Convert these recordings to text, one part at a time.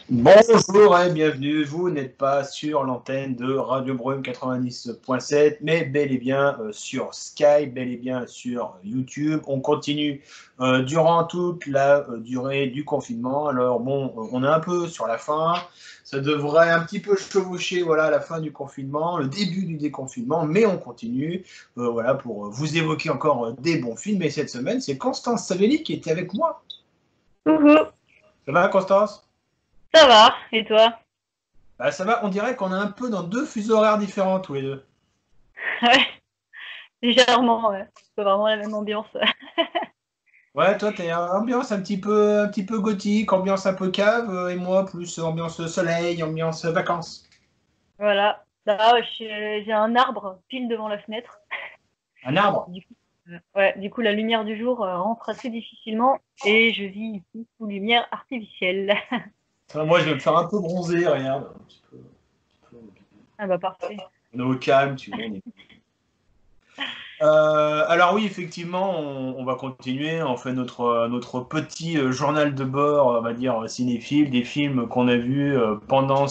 Bonjour et bienvenue, vous n'êtes pas sur l'antenne de Radio Brume 90.7, mais bel et bien sur Skype, bel et bien sur YouTube. On continue durant toute la durée du confinement. Alors bon, on est un peu sur la fin, ça devrait un petit peu chevaucher voilà, la fin du confinement, le début du déconfinement, mais on continue voilà, pour vous évoquer encore des bons films. Et cette semaine, c'est Constance Savelli qui était avec moi. Coucou, Ça va Constance? ça va, et toi? Bah, ça va, on dirait qu'on est un peu dans deux fuseaux horaires différents tous les deux. Ouais, légèrement, ouais. C'est pas vraiment la même ambiance. Ouais, toi, t'es ambiance un petit peu gothique, ambiance un peu cave, et moi, plus ambiance soleil, ambiance vacances. Voilà. Là, j'ai un arbre pile devant la fenêtre. Un arbre. Du coup, ouais, du coup, la lumière du jour rentre assez difficilement et je vis ici sous lumière artificielle. Enfin, moi, je vais me faire un peu bronzer, regarde. Un petit peu. Ah bah parfait. On est au calme, tu vois. Alors oui, effectivement, on va continuer. On fait notre petit journal de bord, on va dire cinéphile, des films qu'on a vus pendant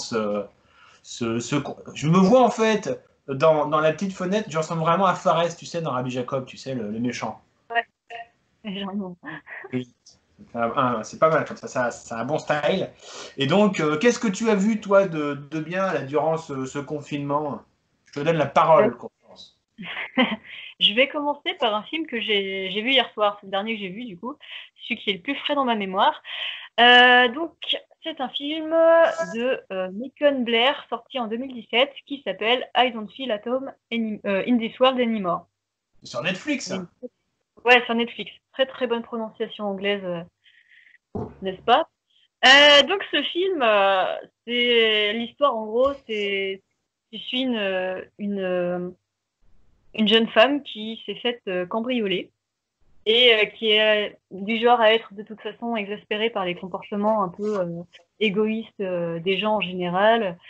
Je me vois en fait dans la petite fenêtre, je ressemble vraiment à Fares, tu sais, dans Rabbi Jacob, tu sais, le méchant. Ouais, légèrement. Oui. C'est pas mal comme ça, c'est un bon style. Et donc, qu'est-ce que tu as vu, toi, de bien là, durant ce confinement? Je te donne la Euh, parole, Constance. Je vais commencer par un film que j'ai vu hier soir, c'est le dernier que j'ai vu du coup, celui qui est le plus frais dans ma mémoire. Donc, c'est un film de Macon Blair sorti en 2017 qui s'appelle I Don't Feel at Home in This World Anymore. C'est sur Netflix. Ouais, sur Netflix. Très très bonne prononciation anglaise, n'est-ce pas? Donc ce film, c'est l'histoire en gros, c'est tu suis une jeune femme qui s'est faite cambrioler et qui est du genre à être de toute façon exaspérée par les comportements un peu égoïstes des gens en général.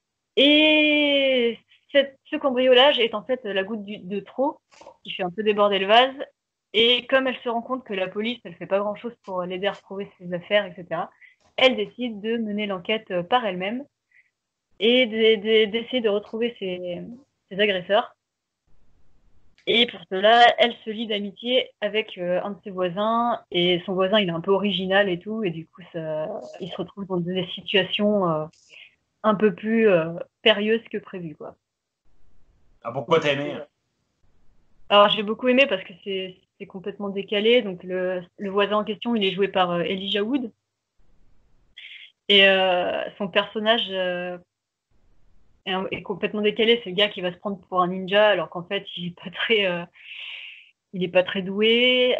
Et ce cambriolage est en fait la goutte de trop qui fait un peu déborder le vase. Et comme elle se rend compte que la police, elle fait pas grand-chose pour l'aider à retrouver ses affaires, etc., elle décide de mener l'enquête par elle-même et d'essayer de retrouver ses agresseurs. Et pour cela, elle se lie d'amitié avec un de ses voisins. Et son voisin, il est un peu original et tout. Et du coup, il se retrouve dans des situations un peu plus périlleuses que prévu, quoi. Ah, pourquoi Donc, t'as aimé? alors, j'ai beaucoup aimé parce que c'est complètement décalé. Donc, le voisin en question, il est joué par Elijah Wood. Et son personnage est complètement décalé. C'est le gars qui va se prendre pour un ninja alors qu'en fait, il est pas très doué.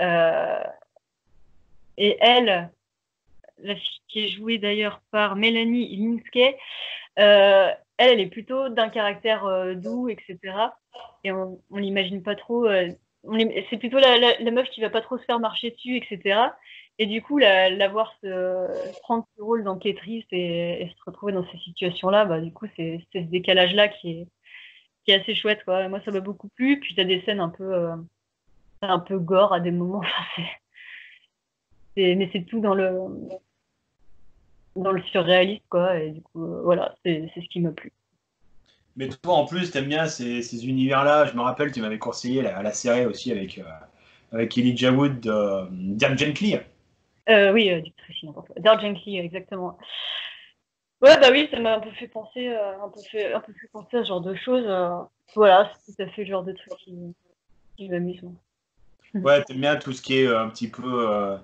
Et elle, la fille qui est jouée d'ailleurs par Mélanie Linsky, elle est plutôt d'un caractère doux, etc. Et on l'imagine pas trop. C'est plutôt la meuf qui va pas trop se faire marcher dessus, etc. Et du coup, la voir prendre ce rôle d'enquêtrice et se retrouver dans ces situations-là, bah, du coup, c'est ce décalage-là qui est assez chouette, quoi. Moi, ça m'a beaucoup plu. Puis, t'as des scènes un peu gore à des moments. Mais c'est tout dans le surréaliste, quoi. Et du coup, voilà, c'est ce qui m'a plu. Mais toi, en plus, t'aimes bien ces univers-là. Je me rappelle, tu m'avais conseillé la série aussi avec Elijah Wood, Dirk Gently. Oui, du Tracy, n'importe quoi. Dirk Gently, exactement. Ouais, bah oui, ça m'a un peu fait penser, un peu fait penser à ce genre de choses. Voilà, c'est tout à fait le genre de truc qui m'amuse, moi. Ouais, t'aimes bien tout ce qui est un petit peu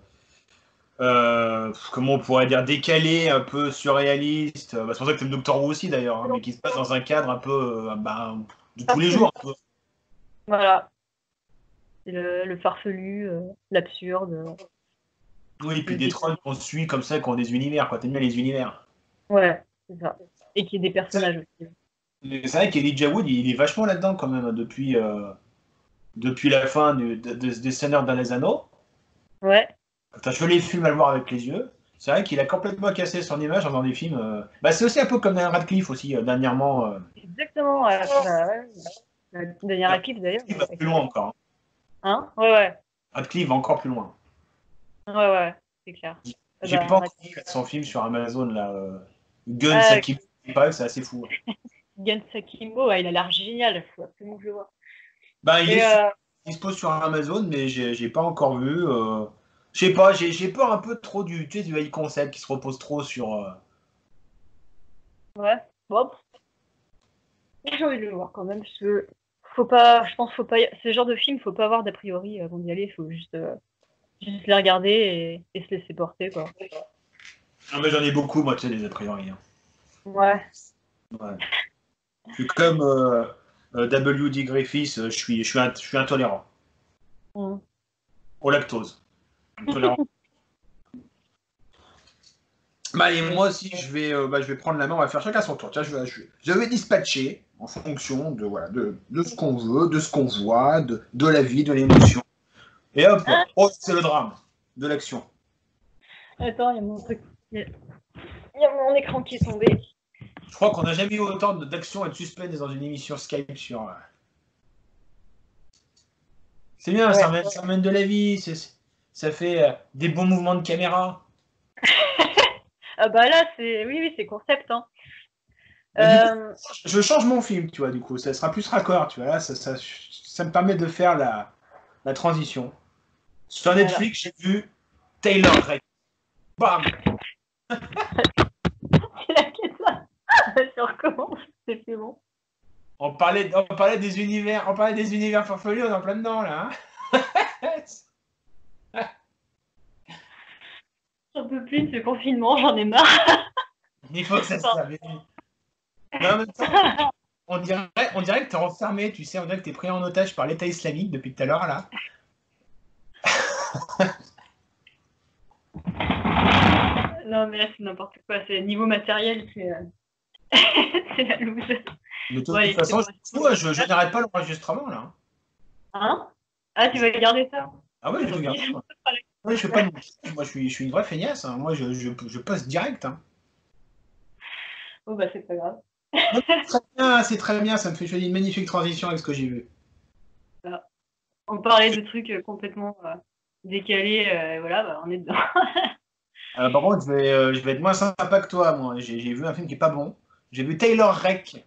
comment on pourrait dire, décalé, un peu surréaliste. Bah, c'est pour ça que t'aimes Doctor Who aussi d'ailleurs, hein, mais qui se passe dans un cadre un peu bah, de tous les jours. Farfelu. Un peu. Voilà, c'est le farfelu, l'absurde, Oui, et puis le des dé... trônes qu'on suit comme ça, qui ont des univers, quoi. T'aimes bien les univers. Ouais, c'est ça. Et qu'il y ait des C'est personnages aussi. c'est vrai qu'Elijah Wood, il est vachement là-dedans quand même, depuis la fin des Seigneurs dans les Anneaux. Ouais, Quand je fais les films à le voir avec les yeux, c'est vrai qu'il a complètement cassé son image dans des films. Bah, c'est aussi un peu comme Daniel Radcliffe aussi, dernièrement. exactement. Ouais, bah, ouais. Daniel Radcliffe, d'ailleurs. Il va plus loin encore. Hein? Ouais, ouais. Radcliffe va encore plus loin. Ouais, ouais, c'est clair. J'ai Bah, pas encore vu son film sur Amazon là. Gun Sakimo, il paraît que c'est assez fou. Gun Sakimo, il a l'air génial, il faut absolument que je le vois. Bah, il est dispo sur Amazon, mais j'ai pas encore vu. Je sais pas, j'ai peur un peu trop du high concept qui se repose trop sur. Ouais, bon. J'ai envie de le voir quand même, parce que faut pas, je pense, faut pas, ce genre de film, faut pas avoir d'a priori avant d'y aller, il faut juste les regarder et se laisser porter, quoi. Ah, mais j'en ai beaucoup, moi, tu sais, les a priori. Hein. Ouais. Ouais. Je suis comme W.D. Griffiths, je suis intolérant. Au lactose. Intolérant. Bah, et moi aussi, je vais prendre la main, on va faire chacun son tour. Tiens, je vais dispatcher en fonction de, voilà, de ce qu'on veut, de ce qu'on voit, de la vie, de l'émotion. Et hop, oh, c'est le drame de l'action. Attends, il y a mon truc. Il y a mon écran qui est tombé. Je crois qu'on n'a jamais eu autant d'action et de suspense dans une émission Skype sur. C'est bien, ouais. Ça ramène de la vie, ça fait des bons mouvements de caméra. Ah bah là, oui, c'est concept. Hein. Coup, je change mon film, tu vois, du coup, ça sera plus raccord, tu vois, là, ça me permet de faire la transition. Sur Netflix, j'ai vu Taylor Rake. Bam. C'est laquelle ça? Sur comment? C'est plus bon. On parlait des univers farfelus, on est en plein dedans, là. Hein. J'en peux plus de ce confinement, j'en ai marre. Il faut que ça se termine. Mais en même temps, on dirait que t'es enfermé, tu sais, on dirait que t'es pris en otage par l'État islamique depuis tout à l'heure, là. Non, mais là, c'est n'importe quoi. C'est niveau matériel, c'est la loose. De toute façon, je n'arrête pas l'enregistrement, là. Hein? Ah, tu vas garder ça? Ah ouais, je vais garder. Ouais, je fais pas de... Moi, je suis une vraie feignasse. Hein. Moi, je passe direct. Hein. Oh, bah, c'est pas grave. C'est très bien. Ça me fait une magnifique transition avec ce que j'ai vu. Voilà. On parlait de trucs complètement décalés. Voilà, bah, on est dedans. Par contre, je vais être moins sympa que toi, moi. J'ai vu un film qui est pas bon. J'ai vu Taylor Rake.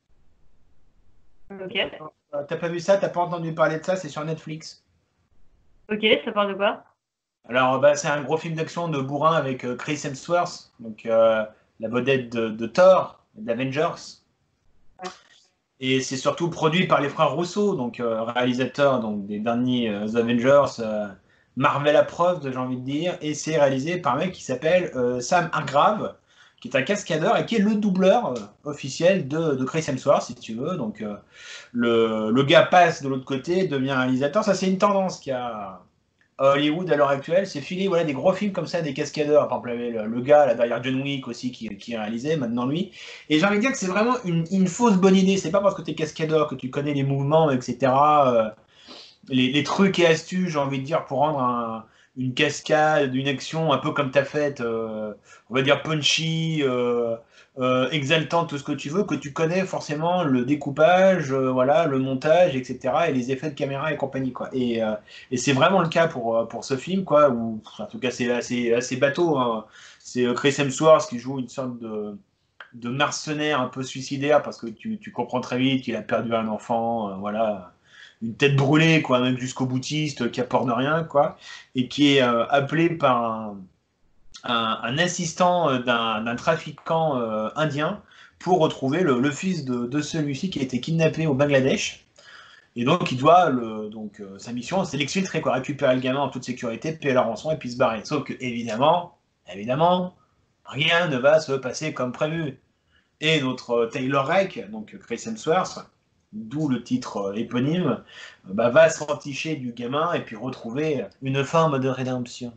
Ok. T'as pas vu ça? T'as pas entendu parler de ça? C'est sur Netflix. Ok, ça parle de quoi? Alors, c'est un gros film d'action de bourrin avec Chris Hemsworth, donc la vedette de Thor, d'Avengers. Ouais. Et c'est surtout produit par les frères Russo, donc réalisateurs donc, des derniers Avengers, Marvel à preuve, j'ai envie de dire. Et c'est réalisé par un mec qui s'appelle Sam Hargrave, qui est un cascadeur et qui est le doubleur officiel de Chris Hemsworth, si tu veux. Donc le gars passe de l'autre côté, devient réalisateur. Ça, c'est une tendance qui a à Hollywood à l'heure actuelle, c'est filer voilà, des gros films comme ça, des cascadeurs. Par exemple, le gars là, derrière John Wick aussi qui a réalisé, maintenant lui. Et j'ai envie de dire que c'est vraiment une fausse bonne idée. C'est pas parce que tu es cascadeur que tu connais les mouvements, etc. Les trucs et astuces, j'ai envie de dire, pour rendre une cascade, une action un peu comme tu as faite, on va dire punchy, exaltante, tout ce que tu veux, que tu connais forcément le découpage, voilà, le montage, etc. et les effets de caméra et compagnie, quoi. Et c'est vraiment le cas pour ce film, quoi, où, en tout cas, c'est assez bateau. Hein. C'est Chris Hemsworth qui joue une sorte de mercenaire un peu suicidaire parce que tu comprends très vite qu'il a perdu un enfant, voilà une tête brûlée, quoi, un mec jusqu'au boutiste qui apporte rien, quoi, et qui est appelé par un assistant d'un trafiquant indien pour retrouver le fils de celui-ci qui a été kidnappé au Bangladesh. Et donc, il doit, sa mission, c'est l'exfiltrer, quoi, récupérer le gamin en toute sécurité, payer la rançon et puis se barrer. Sauf que, évidemment, rien ne va se passer comme prévu. Et notre Taylor Rake, donc Chris Hemsworth, d'où le titre éponyme, va s'enticher du gamin et puis retrouver une forme de rédemption.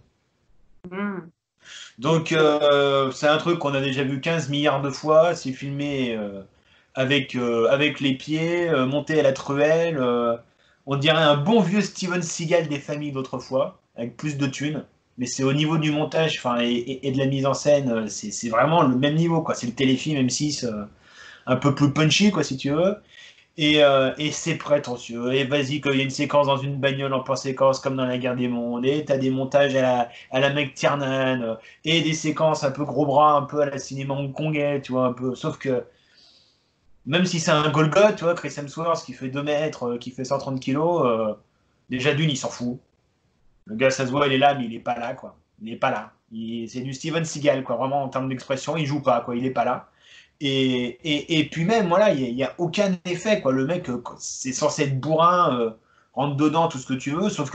Donc c'est un truc qu'on a déjà vu 15 milliards de fois, c'est filmé avec les pieds, monté à la truelle, on dirait un bon vieux Steven Seagal des familles d'autrefois, avec plus de thunes, mais c'est au niveau du montage et de la mise en scène, c'est vraiment le même niveau, quoi. C'est le téléfilm M6 un peu plus punchy, quoi, si tu veux. Et c'est prétentieux. Et vas-y, qu'il y a une séquence dans une bagnole en plan séquence, comme dans la guerre des mondes, et t'as des montages à la McTiernan, et des séquences un peu gros bras, un peu à la cinéma hongkongais, tu vois, un peu. Sauf que, même si c'est un Golgoth, tu vois, Chris Hemsworth qui fait 2 mètres, qui fait 130 kilos, déjà d'une, il s'en fout. Le gars, ça se voit, il est là, mais il est pas là, quoi. Il est pas là. C'est du Steven Seagal, quoi. Vraiment, en termes d'expression, il joue pas, quoi. Il est pas là. Et puis même, voilà, il n'y a aucun effet, quoi. Le mec, c'est censé être bourrin, rentre dedans, tout ce que tu veux, sauf que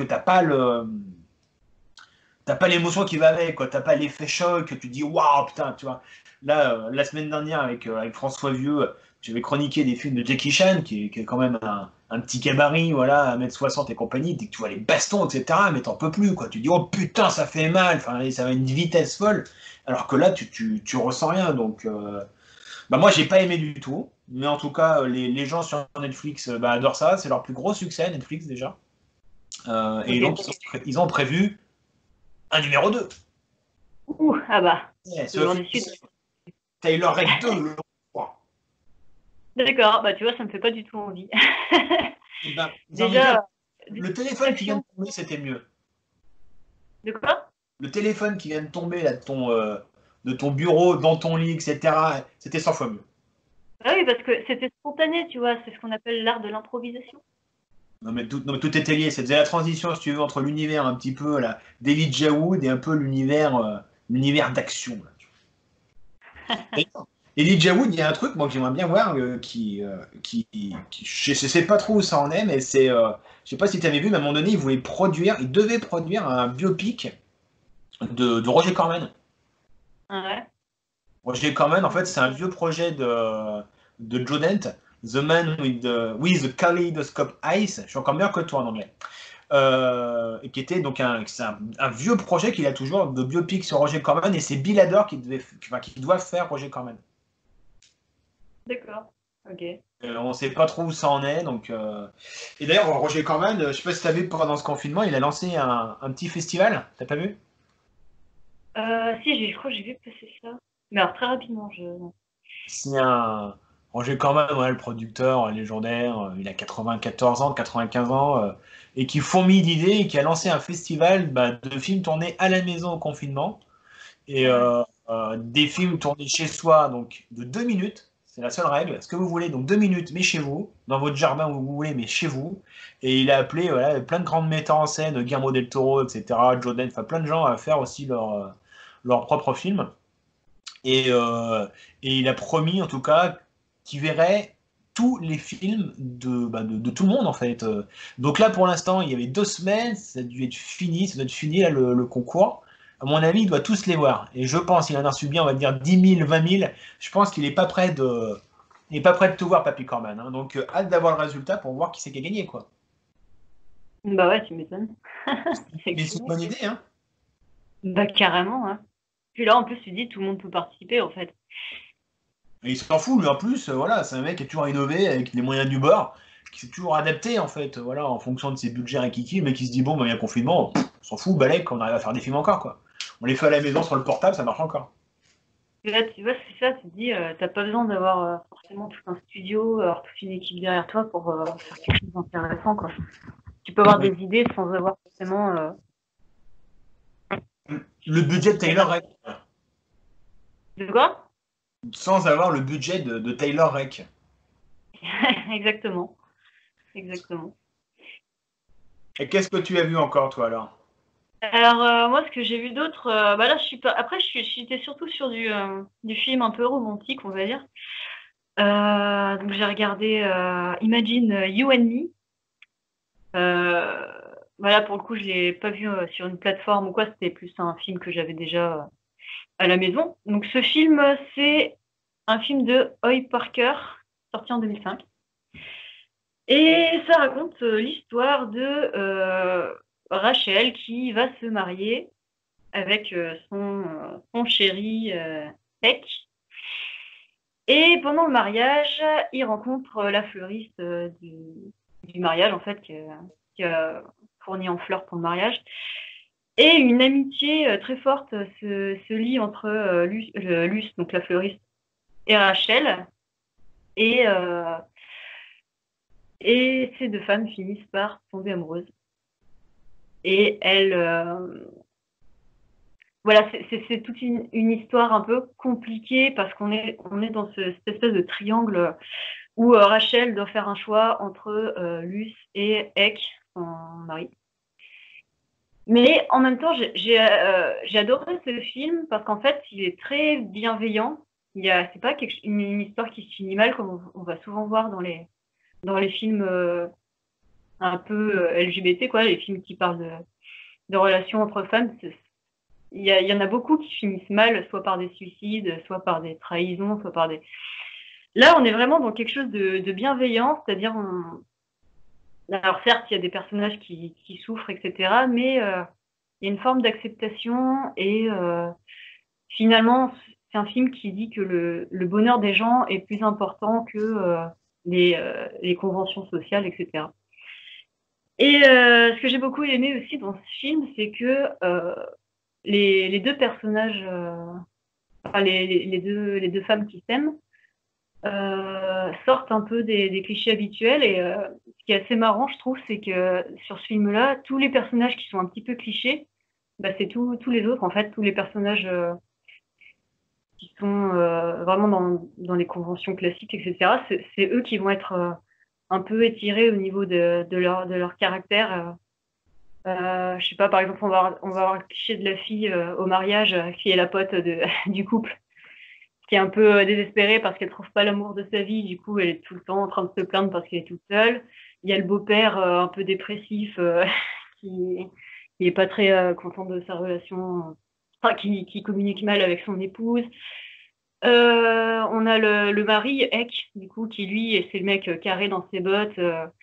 t'as pas l'émotion qui va avec, quoi. T'as pas l'effet choc, tu te dis, waouh, putain, tu vois. Là, la semaine dernière, avec François Vieux, j'avais chroniqué des films de Jackie Chan, qui est quand même un petit gabarit, voilà, 1m60 et compagnie. Dès que tu vois les bastons, etc., mais t'en peux plus, quoi. Tu dis, oh putain, ça fait mal, enfin, ça va à une vitesse folle. Alors que là, tu ressens rien, donc. Bah moi, j'ai pas aimé du tout, mais en tout cas, les gens sur Netflix bah, adorent ça. C'est leur plus gros succès, Netflix déjà. Et Ok. donc, ils ont prévu un numéro 2. Ouh, ah bah, Ouais, ce genre du Sophie, sud. Taylor Rec 2, je crois. D'accord, bah tu vois, ça me fait pas du tout envie. Et ben, j'ai envie de dire, Déjà, le téléphone qui vient de d'action. tomber, c'était mieux. De quoi? Le téléphone qui vient de tomber là, de ton bureau, dans ton lit, etc., c'était 100 fois mieux. Ah oui, parce que c'était spontané, tu vois, c'est ce qu'on appelle l'art de l'improvisation. Non, mais tout était lié. C'était la transition, si tu veux, entre l'univers un petit peu là, d'Elijah Wood et un peu l'univers d'action. Là. Et Elijah Wood, il y a un truc, moi, que j'aimerais bien voir, je sais pas trop où ça en est, mais je sais pas si tu avais vu, mais à un moment donné, il devait produire un biopic de Roger Corman. Ouais. Roger Corman, en fait, c'est un vieux projet de Joe Dante, The Man with the Kaleidoscope Eyes. Je suis encore meilleur que toi en anglais. Et qui était donc c'est un vieux projet qu'il a toujours de biopic sur Roger Corman, et c'est Bill Hader qui doit faire Roger Corman. D'accord. Ok. On ne sait pas trop où ça en est. Et d'ailleurs, Roger Corman, je sais pas si tu as vu pendant ce confinement, il a lancé un petit festival. T'as pas vu? Si, je crois que j'ai vu passer ça. Mais alors, très rapidement, je... C'est un Roger Corman, ouais, le producteur légendaire, il a 94 ans, 95 ans, et qui fourmille d'idées et qui a lancé un festival bah, de films tournés à la maison au confinement. Et Ouais. des films tournés chez soi, donc de 2 minutes, c'est la seule règle. Ce que vous voulez, donc 2 minutes, mais chez vous, dans votre jardin où vous voulez, mais chez vous. Et il a appelé voilà, plein de grands metteurs en scène, Guillermo del Toro, etc., Joe Dante, enfin plein de gens à faire aussi leur propre film. Et, euh, et il a promis, en tout cas, qu'il verrait tous les films de tout le monde, en fait. Donc là, pour l'instant, il y avait 2 semaines, ça a dû être fini, ça doit être fini, là, le concours. À mon avis, il doit tous les voir. Et je pense, il en a reçu bien, on va dire 10 000, 20 000. Je pense qu'il n'est pas prêt il est pas prêt de tout voir, Papy Corman. Hein. Donc, hâte d'avoir le résultat pour voir qui c'est qui a gagné, quoi. Bah ouais, tu m'étonnes. C'est Mais c'est une excellent. bonne idée, hein. Bah carrément, hein. Puis là, en plus, tu dis, tout le monde peut participer, en fait. Et il s'en fout, lui, en plus, voilà, c'est un mec qui a toujours innové avec les moyens du bord, qui s'est toujours adapté, en fait, voilà, en fonction de ses budgets rikiki, mais qui se dit, bon, bah, il y a un confinement, on s'en fout, balèque, on arrive à faire des films encore, quoi. On les fait à la maison sur le portable, ça marche encore. Et là, tu vois, c'est ça, tu te dis, t'as pas besoin d'avoir forcément tout un studio, avoir toute une équipe derrière toi pour faire quelque chose d'intéressant, quoi. Tu peux avoir Oui. des idées sans avoir forcément... Le budget de Taylor Rec, De quoi? sans avoir le budget de Taylor Rec. Exactement, exactement. Et qu'est-ce que tu as vu encore, toi, alors? Alors, moi, ce que j'ai vu d'autre, bah là, je suis pas... Après, j'étais surtout sur du film un peu romantique, on va dire. Donc, j'ai regardé Imagine You and Me. Euh, voilà, pour le coup, je l'ai pas vu sur une plateforme ou quoi, c'était plus un film que j'avais déjà à la maison. Donc, ce film, c'est un film de Hoy Parker, sorti en 2005. Et ça raconte l'histoire de Rachel qui va se marier avec son chéri Peck. Et pendant le mariage, il rencontre la fleuriste du mariage, en fait, qui a fourni en fleurs pour le mariage. Et une amitié très forte se lie entre Luce, donc la fleuriste, et Rachel. Et Et ces deux femmes finissent par tomber amoureuses. Et elles... voilà, c'est toute une histoire un peu compliquée parce on est dans cette espèce de triangle où Rachel doit faire un choix entre Luce et Ek, son mari. Mais en même temps, j'ai adoré ce film parce qu'en fait, il est très bienveillant. C'est pas une histoire qui se finit mal comme on va souvent voir dans les films un peu LGBT, quoi, les films qui parlent de relations entre femmes. Il y en a beaucoup qui finissent mal, soit par des suicides, soit par des trahisons, soit par des... Là, on est vraiment dans quelque chose de bienveillant, c'est-à-dire, alors certes, il y a des personnages qui souffrent, etc., mais il y a une forme d'acceptation et finalement, c'est un film qui dit que le bonheur des gens est plus important que les conventions sociales, etc. Et ce que j'ai beaucoup aimé aussi dans ce film, c'est que les deux personnages, enfin les deux femmes qui s'aiment, sortent un peu des clichés habituels. Et ce qui est assez marrant, je trouve, c'est que sur ce film-là, tous les personnages qui sont un petit peu clichés, bah, c'est tous les autres, en fait, tous les personnages qui sont vraiment dans les conventions classiques, etc. C'est eux qui vont être un peu étirés au niveau de leur caractère. Je sais pas, par exemple, on va avoir le cliché de la fille au mariage qui est la pote du couple, qui est un peu désespérée parce qu'elle trouve pas l'amour de sa vie, du coup elle est tout le temps en train de se plaindre parce qu'elle est toute seule. Il y a le beau-père un peu dépressif qui, qui est pas très content de sa relation, enfin qui communique mal avec son épouse. On a le mari, Ek, du coup, qui lui, c'est le mec carré dans ses bottes,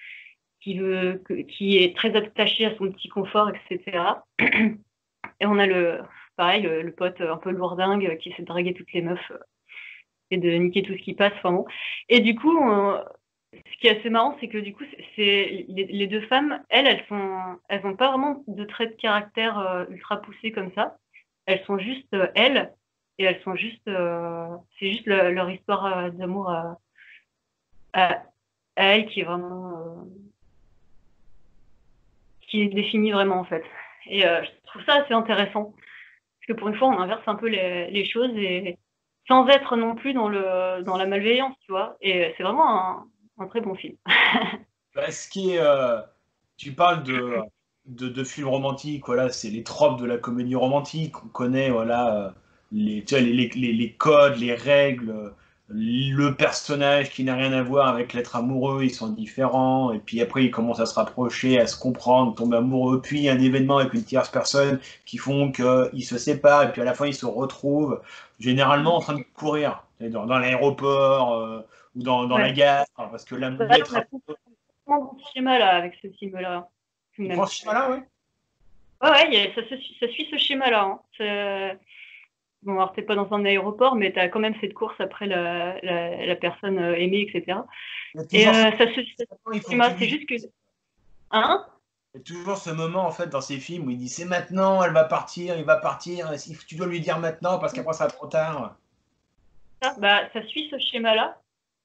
qui est très attaché à son petit confort, etc. Et on a pareil, le pote un peu lourdingue qui essaie de draguer toutes les meufs et de niquer tout ce qui passe. Enfin bon. Et du coup, ce qui est assez marrant, c'est que du coup, les deux femmes, elles ont pas vraiment de traits de caractère ultra poussés comme ça. Elles sont juste elles, et elles sont juste, c'est juste leur histoire d'amour à elles qui est vraiment, qui est définie vraiment en fait. Et je trouve ça assez intéressant parce que pour une fois, on inverse un peu les choses et sans être non plus dans la malveillance, tu vois. Et c'est vraiment un très bon film. Bah, tu parles de films romantiques, voilà, c'est les tropes de la comédie romantique. On connaît, voilà, tu vois, les codes, les règles, le personnage qui n'a rien à voir avec l'être amoureux, ils sont différents, et puis après ils commencent à se rapprocher, à se comprendre, tomber amoureux, puis un événement avec une tierce personne qui font qu'ils se séparent, et puis à la fin ils se retrouvent, généralement en train de courir, dans l'aéroport, ou dans la Ouais. gare, parce que Ouais, l'être on a complètement ce schéma là avec ce film-là, tout de il prend même. ce schéma-là, oui. Ouais, ouais, ça suit ce schéma-là. Hein. Bon, alors t'es pas dans un aéroport, mais t'as quand même cette course après la personne aimée, etc. Il y a Et toujours ce ça suit ce moment, il faut que tu schéma, c'est lui juste que... Hein? il y a toujours ce moment en fait dans ces films où il dit c'est maintenant, elle va partir, il va partir, tu dois lui dire maintenant parce qu'après ça sera trop tard. Bah, ça suit ce schéma-là,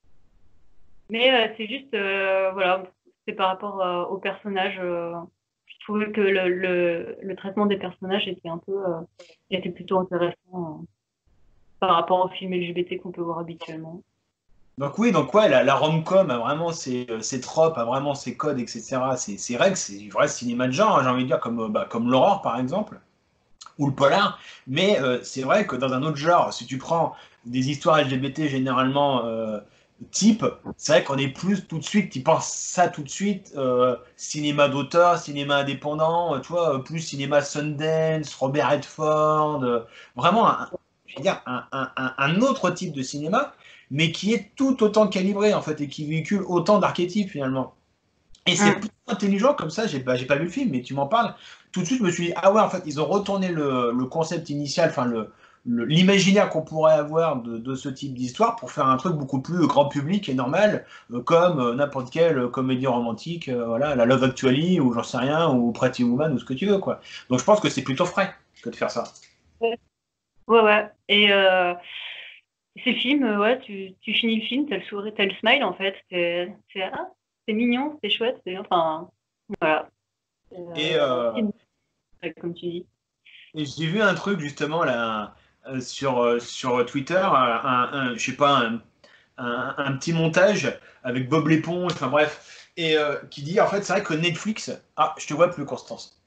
mais c'est juste, voilà, c'est par rapport au personnage. Je trouvais que le traitement des personnages était un peu, était plutôt intéressant par rapport aux films LGBT qu'on peut voir habituellement. Donc oui, donc ouais, la rom-com a vraiment ses tropes, a vraiment ses codes, etc. Ses règles, c'est du vrai cinéma de genre, hein, j'ai envie de dire, comme l'horreur par exemple, ou le polar. Mais c'est vrai que dans un autre genre, si tu prends des histoires LGBT généralement type, c'est vrai qu'on est plus tout de suite, tu penses ça tout de suite, cinéma d'auteur, cinéma indépendant, tu vois, plus cinéma Sundance, Robert Redford, vraiment, je veux dire, un autre type de cinéma, mais qui est tout autant calibré en fait et qui véhicule autant d'archétypes finalement. Et c'est Hum. plutôt intelligent comme ça, j'ai pas vu le film, mais tu m'en parles. Tout de suite, je me suis dit, ah ouais, en fait, ils ont retourné le concept initial, enfin, l'imaginaire qu'on pourrait avoir de ce type d'histoire pour faire un truc beaucoup plus grand public et normal, comme n'importe quelle comédie romantique, voilà, la Love Actually, ou j'en sais rien, ou Pretty Woman, ou ce que tu veux, quoi. Donc je pense que c'est plutôt frais que de faire ça. Ouais, ouais. Ouais. Et c'est le film, ouais, tu finis le film, t'as le sourire, t'as le smile en fait. Ah. c'est mignon, c'est chouette, enfin, voilà. Et, comme tu dis. et j'ai vu un truc justement là sur Twitter, je sais pas, un petit montage avec Bob l'éponge, enfin bref, et qui dit en fait c'est vrai que Netflix. Ah, je te vois plus, Constance.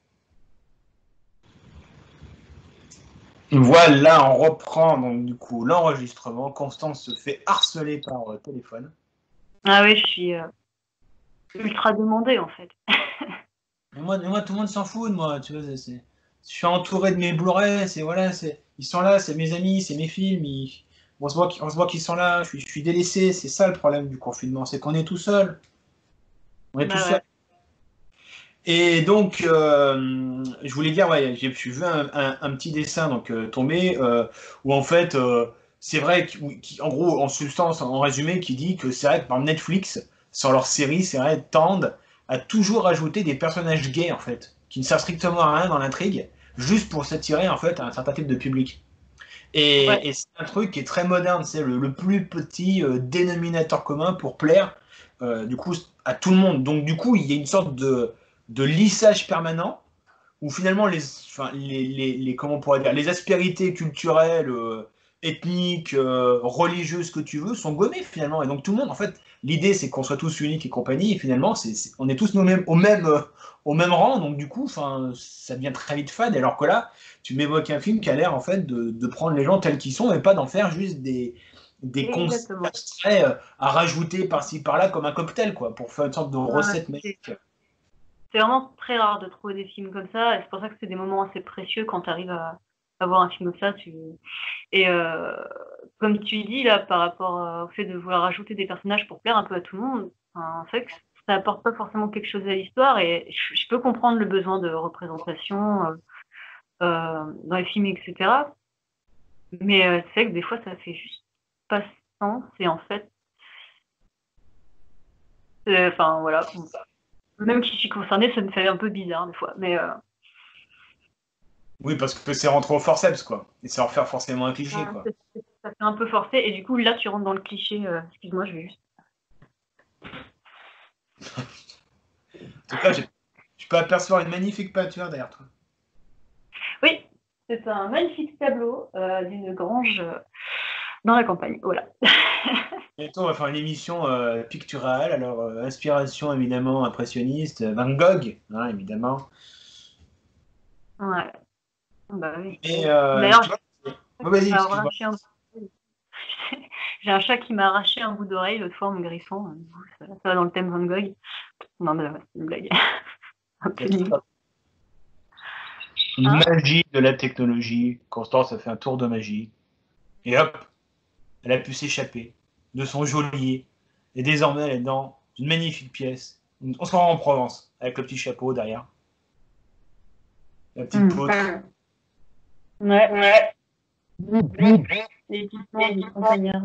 Voilà, on reprend donc du coup l'enregistrement. Constance se fait harceler par téléphone. Ah oui, je suis ultra demandée en fait. Mais moi, tout le monde s'en fout de moi, tu vois. Je suis entouré de mes Blu-ray, ils sont là, c'est mes amis, c'est mes films. On se voit qu'ils sont là, je suis délaissé. C'est ça le problème du confinement, c'est qu'on est tout seul. On est tout Bah seul. ouais. Et donc, je voulais dire, ouais, j'ai vu un petit dessin donc tomber où en fait, c'est vrai, en gros, en substance, en résumé, qui dit que c'est vrai que par Netflix, sur leur série, c'est vrai, tendent à toujours ajouter des personnages gays en fait, qui ne servent strictement à rien dans l'intrigue, juste pour s'attirer en fait à un certain type de public. Ouais. Et c'est un truc qui est très moderne, c'est le plus petit dénominateur commun pour plaire du coup à tout le monde. Donc du coup, il y a une sorte de lissage permanent où finalement enfin, comment on pourrait dire, les aspérités culturelles, ethniques, religieuses que tu veux sont gommées finalement. Et donc tout le monde, en fait, l'idée c'est qu'on soit tous uniques et compagnie. Et finalement, on est tous nous-mêmes au même rang. Donc du coup, enfin, ça devient très vite fade. Alors que là, tu m'évoques un film qui a l'air en fait de prendre les gens tels qu'ils sont et pas d'en faire juste des concepts Exactement. abstraits à rajouter par-ci par-là comme un cocktail, quoi, pour faire une sorte de Ouais, recette magique. c'est vraiment très rare de trouver des films comme ça, et c'est pour ça que c'est des moments assez précieux quand tu arrives à voir un film comme ça. Et comme tu dis là, par rapport au fait de vouloir rajouter des personnages pour plaire un peu à tout le monde, en fait, ça apporte pas forcément quelque chose à l'histoire, et je peux comprendre le besoin de représentation dans les films, etc. Mais c'est vrai que des fois, ça fait juste pas sens, et en fait, enfin voilà, même qui suis concernée, ça me fait un peu bizarre des fois, mais Oui, parce que c'est rentré au forceps, quoi. Et c'est refaire forcément un cliché, quoi. ça fait un peu forcé, et du coup, là, tu rentres dans le cliché. Excuse-moi, je vais juste. En tout cas, je peux apercevoir une magnifique peinture derrière toi. Oui, c'est un magnifique tableau d'une grange dans la campagne. Voilà. Bientôt, on va faire une émission picturale. Alors, inspiration évidemment impressionniste, Van Gogh, hein, évidemment. Ouais. Bah oui. Et D'ailleurs, tu vois, vas-y, excuse-moi. j'ai un chat qui m'a arraché un bout d'oreille l'autre fois en me griffant. Ça va dans le thème Van Gogh. Non, mais c'est une blague. Un peu nulle. Hein? Magie de la technologie. Constance a fait un tour de magie. Et hop, elle a pu s'échapper de son geôlier. Et désormais, elle est dans une magnifique pièce. On se rend en Provence, avec le petit chapeau derrière. La petite peau. Ouais. Ouais. Les petites plantes, les campagnards.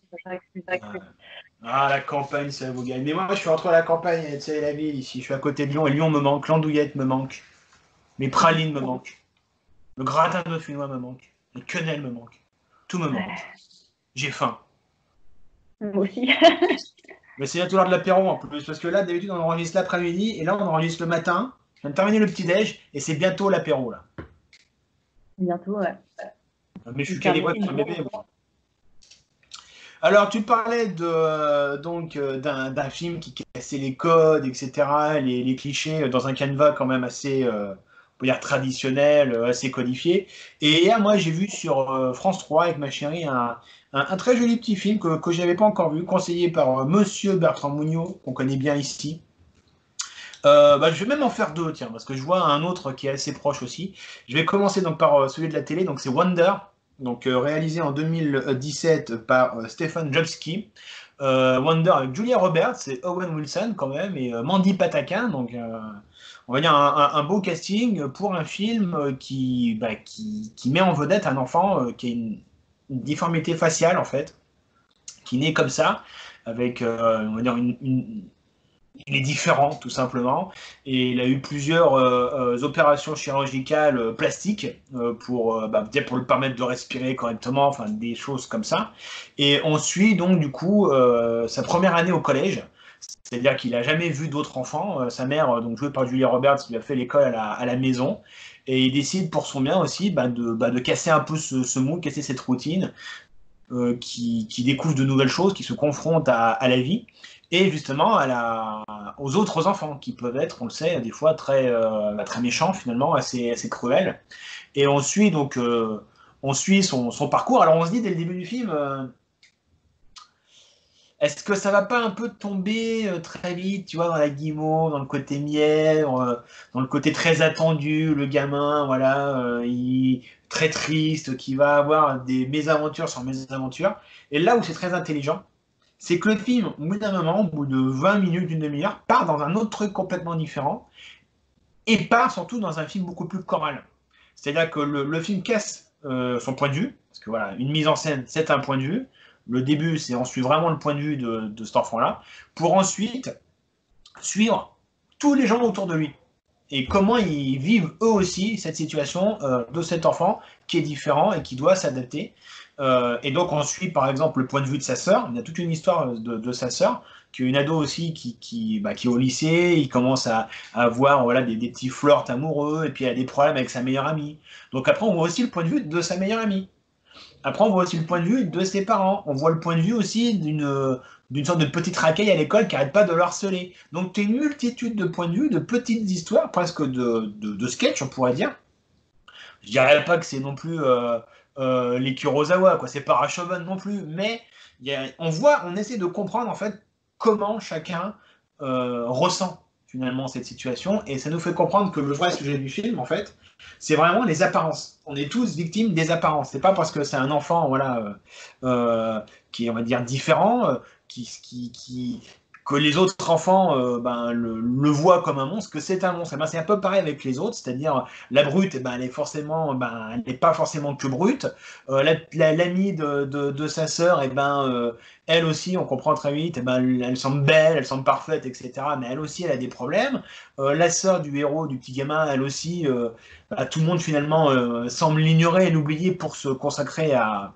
Ah, la campagne, ça vous gagne. Mais moi, je suis entre la campagne et tu sais, la ville ici. Je suis à côté de Lyon et Lyon me manque. L'andouillette me manque. Mes pralines me manquent. Le gratin de dauphinois me manque. Les quenelles me manquent. Tout me manque. J'ai faim. Moi aussi. Mais c'est bientôt l'heure de l'apéro en plus. Parce que là, d'habitude, on enregistre l'après-midi et là, on enregistre le matin. Je viens de terminer le petit-déj et c'est bientôt l'apéro là. Bientôt, ouais. Mais je suis calibré pour un bébé, moi. Alors, tu parlais d'un film qui cassait les codes, etc., les clichés dans un canevas quand même assez, on peut dire traditionnel, assez codifié. Et hier, moi, j'ai vu sur France 3 avec ma chérie un très joli petit film que je n'avais pas encore vu, conseillé par Monsieur Bertrand Mugnot, qu'on connaît bien ici. Je vais même en faire deux, tiens, parce que je vois un autre qui est assez proche aussi. Je vais commencer donc par celui de la télé, donc c'est Wonder, donc réalisé en 2017 par Stephen Jobski. Wonder avec Julia Roberts et Owen Wilson quand même, et Mandy Patinkin, donc on va dire un beau casting pour un film qui met en vedette un enfant qui a une difformité faciale en fait, qui naît comme ça, avec on va dire il est différent tout simplement et il a eu plusieurs opérations chirurgicales plastiques pour le permettre de respirer correctement, enfin des choses comme ça. Et on suit donc du coup sa première année au collège. C'est-à-dire qu'il n'a jamais vu d'autres enfants. Sa mère, donc jouée par Julia Roberts, lui a fait l'école à la maison. Et il décide pour son bien aussi de casser un peu ce moule, casser cette routine, qui découvre de nouvelles choses, qui se confronte à la vie, et justement aux autres enfants, qui peuvent être, on le sait, des fois très méchants finalement, assez cruels. Et on suit son parcours. Alors on se dit dès le début du film, est-ce que ça va pas un peu tomber très vite, tu vois, dans la guimauve, dans le côté mièvre, dans le côté très attendu, le gamin, voilà, très triste, qui va avoir des mésaventures sur mésaventures. Et là où c'est très intelligent, c'est que le film, au bout d'un moment, au bout de 20 minutes, d'une demi-heure, part dans un autre truc complètement différent, et part surtout dans un film beaucoup plus choral. C'est-à-dire que le film casse son point de vue, parce que voilà, une mise en scène, c'est un point de vue. Le début, c'est on suit vraiment le point de vue de cet enfant-là, pour ensuite suivre tous les gens autour de lui. Et comment ils vivent eux aussi cette situation de cet enfant qui est différent et qui doit s'adapter. Et donc on suit par exemple le point de vue de sa sœur. Il y a toute une histoire de sa sœur, qui est une ado aussi qui est au lycée. Il commence à avoir voilà, des petits flirts amoureux, et puis il a des problèmes avec sa meilleure amie. Donc après on voit aussi le point de vue de sa meilleure amie. Après, on voit aussi le point de vue de ses parents. On voit le point de vue aussi d'une sorte de petite racaille à l'école qui n'arrête pas de le harceler. Donc, tu as une multitude de points de vue, de petites histoires, presque de sketch, on pourrait dire. Je dirais pas que c'est non plus les Kurosawa, quoi. C'est pas Rashoban non plus. Mais on essaie de comprendre, en fait, comment chacun ressent finalement cette situation. Et ça nous fait comprendre que le vrai sujet du film, en fait, c'est vraiment les apparences. On est tous victimes des apparences. C'est pas parce que c'est un enfant, voilà, qui est, on va dire, différent, que les autres enfants le voient comme un monstre, que c'est un monstre. Et ben, c'est un peu pareil avec les autres, c'est-à-dire la brute, elle n'est pas forcément que brute. L'amie de sa sœur, elle aussi, on comprend très vite, elle semble belle, elle semble parfaite, etc. Mais elle aussi, elle a des problèmes. La sœur du héros, du petit gamin, elle aussi, tout le monde finalement semble l'ignorer et l'oublier pour se consacrer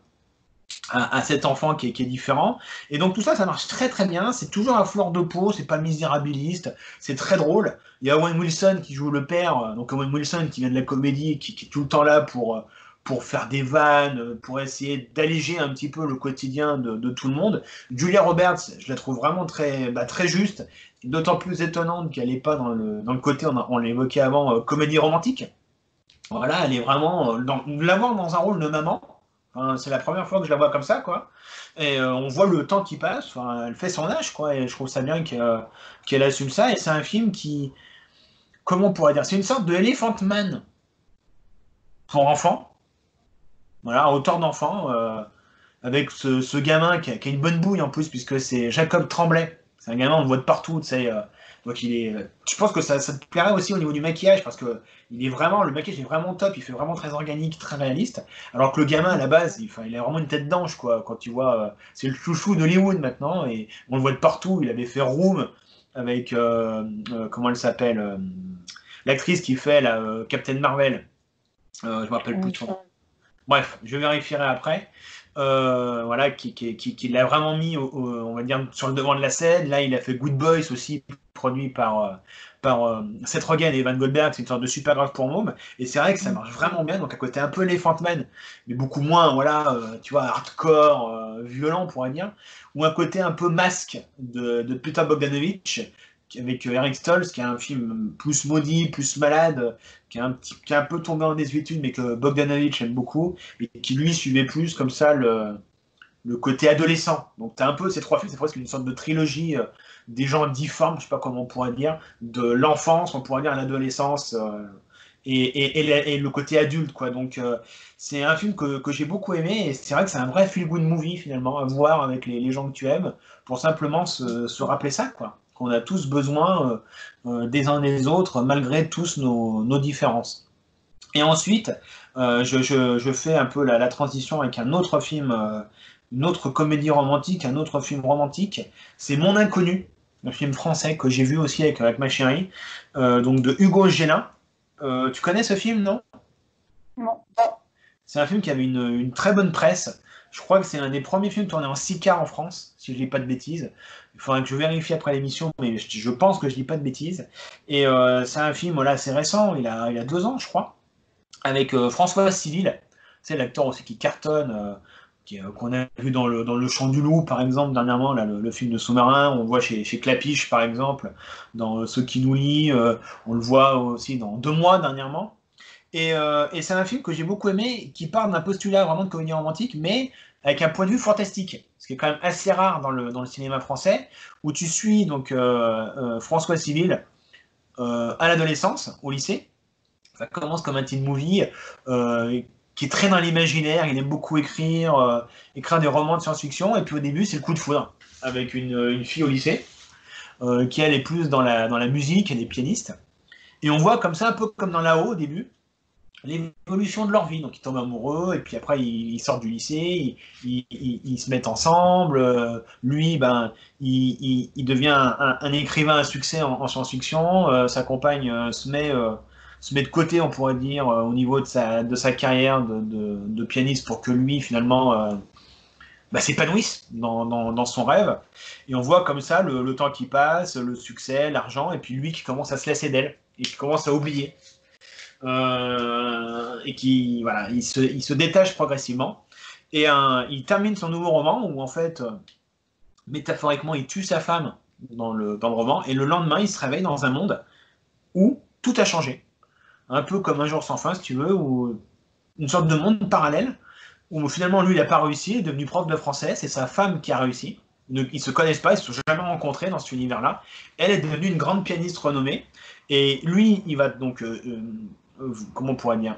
à cet enfant qui est différent. Et donc tout ça, ça marche très très bien. C'est toujours à fleur de peau, c'est pas misérabiliste, c'est très drôle. Il y a Owen Wilson qui joue le père, donc Owen Wilson qui vient de la comédie, qui est tout le temps là pour faire des vannes, pour essayer d'alléger un petit peu le quotidien de tout le monde. Julia Roberts, je la trouve vraiment très juste, d'autant plus étonnante qu'elle n'est pas dans le côté, on l'évoquait avant, comédie romantique. Voilà, elle est vraiment, l'avoir dans un rôle de maman. Enfin, c'est la première fois que je la vois comme ça, quoi. Et on voit le temps qui passe. Enfin, elle fait son âge, quoi. Et je trouve ça bien qu'elle assume ça. Et c'est un film qui, comment on pourrait dire, c'est une sorte de Elephant Man pour enfants. Voilà, à hauteur d'enfant, avec ce gamin qui a une bonne bouille en plus, puisque c'est Jacob Tremblay. C'est un gamin, on le voit de partout, tu sais. Donc il est. Je pense que ça te plairait aussi au niveau du maquillage, parce que le maquillage est vraiment top, il fait vraiment très organique, très réaliste. Alors que le gamin à la base, il a vraiment une tête d'ange, quoi. Quand tu vois, c'est le chouchou d'Hollywood maintenant, et on le voit de partout. Il avait fait Room avec comment elle s'appelle, l'actrice qui fait Captain Marvel. Je me rappelle plus de son nom. Bref, je vérifierai après. Voilà, qui l'a vraiment mis, on va dire, sur le devant de la scène. Là, il a fait Good Boys aussi, produit par Seth Rogen et Evan Goldberg. C'est une sorte de super grave pour môme. Et c'est vrai que ça marche vraiment bien. Donc, à côté un peu Elephant Man, mais beaucoup moins, voilà, tu vois, hardcore, violent, on pourrait dire. Ou un côté un peu masque de Peter Bogdanovich, avec Eric Stoltz, qui a un film plus maudit, plus malade, qui est un peu tombé en désuétude, mais que Bogdanovich aime beaucoup, et qui lui suivait plus comme ça le côté adolescent. Donc tu as un peu ces trois films, c'est presque une sorte de trilogie des gens difformes, je sais pas comment on pourrait dire, de l'enfance, on pourrait dire à l'adolescence, et le côté adulte, quoi. Donc c'est un film que j'ai beaucoup aimé, et c'est vrai que c'est un vrai feel-good movie finalement, à voir avec les gens que tu aimes, pour simplement se rappeler ça, quoi. Qu'on a tous besoin des uns des autres, malgré tous nos différences. Et ensuite, je fais un peu la transition avec un autre film, une autre comédie romantique, un autre film romantique. C'est Mon Inconnu, un film français que j'ai vu aussi avec ma chérie, donc de Hugo Gélin. Tu connais ce film, non? Non. C'est un film qui avait une très bonne presse. Je crois que c'est un des premiers films tournés en 6K en France, si je dis pas de bêtises. Il faudrait que je vérifie après l'émission, mais je pense que je dis pas de bêtises. Et c'est un film voilà, assez récent, il a 2 ans, je crois, avec François Civil, c'est l'acteur aussi qui cartonne, qu'on a vu dans le Chant du Loup, par exemple, dernièrement, là, le film de sous-marin. On le voit chez Clapiche, par exemple, dans Ceux qui nous lient. On le voit aussi dans 2 mois, dernièrement. Et c'est un film que j'ai beaucoup aimé, qui part d'un postulat vraiment de comédie romantique, mais avec un point de vue fantastique, ce qui est quand même assez rare dans le cinéma français, où tu suis donc François Civil à l'adolescence, au lycée. Ça commence comme un teen movie qui est très dans l'imaginaire. Il aime beaucoup écrire des romans de science-fiction, et puis au début, c'est le coup de foudre avec une fille au lycée qui elle est plus dans la musique, elle est pianiste. Et on voit comme ça, un peu comme dans là-haut au début, l'évolution de leur vie. Donc ils tombent amoureux, et puis après ils sortent du lycée, ils se mettent ensemble. Lui, ben, il devient un écrivain à succès en science-fiction. Sa compagne se met de côté, on pourrait dire, au niveau de sa carrière de pianiste pour que lui, finalement, s'épanouisse dans son rêve. Et on voit comme ça le temps qui passe, le succès, l'argent, et puis lui qui commence à se lasser d'elle, et qui commence à oublier. Et qui voilà, il se détache progressivement, et il termine son nouveau roman où en fait métaphoriquement il tue sa femme dans le roman, et le lendemain il se réveille dans un monde où tout a changé, un peu comme Un jour sans fin si tu veux, ou une sorte de monde parallèle où finalement lui il n'a pas réussi, il est devenu prof de français, c'est sa femme qui a réussi. Ils se connaissent pas, ils se sont jamais rencontrés dans cet univers-là. Elle est devenue une grande pianiste renommée, et lui il va donc comment on pourrait dire,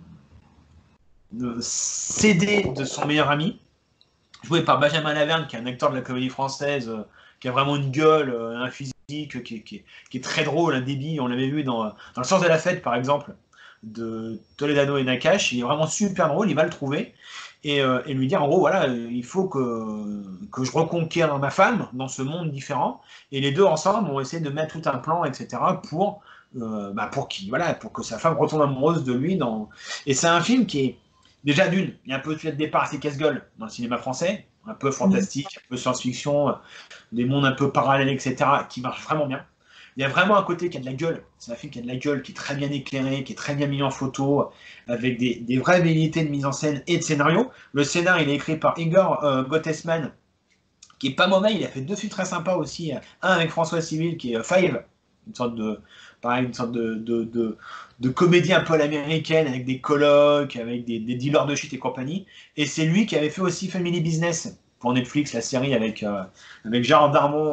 céder de son meilleur ami, joué par Benjamin Laverne, qui est un acteur de la comédie française, qui a vraiment une gueule, un physique qui est très drôle, un débit. On l'avait vu dans Le sens de la fête, par exemple, de Toledano et Nakache. Il est vraiment super drôle, il va le trouver. Et lui dire en gros, voilà, il faut que je reconquière ma femme dans ce monde différent. Et les deux ensemble vont essayer de mettre tout un plan, etc., pour que sa femme retombe amoureuse de lui. Et c'est un film qui est, déjà d'une, il y a un peu de départ assez casse-gueule dans le cinéma français, un peu fantastique, un peu science-fiction, des mondes un peu parallèles, etc., qui marchent vraiment bien. Il y a vraiment un côté qui a de la gueule. C'est un film qui a de la gueule, qui est très bien éclairé, qui est très bien mis en photo, avec des vraies velléités de mise en scène et de scénario. Le scénar, il est écrit par Igor Gottesman, qui est pas mauvais. Il a fait 2 films très sympas aussi. Un avec François Civil, qui est Five, une sorte de comédie un peu à l'américaine, avec des colocs, avec des dealers de shit et compagnie. Et c'est lui qui avait fait aussi Family Business pour Netflix, la série avec Gérard Darmon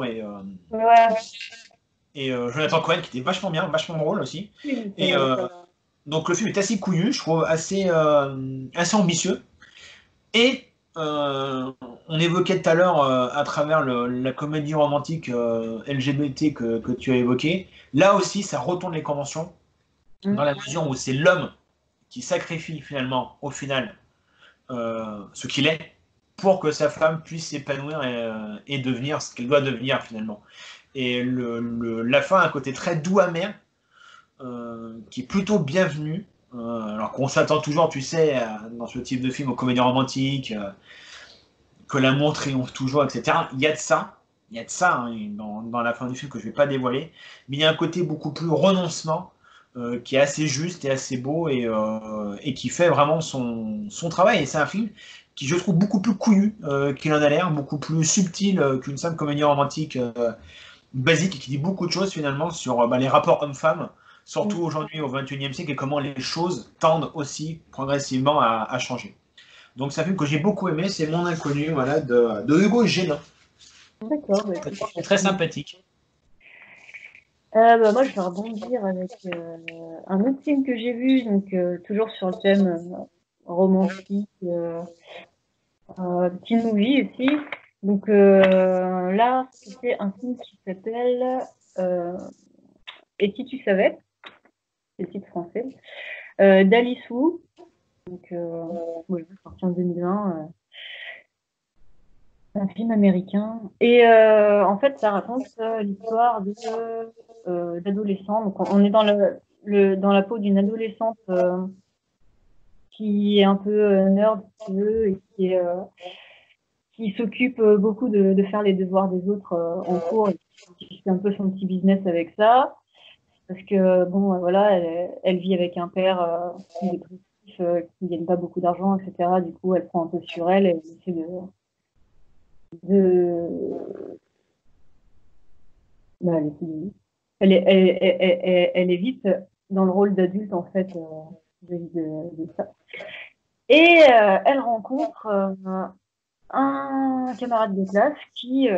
et Jonathan Cohen, qui était vachement bien, vachement drôle aussi. Et donc le film est assez couillu, je trouve assez ambitieux. Et on évoquait tout à l'heure, à travers la comédie romantique LGBT que tu as évoquée, là aussi ça retourne les conventions, dans la mesure où c'est l'homme qui sacrifie finalement, au final, ce qu'il est, pour que sa femme puisse s'épanouir et devenir ce qu'elle doit devenir finalement. Et la fin a un côté très doux amer, qui est plutôt bienvenu. Alors qu'on s'attend toujours, tu sais, dans ce type de film, aux comédies romantiques, que l'amour triomphe toujours, etc. Il y a de ça, hein, dans la fin du film que je ne vais pas dévoiler, mais il y a un côté beaucoup plus renoncement, qui est assez juste et assez beau, et qui fait vraiment son travail. Et c'est un film qui, je trouve, beaucoup plus couillu qu'il en a l'air, beaucoup plus subtil qu'une simple comédie romantique basique, et qui dit beaucoup de choses finalement sur les rapports hommes-femmes, surtout aujourd'hui au XXIe siècle, et comment les choses tendent aussi progressivement à changer. Donc c'est un film que j'ai beaucoup aimé, c'est Mon Inconnu, voilà, de Hugo Génin. D'accord. C'est très sympathique. Moi, je vais rebondir avec un autre film que j'ai vu, donc toujours sur le thème romantique, teen movie aussi. Donc là, c'était un film qui s'appelle Et si tu savais, c'est le titre français, d'Alice Wu. Donc, sorti en 2020. Un film américain. Et en fait, ça raconte l'histoire d'adolescents. Donc, on est dans la peau d'une adolescente qui est un peu nerd, si tu veux, et qui s'occupe beaucoup de faire les devoirs des autres en cours, et qui fait un peu son petit business avec ça. Parce que, bon, voilà, elle vit avec un père dépressif qui ne gagne pas beaucoup d'argent, etc. Du coup, elle prend un peu sur elle et elle essaie bah, elle est vite dans le rôle d'adulte, en fait, de ça. Et elle rencontre un camarade de classe qui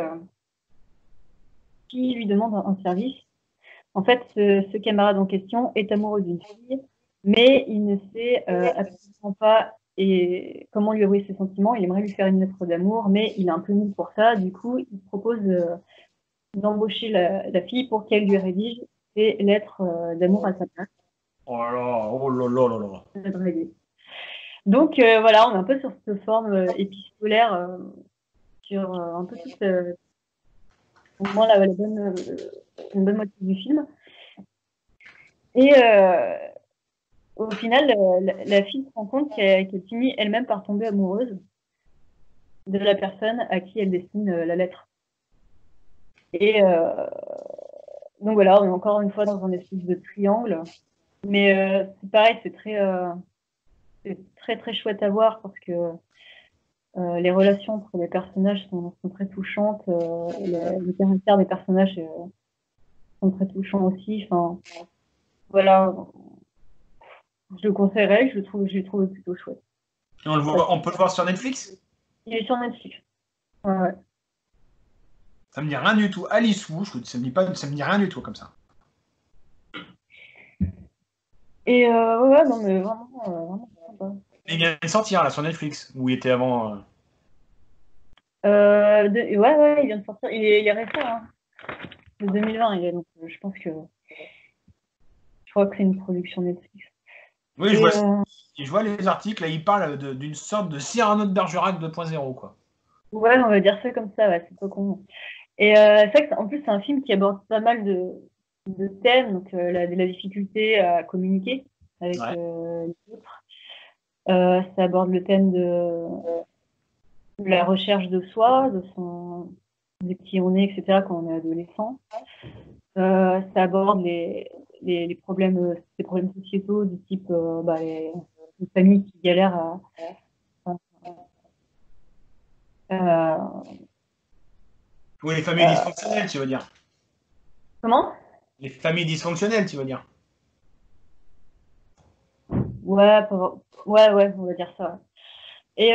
lui demande un service. En fait, ce camarade en question est amoureux d'une fille, mais il ne sait absolument pas comment lui avouer ses sentiments. Il aimerait lui faire une lettre d'amour, mais il est un peu nul pour ça. Du coup, il propose d'embaucher la fille pour qu'elle lui rédige ses lettres d'amour à sa place. Oh là là là là. Donc voilà, on est un peu sur cette forme épistolaire, sur un peu toute, au moins une bonne moitié du film. Et au final, la fille se rend compte qu'elle finit elle-même par tomber amoureuse de la personne à qui elle destine la lettre. Et donc voilà, on est encore une fois dans un espèce de triangle. Mais c'est pareil, c'est très très chouette à voir parce que les relations entre les personnages sont très touchantes. Les caractères des personnages sont très touchants aussi. Enfin, voilà, je le conseillerais, je l'ai trouvé plutôt chouette. Et on peut le voir sur Netflix? Il est sur Netflix. Ouais. Ça me dit rien du tout. Alice Wu, ça me dit rien du tout comme ça. Et ouais, non, mais vraiment sympa. Il vient de sortir là sur Netflix, où il était avant. Ouais, il vient de sortir. Il est récent, hein. De 2020, il est, donc je pense que. Je crois que c'est une production Netflix. Oui, je vois les articles, là, ils parlent d'une sorte de Cyrano de Bergerac 2.0, quoi. Ouais, on va dire ça comme ça, ouais, c'est pas con. Et c'est vrai que, en plus, c'est un film qui aborde pas mal de thèmes, donc la difficulté à communiquer avec Ouais. les autres. Ça aborde le thème de la recherche de soi, de qui on est, etc., quand on est adolescent. Ça aborde les problèmes, les problèmes sociétaux du type les familles qui galèrent à Oui, les familles dysfonctionnelles, tu veux dire. comment? Les familles dysfonctionnelles, tu veux dire. Ouais, ouais, on va dire ça. Ouais. Et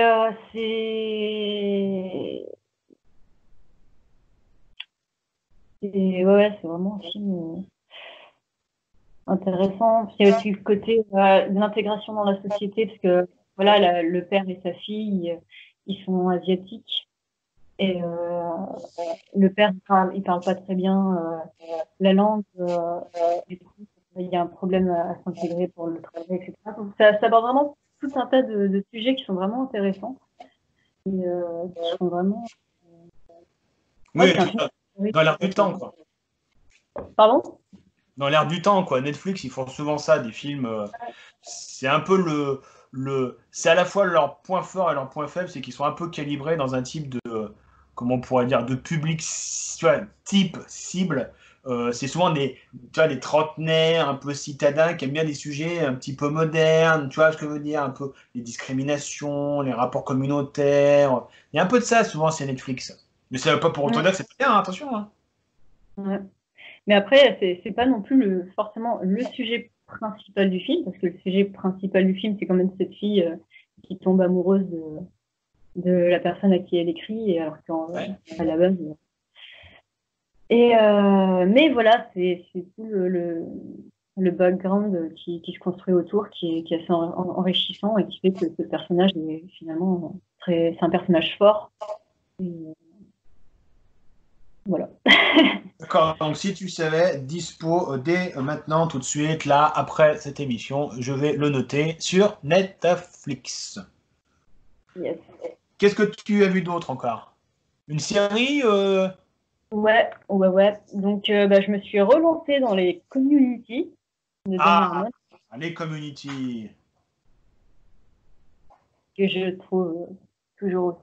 c'est vraiment un film intéressant. Il y a aussi le côté de l'intégration dans la société, parce que voilà, le père et sa fille, ils sont asiatiques. Et le père, il parle pas très bien la langue. Et du coup, il y a un problème à s'intégrer pour le travail, etc. Donc, ça aborde vraiment tout un tas de sujets qui sont vraiment intéressants. Et qui sont vraiment. Oui, Ouais, c'est un film. dans l'air du temps, quoi. Pardon? Dans l'air du temps, quoi. Netflix, ils font souvent ça, des films. C'est un peu c'est à la fois leur point fort et leur point faible, c'est qu'ils sont un peu calibrés dans un type de, comment on pourrait dire, de public, tu vois, type cible. C'est souvent des trentenaires un peu citadins qui aiment bien des sujets un petit peu modernes, tu vois ce que je veux dire, un peu les discriminations, les rapports communautaires. Il y a un peu de ça souvent c'est Netflix. Mais ça ne veut pas pour autant dire que c'est pas bien, hein, attention. Hein. Ouais. Mais après, c'est pas non plus forcément le sujet principal du film, parce que le sujet principal du film, c'est quand même cette fille qui tombe amoureuse de la personne à qui elle écrit, et alors qu'à la base. Et mais voilà, c'est tout le background qui se construit autour, qui est assez enrichissant et qui fait que ce personnage est finalement c'est un personnage fort. Et, voilà. D'accord, donc si tu savais, dispo dès maintenant, tout de suite, là, après cette émission, je vais le noter sur Netflix. Yes. Qu'est-ce que tu as vu d'autre encore? Une série Ouais. Donc, je me suis relancée dans les community de Dan Ah, Harmon. les community. que je trouve toujours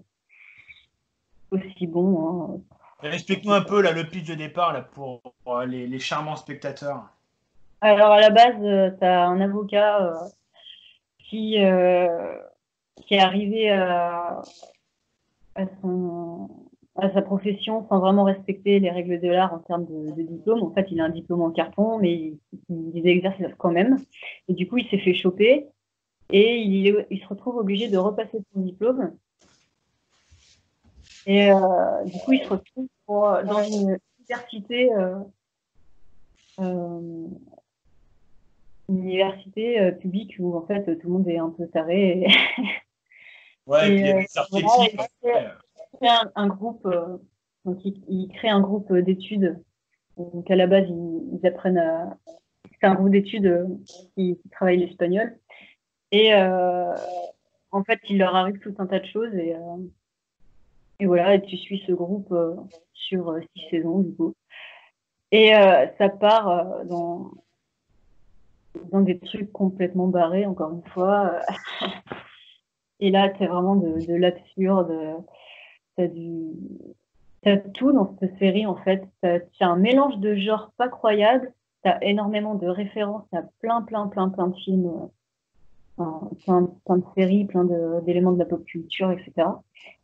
aussi bon. Explique-nous un peu là, le pitch de départ là, pour les charmants spectateurs. Alors à la base, tu as un avocat qui, qui est arrivé à, son, à sa profession sans vraiment respecter les règles de l'art en termes de diplôme. En fait, il a un diplôme en carton, mais il exerce quand même. Et du coup, il s'est fait choper et il se retrouve obligé de repasser son diplôme. Et du coup, il se retrouve dans une université publique où en fait tout le monde est un peu taré. Ouais, et puis il y a des Voilà, archétypes. il crée un groupe, donc il crée un groupe d'études. Donc à la base, ils apprennent à. C'est un groupe d'études qui travaille l'espagnol. Et en fait, il leur arrive tout un tas de choses. Et voilà, et tu suis ce groupe sur 6 saisons, du coup. Et ça part dans des trucs complètement barrés, encore une fois. Et là, c'est vraiment de l'absurde. T'as tout dans cette série, en fait. T'as un mélange de genres pas croyable. T'as énormément de références à plein de films, plein de séries, d'éléments de la pop culture, etc.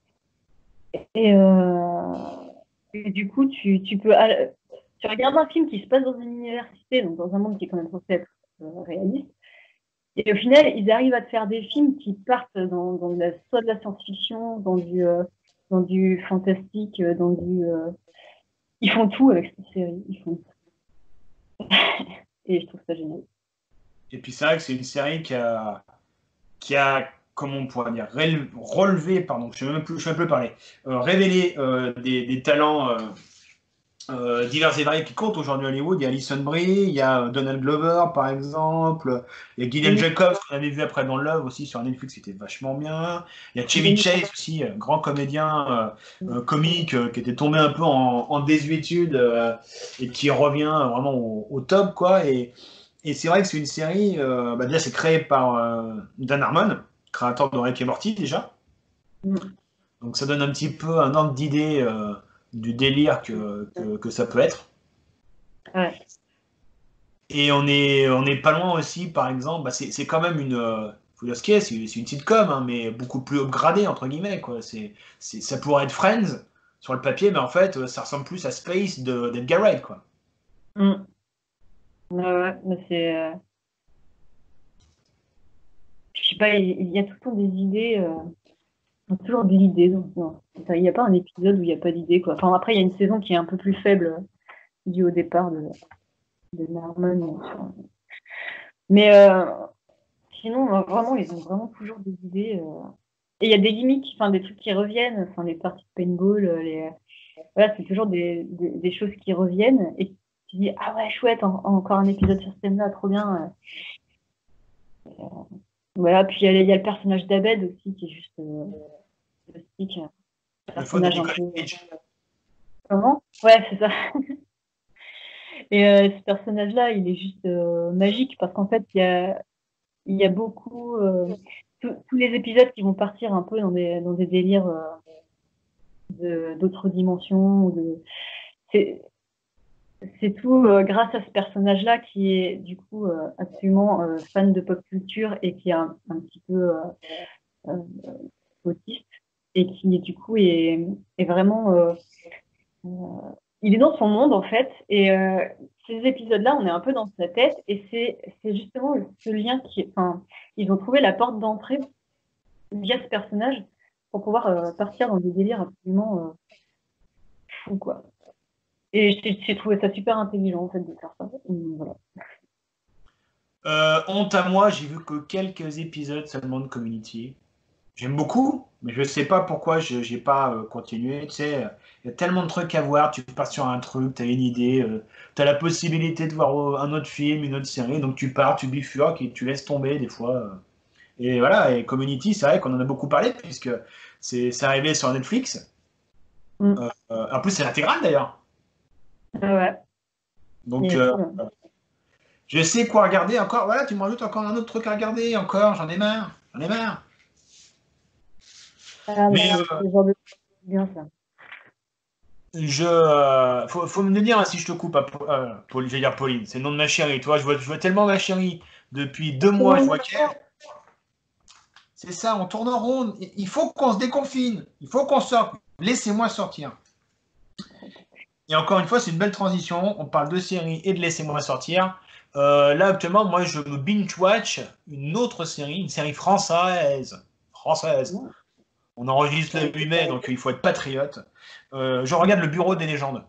Et du coup, tu regardes un film qui se passe dans une université, donc dans un monde qui est quand même censé être réaliste. Et au final, ils arrivent à te faire des films qui partent soit de la science-fiction, dans du fantastique, ils font tout avec cette série. Ils font tout. Et je trouve ça génial. Et puis c'est vrai que c'est une série qui a, comment on pourrait dire, relevé, pardon, je ne sais même plus parler, révélé des talents divers et variés qui comptent aujourd'hui à Hollywood. Il y a Alison Brie, il y a Donald Glover, par exemple, il y a Gillian Jacobs, qu'on avait vu après dans Love aussi sur Netflix, c'était vachement bien. Il y a Chevy Chase aussi, grand comédien comique qui était tombé un peu en désuétude et qui revient vraiment au top, quoi. Et c'est vrai que c'est une série, déjà c'est créé par Dan Harmon, créateur de Rick et Morty déjà. Donc ça donne un petit peu un ordre d'idée du délire que ça peut être. Ouais. Et on est pas loin aussi, par exemple, c'est quand même faut dire ce qu'il y a, c'est une sitcom, hein, mais beaucoup plus upgradée, entre guillemets, quoi. Ça pourrait être Friends sur le papier, mais en fait, ça ressemble plus à Space d'Edgar Wright, quoi. Ouais, mais c'est. Je sais pas, il y a tout le temps des idées. Toujours de l'idée. Non. Il n'y a pas un épisode où il n'y a pas d'idée, quoi. Enfin, après, il y a une saison qui est un peu plus faible due au départ de Norman. Mais sinon, vraiment, ils ont vraiment toujours des idées. Et il y a des gimmicks, enfin, des trucs qui reviennent. Enfin, les parties de paintball, voilà, c'est toujours des choses qui reviennent. Et tu dis, ah ouais, chouette, encore un épisode sur ce thème-là, trop bien. Voilà, puis il y a le personnage d'Abed aussi qui est juste fantastique. Le faux de Personnage un Nicolas peu. Cage. Comment? Ouais, c'est ça. Et ce personnage-là, il est juste magique parce qu'en fait, il y a beaucoup. Tous les épisodes qui vont partir un peu dans des délires d'autres dimensions. C'est tout grâce à ce personnage-là qui est du coup absolument fan de pop culture et qui est un petit peu euh, autiste et qui du coup est vraiment il est dans son monde en fait et ces épisodes-là on est un peu dans sa tête et c'est justement ce lien enfin ils ont trouvé la porte d'entrée via ce personnage pour pouvoir partir dans des délires absolument fous quoi. Et j'ai trouvé ça super intelligent en fait de faire ça. Donc, voilà. Honte à moi, j'ai vu que quelques épisodes seulement de Community. J'aime beaucoup, mais je sais pas pourquoi je n'ai pas continué. Tu sais, il y a tellement de trucs à voir. Tu pars sur un truc, tu as une idée, tu as la possibilité de voir un autre film, une autre série, donc tu pars, tu bifurques et tu laisses tomber des fois. Et voilà, et Community, c'est vrai qu'on en a beaucoup parlé puisque c'est arrivé sur Netflix. En plus, c'est l'intégrale d'ailleurs. Ouais. Donc, je sais quoi regarder encore. Voilà, tu me rajoutes encore un autre truc à regarder, encore. J'en ai marre. J'en ai marre. Ah, Mais c'est le genre de bien ça. faut me le dire hein, si je te coupe, j'allais dire Pauline, c'est le nom de ma chérie. Toi, je vois tellement ma chérie depuis 2 mois, je vois qu'elle. C'est ça, on tourne en rond. Il faut qu'on se déconfine. Il faut qu'on sorte. Laissez-moi sortir. Et encore une fois, c'est une belle transition. On parle de série et de laissez-moi sortir. Là, actuellement, moi, je me binge-watch une autre série, une série française. Française. On enregistre le 8 mai, donc il faut être patriote. Je regarde Le Bureau des légendes.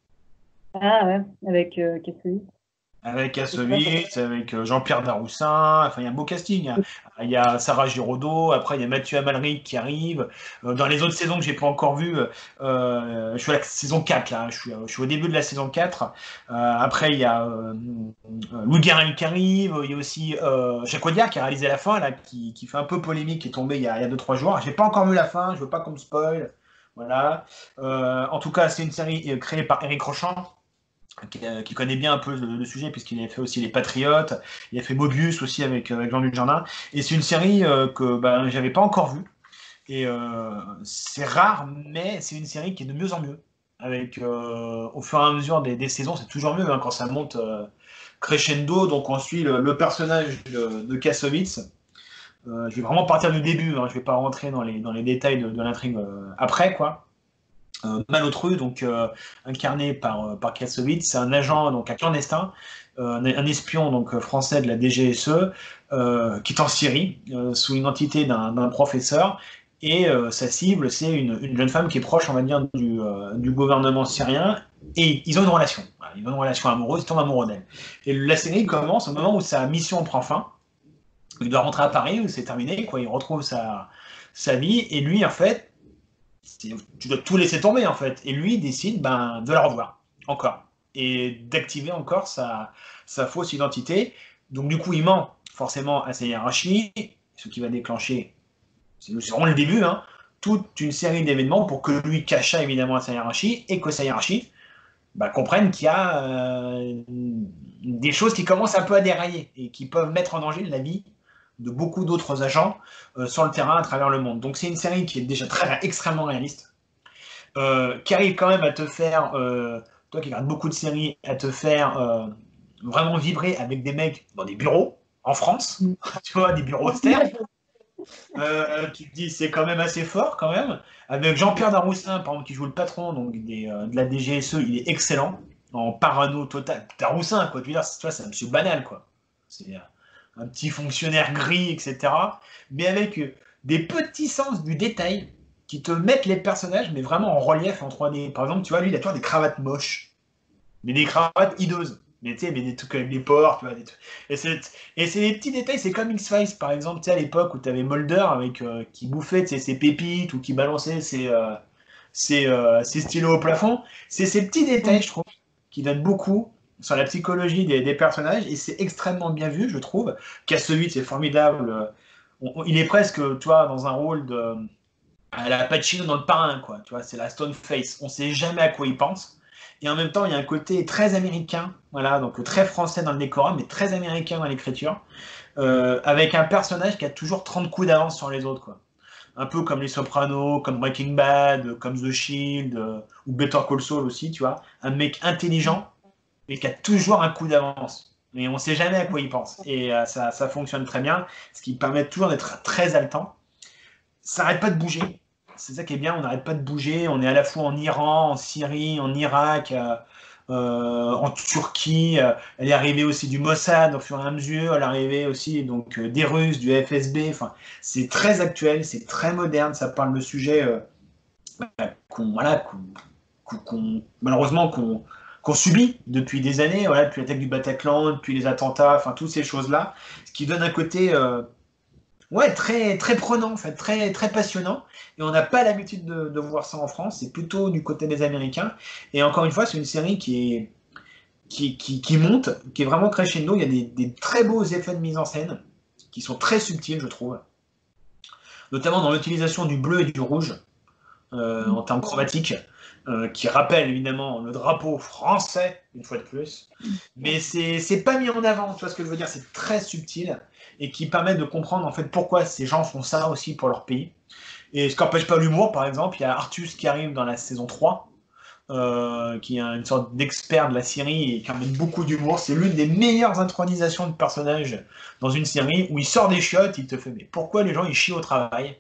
Ah ouais, avec Kassovitz, Avec c'est ça. Kassovitz, avec Jean-Pierre Daroussin, enfin il y a un beau casting. Il y a Sarah Giraudot, après il y a Mathieu Amalric qui arrive. Dans les autres saisons que j'ai pas encore vues, je suis à la saison 4 là, je suis au début de la saison 4. Après il y a Louis Garrel qui arrive, il y a aussi Jacques Audiard qui a réalisé la fin là, qui fait un peu polémique, qui est tombé il y a 2-3 jours. J'ai pas encore vu la fin, je veux pas qu'on me spoil. Voilà. En tout cas, c'est une série créée par Éric Rochant qui connaît bien un peu le sujet, puisqu'il a fait aussi Les Patriotes, il a fait Mobius aussi avec Jean-Luc Jardin. Et c'est une série que ben, j'avais pas encore vue. Et c'est rare, mais c'est une série qui est de mieux en mieux. Avec, au fur et à mesure des saisons, c'est toujours mieux hein, quand ça monte crescendo. Donc on suit le personnage de Kassovitz. Je vais vraiment partir du début, hein, je vais pas rentrer dans les détails de l'intrigue après, quoi. Malotru, donc incarné par Kassovitz, c'est un agent, donc un clandestin, un espion donc français de la DGSE, qui est en Syrie sous une entité d'un professeur. Et sa cible, c'est une jeune femme qui est proche, on va dire, du gouvernement syrien. Et ils ont une relation. Voilà, ils ont une relation amoureuse, ils tombent amoureux d'elle. Et la série commence au moment où sa mission prend fin. Il doit rentrer à Paris, où c'est terminé, quoi. Il retrouve sa vie. Et lui, en fait, tu dois tout laisser tomber en fait. Et lui il décide ben, de la revoir encore et d'activer encore sa fausse identité. Donc du coup, il ment forcément à sa hiérarchie, ce qui va déclencher, c'est vraiment le début, hein, toute une série d'événements pour que lui cache ça évidemment à sa hiérarchie et que sa hiérarchie bah, comprenne qu'il y a des choses qui commencent un peu à dérailler et qui peuvent mettre en danger la vie de beaucoup d'autres agents sur le terrain à travers le monde. Donc c'est une série qui est déjà extrêmement réaliste, qui arrive quand même à te faire, toi qui regardes beaucoup de séries, à te faire vraiment vibrer avec des mecs dans des bureaux en France, tu vois, des bureaux austères. Tu te dis, c'est quand même assez fort quand même. Avec Jean-Pierre Daroussin, par exemple, qui joue le patron donc de la DGSE, il est excellent, en parano total. Daroussin, quoi, tu vois, c'est un monsieur banal, quoi. C'est un petit fonctionnaire gris, etc. Mais avec des petits sens du détail qui te mettent les personnages, mais vraiment en relief en 3D. Par exemple, tu vois, lui, il a toujours des cravates moches, mais des cravates hideuses. Mais tu sais, mais des trucs avec des porcs, tu vois, des trucs. Et c'est des petits détails, c'est comme X-Files, par exemple, tu sais, à l'époque où tu avais Mulder avec, qui bouffait ses pépites ou qui balançait ses stylos au plafond. C'est ces petits détails, je trouve, qui donnent beaucoup sur la psychologie des personnages, et c'est extrêmement bien vu, je trouve. Kassovitz c'est formidable. Il est presque, tu vois, dans un rôle de à la Pacino dans Le Parrain, quoi. Tu vois, c'est la stone face. On sait jamais à quoi il pense. Et en même temps, il y a un côté très américain, voilà, donc très français dans le décorum, mais très américain dans l'écriture, avec un personnage qui a toujours 30 coups d'avance sur les autres, quoi. Un peu comme Les Sopranos, comme Breaking Bad, comme The Shield, ou Better Call Saul aussi, tu vois. Un mec intelligent, mais qui a toujours un coup d'avance. Mais on ne sait jamais à quoi il pense. Et ça fonctionne très bien, ce qui permet toujours d'être très haletant. Ça n'arrête pas de bouger. C'est ça qui est bien, on n'arrête pas de bouger. On est à la fois en Iran, en Syrie, en Irak, en Turquie. Elle est arrivée aussi du Mossad au fur et à mesure. Elle est arrivée aussi donc, des Russes, du FSB. Enfin, c'est très actuel, c'est très moderne. Ça parle de sujets voilà, malheureusement qu'on subit depuis des années, voilà, depuis l'attaque du Bataclan, depuis les attentats, enfin toutes ces choses-là, ce qui donne un côté ouais, très, très prenant, en fait, très, très passionnant. Et on n'a pas l'habitude de voir ça en France, c'est plutôt du côté des Américains. Et encore une fois, c'est une série qui monte, qui est vraiment crescendo. Il y a des très beaux effets de mise en scène, qui sont très subtils, je trouve. Notamment dans l'utilisation du bleu et du rouge, en termes chromatiques, qui rappelle évidemment le drapeau français, une fois de plus. Mais c'est pas mis en avant, tu vois ce que je veux dire, c'est très subtil, et qui permet de comprendre en fait pourquoi ces gens font ça aussi pour leur pays. Et ce qui n'empêche pas l'humour, par exemple, il y a Artus qui arrive dans la saison 3, qui est une sorte d'expert de la série et qui amène beaucoup d'humour. C'est l'une des meilleures intronisations de personnages dans une série où il sort des chiottes, il te fait mais pourquoi les gens ils chient au travail?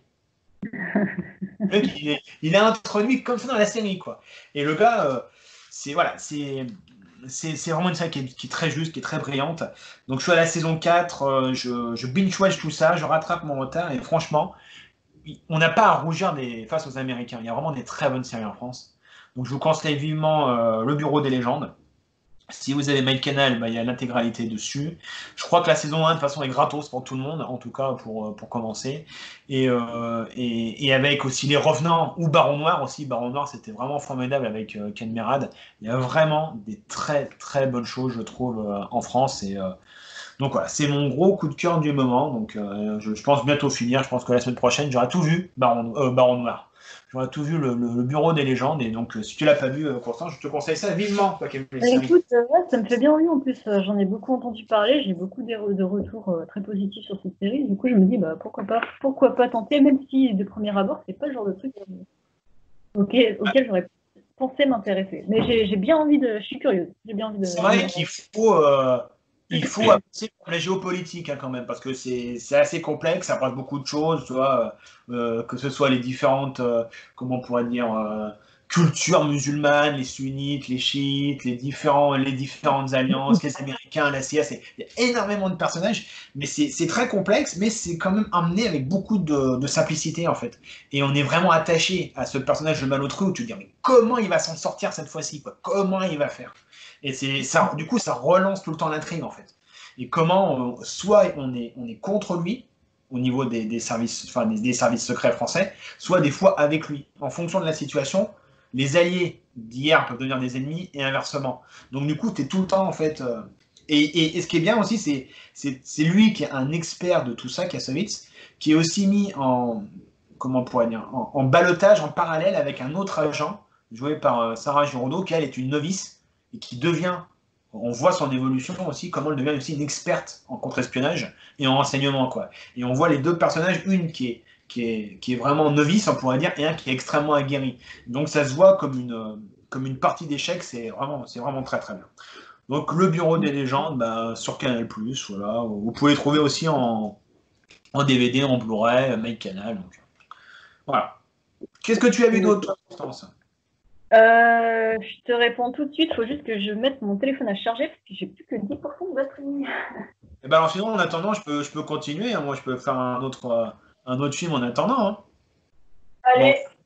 Le mec, il est introduit comme ça dans la série, quoi. Et le gars, c'est voilà, c'est vraiment une série qui est très juste, qui est très brillante. Donc je suis à la saison 4, je binge-watch tout ça, je rattrape mon retard et franchement, on n'a pas à rougir face aux Américains. Il y a vraiment des très bonnes séries en France. Donc je vous conseille vivement Le Bureau des légendes. Si vous avez MyCanal, bah, il y a l'intégralité dessus. Je crois que la saison 1, de toute façon, est gratos pour tout le monde, en tout cas pour commencer. Et avec aussi Les Revenants ou Baron Noir aussi. Baron Noir, c'était vraiment formidable avec Ken Merad. Il y a vraiment des très très bonnes choses, je trouve, en France. Donc voilà, c'est mon gros coup de cœur du moment. Donc je pense bientôt finir. Je pense que la semaine prochaine, j'aurai tout vu, Baron Noir. J'aurai tout vu le Bureau des légendes. Et donc, si tu l'as pas vu, Constant, je te conseille ça vivement, toi qui aimes les séries. Écoute, ouais, ça me fait bien envie en plus. J'en ai beaucoup entendu parler. J'ai beaucoup de retours très positifs sur cette série. Du coup, je me dis, bah, pourquoi pas tenter, même si de premier abord, c'est pas le genre de truc auquel j'aurais pensé m'intéresser. Mais j'ai bien envie de. Je suis curieuse. J'ai bien envie de. C'est vrai qu'il faut apprécier la géopolitique hein, quand même, parce que c'est assez complexe, ça passe beaucoup de choses, tu vois, que ce soit les différentes, comment on pourrait dire, cultures musulmanes, les sunnites, les chiites, les différentes alliances, les Américains, la CIA, il y a énormément de personnages, mais c'est très complexe, mais c'est quand même amené avec beaucoup de simplicité en fait. Et on est vraiment attaché à ce personnage de Malotru où tu te dis, mais comment il va s'en sortir cette fois-ci, quoi? Comment il va faire? Et ça, du coup, ça relance tout le temps l'intrigue en fait. Et comment, soit on est contre lui au niveau des services, enfin des services secrets français, soit des fois avec lui. En fonction de la situation, les alliés d'hier peuvent devenir des ennemis et inversement. Donc du coup, tu es tout le temps en fait. Et ce qui est bien aussi, c'est lui qui est un expert de tout ça, Kassovitz, qui est aussi mis en, comment on pourrait dire, en ballottage en parallèle avec un autre agent joué par Sarah Giraudot, qui elle est une novice et qui devient, on voit son évolution aussi, comment elle devient aussi une experte en contre-espionnage et en renseignement, quoi. Et on voit les deux personnages, une qui est vraiment novice, on pourrait dire, et un qui est extrêmement aguerri. Donc ça se voit comme une partie d'échecs, c'est vraiment très très bien. Donc le Bureau des légendes, bah, sur Canal+, voilà. Vous pouvez le trouver aussi en DVD, en Blu-ray, MyCanal. Donc, voilà. Qu'est-ce que tu as vu d'autre, Constance? Je te réponds tout de suite. Il faut juste que je mette mon téléphone à charger parce que j'ai plus que 10% de batterie. Eh ben alors sinon, en attendant, je peux continuer, hein. Moi, je peux faire un autre film en attendant, hein. Bon, Allez,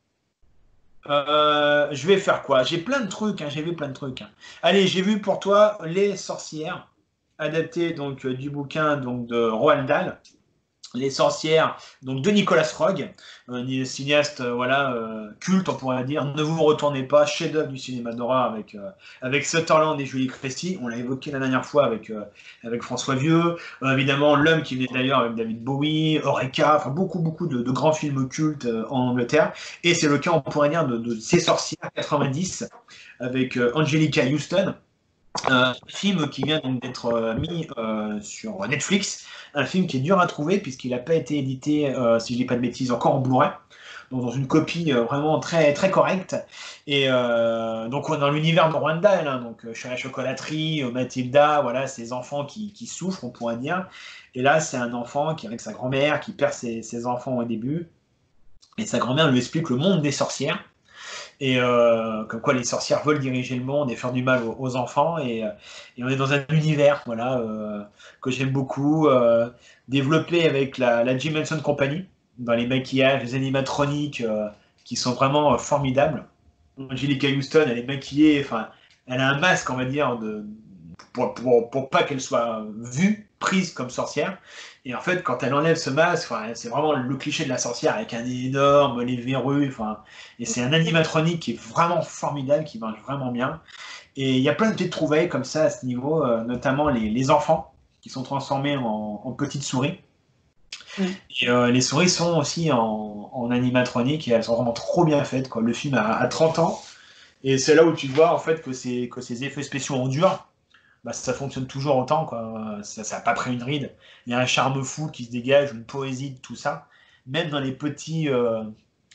je vais faire quoi? J'ai plein de trucs, hein, j'ai vu plein de trucs, hein. Allez, j'ai vu pour toi Les Sorcières, adapté donc du bouquin donc de Roald Dahl. Les sorcières, donc de Nicolas Roeg, un cinéaste voilà, culte, on pourrait dire. Ne vous retournez pas, chef-d'œuvre du cinéma d'horreur avec Sutherland et Julie Christie. On l'a évoqué la dernière fois avec François Vieux. Évidemment, L'homme qui venait d'ailleurs avec David Bowie, Eureka, enfin beaucoup, beaucoup de grands films cultes en Angleterre. Et c'est le cas, on pourrait dire, de Ces sorcières 90 avec Angelica Houston. Un film qui vient donc d'être mis sur Netflix, un film qui est dur à trouver puisqu'il n'a pas été édité, si je dis pas de bêtises, encore en Blu-ray, donc dans une copie vraiment très très correcte. Et donc on est dans l'univers de Rwanda, hein, donc chez la chocolaterie, Mathilda, voilà, ces enfants qui souffrent, on pourrait dire. Et là, c'est un enfant qui est avec sa grand-mère, qui perd ses enfants au début, et sa grand-mère lui explique le monde des sorcières. Et comme quoi les sorcières veulent diriger le monde et faire du mal aux enfants. Et on est dans un univers voilà, que j'aime beaucoup, développé avec la Jim Henson Company, dans les maquillages, les animatroniques qui sont vraiment formidables. Angelica Houston, elle est maquillée, enfin, elle a un masque, on va dire, pour pas qu'elle soit vue, prise comme sorcière. Et en fait, quand elle enlève ce masque, enfin, c'est vraiment le cliché de la sorcière avec un nez énorme, les verrues, enfin, et c'est un animatronique qui est vraiment formidable, qui marche vraiment bien. Et il y a plein de petites trouvailles comme ça à ce niveau, notamment les enfants qui sont transformés en petites souris. Et les souris sont aussi en animatronique et elles sont vraiment trop bien faites, quoi. Le film a 30 ans et c'est là où tu vois en fait que ces effets spéciaux endurent. Bah, ça fonctionne toujours autant, quoi. Ça n'a pas pris une ride. Il y a un charme fou qui se dégage, une poésie de tout ça. Même dans les petits,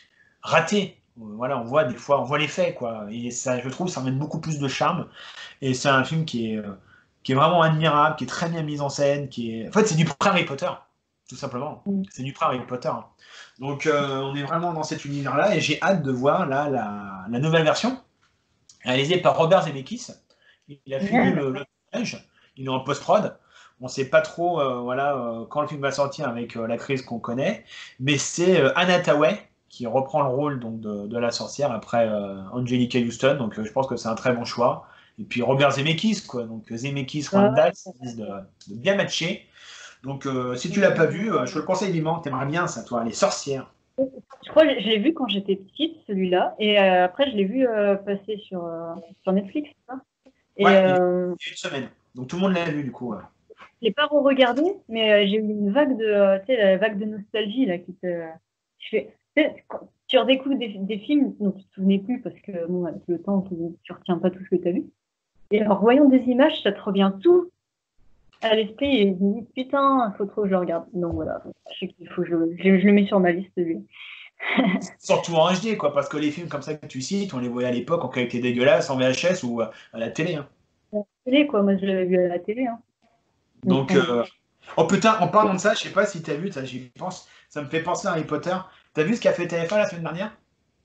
raté. Voilà, on voit des fois, on voit les faits, quoi. Et ça, je trouve, ça amène beaucoup plus de charme. Et c'est un film qui est vraiment admirable, qui est très bien mis en scène, en fait, c'est du pré-Harry Potter, tout simplement. Mm. C'est du pré-Harry Potter. Donc, on est vraiment dans cet univers-là, et j'ai hâte de voir là la nouvelle version, réalisée par Robert Zemeckis. Il a fini le tournage, il est en post-prod. On ne sait pas trop voilà, quand le film va sortir avec la crise qu'on connaît, mais c'est Anna Thaoué qui reprend le rôle donc, de la sorcière après Angelica Houston, donc je pense que c'est un très bon choix. Et puis Robert Zemeckis, quoi, donc Zemeckis, Randall, de bien matcher. Donc si tu l'as pas vu, je te le conseille vivement, t'aimerais bien ça, toi, les sorcières. Je crois que je l'ai vu quand j'étais petite, celui-là. Et après, je l'ai vu passer sur Netflix. Ça. Et Ouais, il y a une semaine. Donc tout le monde l'a vu du coup. Ouais. je l'ai pas re-regardé, mais j'ai eu une vague tu sais, la vague de nostalgie là qui te. Quand tu redécouvres des films dont tu te souvenais plus parce que bon, avec le temps, tu retiens pas tout ce que tu as vu. Et en voyant des images, ça te revient tout à l'esprit et je me dis putain, il faut trop que je le regarde. Donc voilà, je sais qu'il faut que je le mets sur ma liste lui. Surtout en HD, quoi, parce que les films comme ça que tu cites, on les voyait à l'époque en qualité dégueulasse, en VHS ou à la télé. Hein. À la télé, quoi, moi je l'avais vu à la télé. Hein. Donc, oh putain, en parlant de ça, je sais pas si t'as vu, ça, j'y pense, ça me fait penser à Harry Potter. T'as vu ce qu'a fait TF1 la semaine dernière?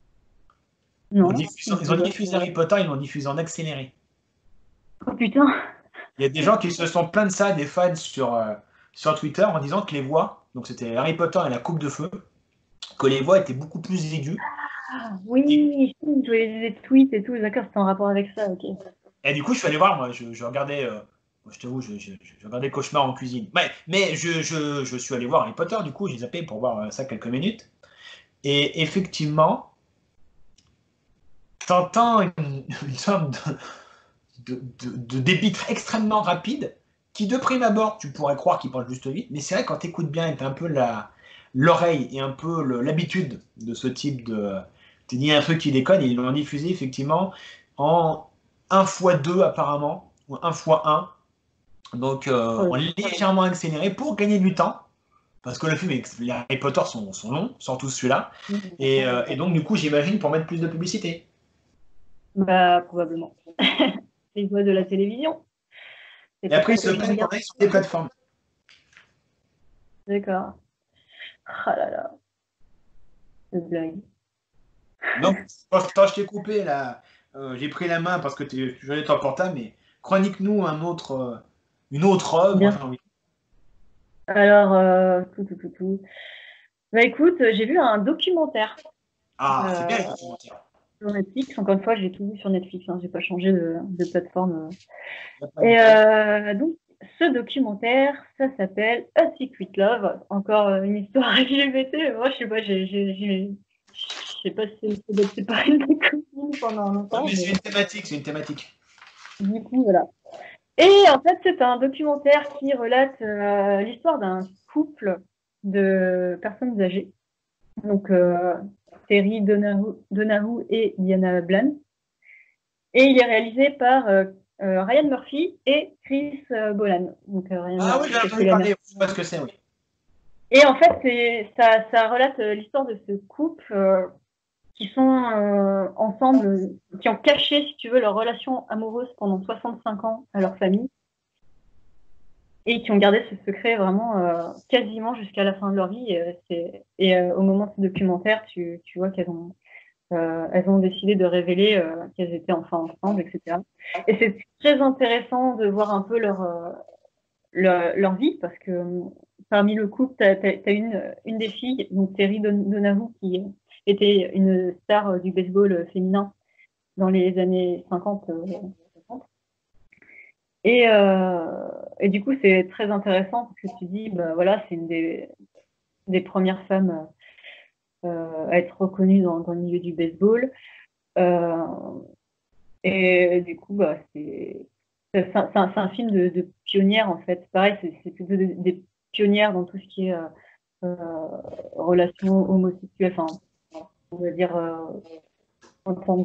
Non. Ils ont diffusé Harry Potter, ils l'ont diffusé en accéléré. Oh putain. Il y a des gens qui se sont plaints de ça, des fans sur Twitter, en disant que les voix, donc c'était Harry Potter et la Coupe de Feu, que les voix étaient beaucoup plus aiguës. Ah, Et, oui, je voyais des tweets et tout, d'accord, c'était en rapport avec ça, ok. et du coup, je suis allé voir, moi, je regardais, je t'avoue, je regardais Cauchemar en cuisine. Ouais, mais je suis allé voir Harry Potter, du coup, j'ai zappé pour voir ça quelques minutes. Et effectivement, t'entends une sorte de débit extrêmement rapide, qui de prime abord, tu pourrais croire qu'il parle juste vite, mais c'est vrai, quand tu écoutes bien et tu as un peu l'oreille et un peu l'habitude de ce type de. Tu dis un truc qui déconne, et ils l'ont diffusé effectivement en 1 x 2 apparemment, ou 1 x 1, donc Ouais. en légèrement accéléré pour gagner du temps. Parce que le film, les Harry Potter sont longs, surtout celui-là. Et donc, du coup, j'imagine pour mettre plus de publicité. Bah, probablement. Les voix de la télévision. C'est Et pas après, ça ils se que je plaignent qu'on regarde. aille sur des plateformes. D'accord. Ah là là, cette blague. Donc, quand je t'ai coupé, là, j'ai pris la main parce que tu venais ton portable, mais chronique-nous une autre œuvre, Bien. j'ai envie. Alors, tout. Bah écoute, j'ai vu un documentaire Ah, c'est bien les euh, documentaires. sur Netflix. Encore une fois, j'ai tout vu sur Netflix. Hein, j'ai pas changé de plateforme. Y a pas de Et mal. donc, ce documentaire, ça s'appelle A Secret Love. Encore une histoire LGBT. Moi, je sais pas, je sais pas si c'est d'être séparé de mes copines pendant Non, longtemps, mais c'est mais une thématique, c'est une thématique. du coup, voilà. Et en fait, c'est un documentaire qui relate l'histoire d'un couple de personnes âgées. Donc, Terry Donahue et Diana Bland. Et il est réalisé par Ryan Murphy et Chris Bolan. Donc, Ryan Ah oui, Murphy, j'en ai parce que entendu parler, je sais pas ce que c'est, oui. Et en fait, ça relate l'histoire de ce couple qui sont ensemble, qui ont caché, si tu veux, leur relation amoureuse pendant 65 ans à leur famille et qui ont gardé ce secret vraiment quasiment jusqu'à la fin de leur vie. Et au moment de ce documentaire, tu vois elles ont décidé de révéler qu'elles étaient enfin ensemble, etc. Et c'est très intéressant de voir un peu leur vie parce que parmi le couple, tu as une des filles, donc Terry Donahue, qui était une star du baseball féminin dans les années 50. 60. Et du coup, c'est très intéressant parce que tu dis, bah, voilà, c'est une des premières femmes à être reconnue dans le milieu du baseball. Euh, et du coup, bah, c'est un film de pionnière, en fait. Pareil, c'est plutôt des pionnières dans tout ce qui est relations homosexuelles, enfin, on va dire en termes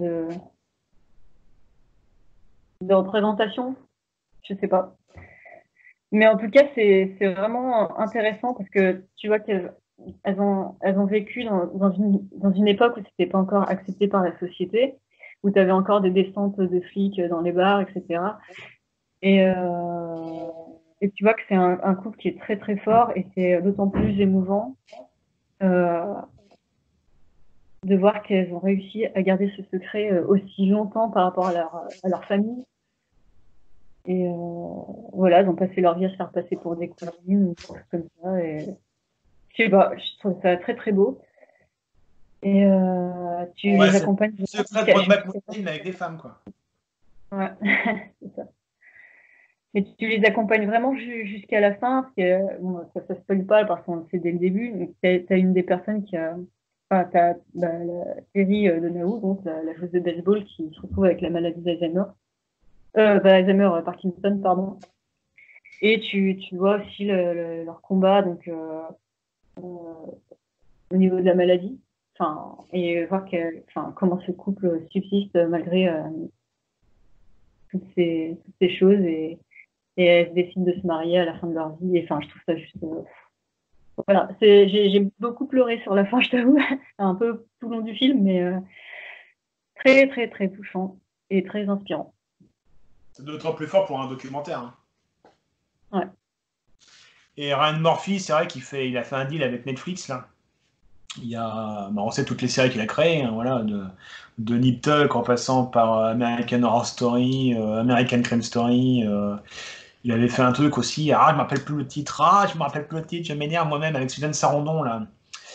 de représentation, je sais pas. Mais en tout cas, c'est vraiment intéressant parce que tu vois qu'elles elles ont vécu dans une époque où c'était pas encore accepté par la société, où tu avais encore des descentes de flics dans les bars, etc. Et tu vois que c'est un couple qui est très très fort, et c'est d'autant plus émouvant de voir qu'elles ont réussi à garder ce secret aussi longtemps par rapport à leur famille. Et voilà, elles ont passé leur vie à se faire passer pour des cousines ou des choses comme ça. Et je sais pas, je trouve ça très très beau. Et tu les accompagnes. C'est le secret de Brokeback Mountain avec des femmes, quoi. Ouais, c'est ça. Et tu les accompagnes vraiment jusqu'à la fin, parce que bon, ça spoil pas parce qu'on le sait dès le début. Tu as une des personnes qui a. Enfin, tu as la Terry Donahue, donc la joueuse de baseball, qui se retrouve avec la maladie d'Alzheimer. Alzheimer, Parkinson, pardon. Et tu vois aussi leur combat donc, au niveau de la maladie. Enfin, et voir comment ce couple subsiste malgré toutes ces choses. Et elles décident de se marier à la fin de leur vie. Et enfin, je trouve ça juste. Voilà, j'ai beaucoup pleuré sur la fin, je t'avoue, un peu tout le long du film, mais très, très, très touchant et très inspirant. C'est d'autant plus fort pour un documentaire. Hein. Ouais. Et Ryan Murphy, c'est vrai il a fait un deal avec Netflix, là. On sait toutes les séries qu'il a créées, hein, voilà, de Nip Tuck en passant par American Horror Story, American Crime Story. Il avait fait un truc aussi, je me rappelle plus le titre, je m'énerve moi-même avec Suzanne Sarandon là,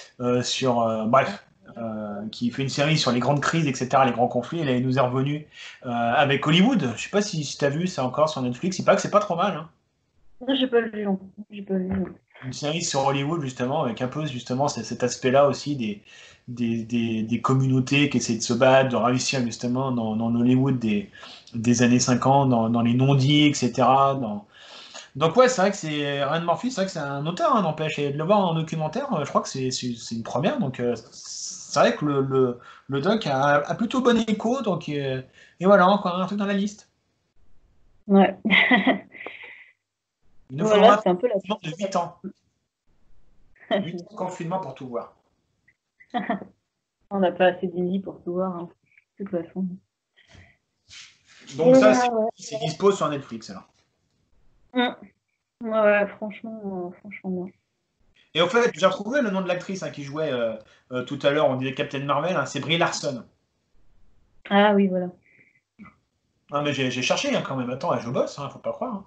qui fait une série sur les grandes crises, etc., les grands conflits. Et là, il nous est revenu avec Hollywood. Je sais pas si tu as vu, c'est encore sur Netflix. Il paraît que c'est pas trop mal. Hein. Non, j'ai pas vu. Une série sur Hollywood, justement, avec un peu justement cet aspect-là aussi des communautés qui essaient de se battre, de réussir justement dans Hollywood des années 50, dans les non-dits, etc. Donc ouais, c'est vrai que c'est Ryan Murphy, c'est vrai que c'est un auteur, hein, n'empêche, et de le voir en documentaire, je crois que c'est une première, donc c'est vrai que le doc a plutôt bon écho, donc et voilà, encore un truc dans la liste. Ouais. Il nous voilà, faudra c'est un peu la de 8 ans. 8 ans de confinement pour tout voir. On n'a pas assez d'indie pour tout voir, hein, de toute façon. Donc ça, c'est dispo sur Netflix, alors. Ouais, franchement, bien. Et au fait, j'ai retrouvé le nom de l'actrice qui jouait tout à l'heure, on disait Captain Marvel, c'est Brie Larson. Ah oui, voilà. Ah, mais j'ai cherché quand même, attends, je bosse, faut pas croire. Hein.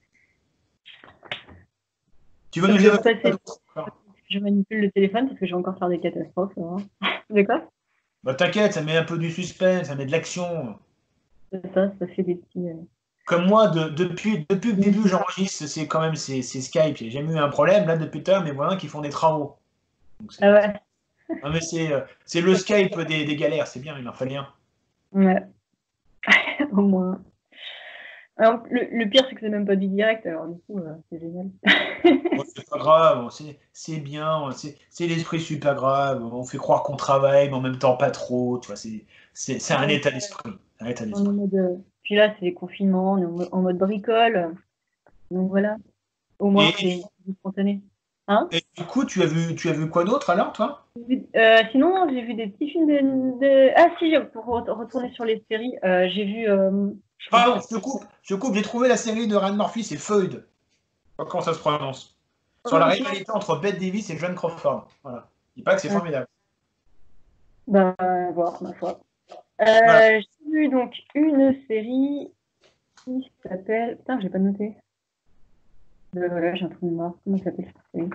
Tu veux nous dire je manipule le téléphone parce que je vais encore faire des catastrophes. Hein. De quoi? Bah t'inquiète, ça met un peu du suspense, ça met de l'action. Ça fait des petits... Comme moi, depuis le début, j'enregistre, c'est Skype. J'ai jamais eu un problème. Là, depuis tard, mais voilà, qui font des travaux. Ah ouais. Non, mais c'est le Skype des galères, c'est bien, il en fallait un. Ouais. Au moins. Alors, le pire, c'est que c'est même pas du direct, alors du coup, c'est génial. Bon, c'est pas grave, c'est bien, c'est l'esprit super grave. On fait croire qu'on travaille, mais en même temps pas trop. Tu vois, c'est un état d'esprit. Puis là, c'est les confinements, on est en mode bricole. Donc voilà. Au moins, c'est spontané. Hein? Et du coup, tu as vu quoi d'autre alors, toi? Sinon, j'ai vu des petits films Ah si, pour retourner sur les séries, j'ai vu... je coupe, j'ai trouvé la série de Ryan Murphy, c'est Feud. Je sais pas comment ça se prononce. Sur la rivalité entre Bette Davis et Joan Crawford. Voilà. Il paraît que c'est formidable. Ben, voir, ma foi. Voilà. J'ai vu donc une série qui s'appelle... Putain, j'ai pas noté. Voilà, j'ai un trou de mémoire. Comment ça s'appelle cette série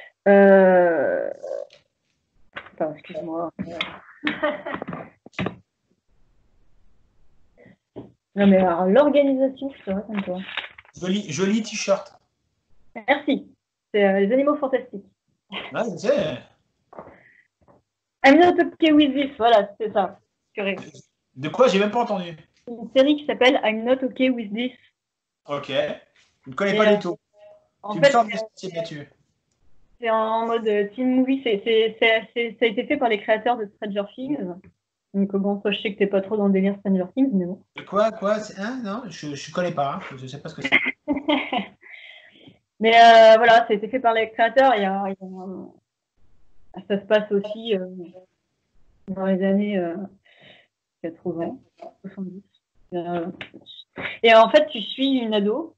Attends, excuse-moi. Non, mais alors, l'organisation, je te raconte toi. Joli t-shirt. Merci. C'est les animaux fantastiques. Ah, je sais. I'm not okay with this. Voilà, c'est ça. De quoi? J'ai même pas entendu. Une série qui s'appelle I'm not okay with this. Ok. Je ne connais pas du tout. En fait, c'est en mode teen movie. Ça a été fait par les créateurs de Stranger Things. Donc bon, je sais que t'es pas trop dans le délire Stranger Things, mais bon. Quoi non, je connais pas. Je sais pas ce que c'est. Mais voilà, ça a été fait par les créateurs. Il y a Ça se passe aussi dans les années 80, 70. Et en fait, tu suis une ado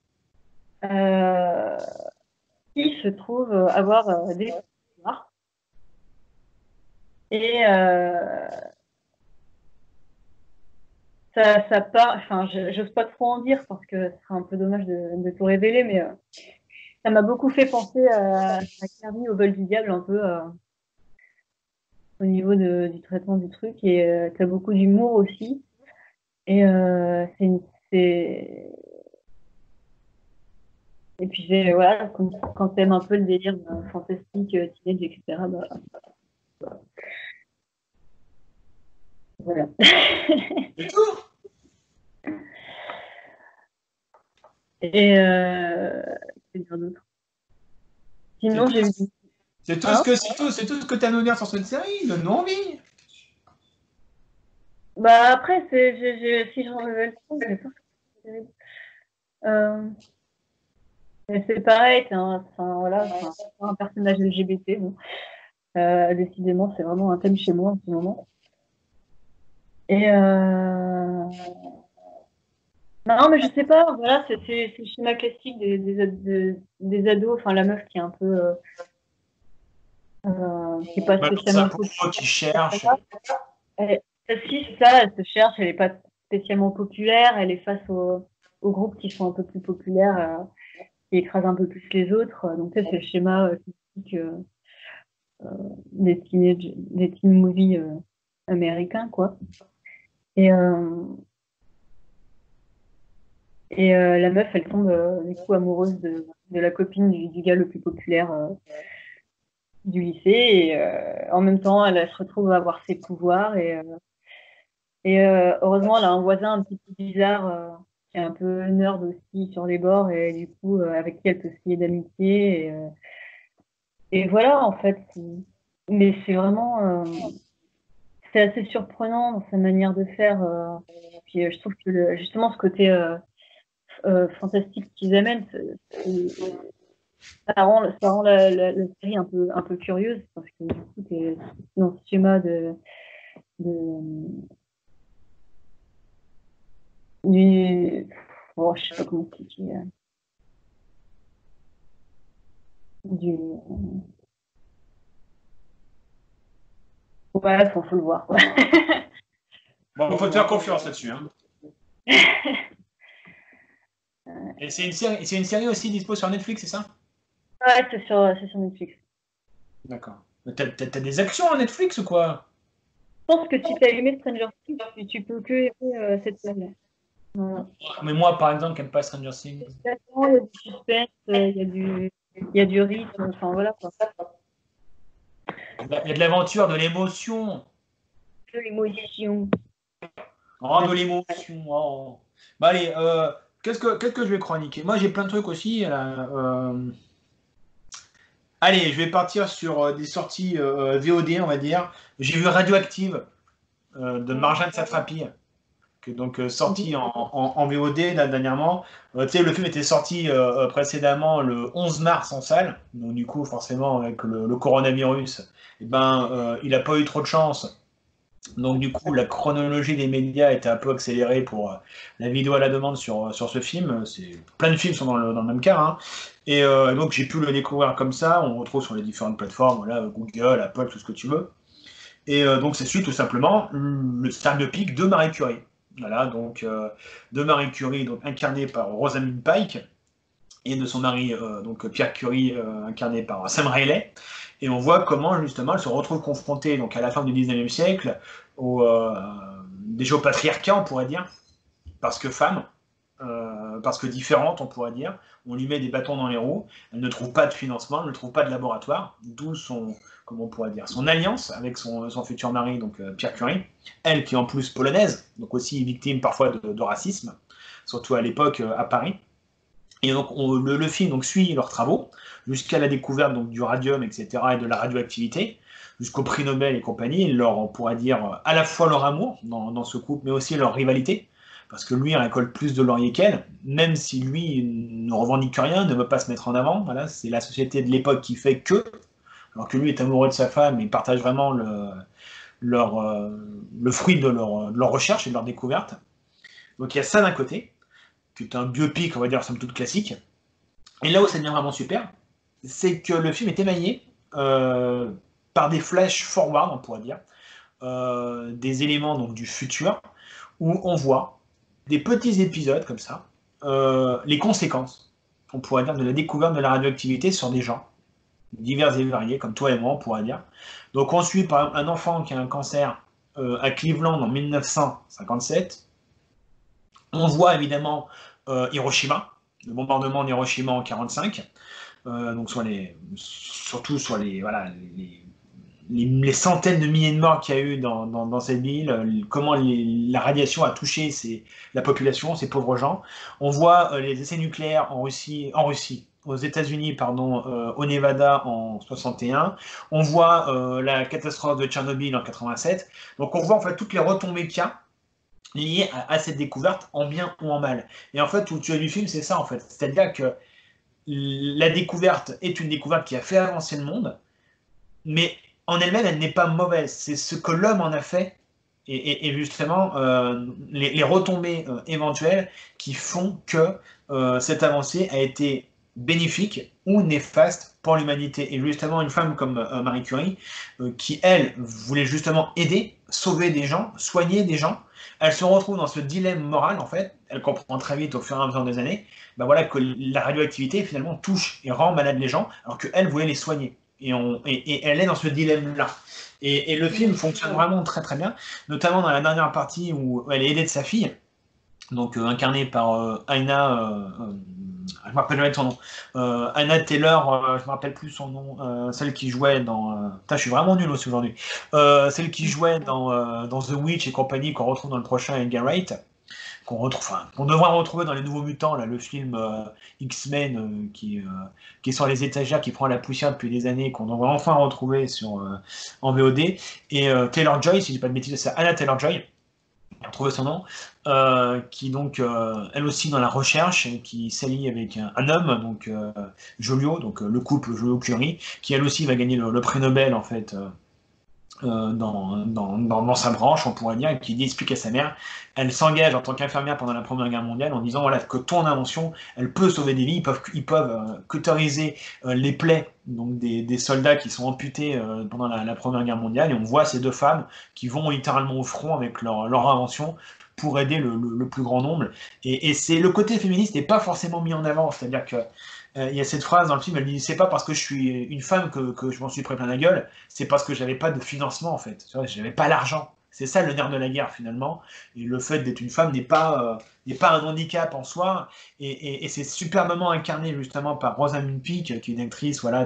qui se trouve avoir des pouvoirs. Et ça part, enfin, j'ose pas trop en dire parce que ce serait un peu dommage de tout révéler, mais ça m'a beaucoup fait penser à Kirby au bol du diable, un peu au niveau du traitement du truc, et t'as beaucoup d'humour aussi. Et et puis voilà, quand t'aimes un peu le délire fantastique, teenage, etc. Bah, voilà. C'est tout. Et que dire d'autre? Sinon, j'ai eu. C'est tout ce que tu as à nous dire sur cette série. Donne-nous envie. Bah après, si j'en révèle trop, j'ai peur que c'est terrible. C'est pareil, voilà, un personnage LGBT. Bon. Décidément, c'est vraiment un thème chez moi en ce moment. Et non, mais je sais pas, voilà, c'est le schéma classique des ados, enfin la meuf qui est un peu qui est pas spécialement qui cherche. Si, c'est ça, elle se cherche, elle est pas spécialement populaire, elle est face aux groupes qui sont un peu plus populaires, qui écrasent un peu plus les autres. Donc ça, c'est le schéma classique des teen movies américains, quoi. Et la meuf, elle tombe du coup amoureuse de la copine du gars le plus populaire du lycée, et en même temps, elle se retrouve à avoir ses pouvoirs, et heureusement, elle a un voisin un petit peu bizarre, qui est un peu nerd aussi sur les bords, et du coup, avec qui elle peut se lier d'amitié, et voilà, en fait. Mais c'est vraiment c'est assez surprenant dans sa manière de faire. Puis je trouve que justement ce côté fantastique qu'ils amènent, ça rend la série un peu curieuse, parce que du coup, t'es dans ce schéma oh, je sais pas comment expliquer. Ouais, faut le voir. Ouais. Bon, faut te faire confiance là-dessus. Hein. Et c'est une série aussi dispo sur Netflix, c'est ça? Ouais, c'est sur Netflix. D'accord. T'as des actions à Netflix ou quoi? Je pense que si t'as aimé Stranger Things, tu peux que aimer cette série-là. Voilà. Mais moi, par exemple, qui n'aime pas Stranger Things. Il y a du suspense, il y a du rythme, enfin voilà quoi. Il y a de l'aventure, de l'émotion. De l'émotion. Oh, de l'émotion. Oh. Bah allez, qu'est-ce que je vais chroniquer? Moi, j'ai plein de trucs aussi. Là, allez, je vais partir sur des sorties VOD, on va dire. J'ai vu Radioactive de Marjane Satrapi, qui est donc sorti en VOD là, dernièrement. Tu sais, le film était sorti précédemment le 11 mars en salle. Donc du coup, forcément, avec le coronavirus, eh ben, il n'a pas eu trop de chance. Donc du coup, la chronologie des médias était un peu accélérée pour la vidéo à la demande sur ce film. Plein de films sont dans le même cas. Hein. Et donc j'ai pu le découvrir comme ça. On le retrouve sur les différentes plateformes, voilà, Google, Apple, tout ce que tu veux. Et donc c'est suite tout simplement le biopic de Marie Curie. Voilà, donc de Marie Curie, donc incarnée par Rosamund Pike, et de son mari, donc Pierre Curie, incarné par Sam Riley. Et on voit comment justement elle se retrouve confrontée donc à la fin du 19e siècle déjà au patriarcat, on pourrait dire, parce que femme, parce que différente, on pourrait dire. On lui met des bâtons dans les roues. Elle ne trouve pas de financement, elle ne trouve pas de laboratoire, d'où son, comment on pourrait dire, son alliance avec son futur mari, donc Pierre Curie. Elle qui est en plus polonaise, donc aussi victime parfois de racisme, surtout à l'époque à Paris. Et donc le film donc, suit leurs travaux jusqu'à la découverte donc, du radium, etc., et de la radioactivité, jusqu'au prix Nobel et compagnie. On pourrait dire à la fois leur amour dans ce couple, mais aussi leur rivalité, parce que lui récolte plus de lauriers qu'elle, même si lui ne revendique rien, ne veut pas se mettre en avant. Voilà, c'est la société de l'époque qui fait que. alors que lui est amoureux de sa femme, et ils partagent vraiment le fruit de leur recherche et de leur découverte. Donc il y a ça d'un côté, qui est un biopic, on va dire, somme toute classique. Et là où ça devient vraiment super, c'est que le film est émaillé par des flash forward, on pourrait dire, des éléments donc, du futur, où on voit des petits épisodes comme ça, les conséquences, on pourrait dire, de la découverte de la radioactivité sur des gens, divers et variés, comme toi et moi, on pourrait dire. Donc on suit par exemple un enfant qui a un cancer à Cleveland en 1957. On voit évidemment Hiroshima, le bombardement d'Hiroshima en 1945. Donc surtout sur les centaines de milliers de morts qu'il y a eu dans cette ville, comment la radiation a touché la population, ces pauvres gens. On voit les essais nucléaires en Russie, aux États-Unis, pardon, au Nevada en 61. On voit la catastrophe de Tchernobyl en 87. Donc on voit en fait toutes les retombées qu'il y a liées à cette découverte, en bien ou en mal. Et en fait, tout le tueur du film, c'est ça en fait. C'est-à-dire que la découverte est une découverte qui a fait avancer le monde, mais en elle-même, elle n'est pas mauvaise. C'est ce que l'homme en a fait et justement les retombées éventuelles qui font que cette avancée a été bénéfique ou néfaste pour l'humanité. Et justement, une femme comme Marie Curie, qui, elle, voulait justement aider, sauver des gens, soigner des gens, elle se retrouve dans ce dilemme moral, en fait. Elle comprend très vite, au fur et à mesure des années, ben voilà, que la radioactivité, finalement, touche et rend malade les gens, alors qu'elle voulait les soigner. Et elle est dans ce dilemme-là. Et le film fonctionne vraiment très très bien, notamment dans la dernière partie où elle est aidée de sa fille, donc incarnée par Aina, je me rappelle jamais de son nom, Anna Taylor, je me rappelle plus son nom, celle qui jouait dans... je suis vraiment nul aussi aujourd'hui. Celle qui jouait dans The Witch et compagnie, qu'on retrouve dans le prochain Edgar Wright, qu'on devrait retrouver dans les Nouveaux Mutants, là, le film X-Men qui est sur les étagères, qui prend la poussière depuis des années, qu'on devrait enfin retrouver en VOD. Et Taylor-Joy, si je dis pas de bêtises, c'est Anna Taylor-Joy, j'ai retrouvé son nom, qui donc, elle aussi dans la recherche, qui s'allie avec un homme, donc Joliot, donc le couple Joliot-Curie, qui elle aussi va gagner le prix Nobel, en fait, dans sa branche, on pourrait dire, et qui explique à sa mère, elle s'engage en tant qu'infirmière pendant la Première Guerre mondiale en disant voilà, que ton invention, elle peut sauver des vies, ils peuvent cauteriser les plaies donc des soldats qui sont amputés pendant la Première Guerre mondiale, et on voit ces deux femmes qui vont littéralement au front avec leur invention pour aider le plus grand nombre. Et c'est le côté féministe n'est pas forcément mis en avant, c'est-à-dire que il y a cette phrase dans le film, elle dit c'est pas parce que je suis une femme que je m'en suis pris plein la gueule, c'est parce que j'avais pas de financement en fait, j'avais pas l'argent. C'est ça le nerf de la guerre finalement. Et le fait d'être une femme n'est pas un handicap en soi. Et c'est superbement incarné justement par Rosamund Pike, qui est une actrice voilà,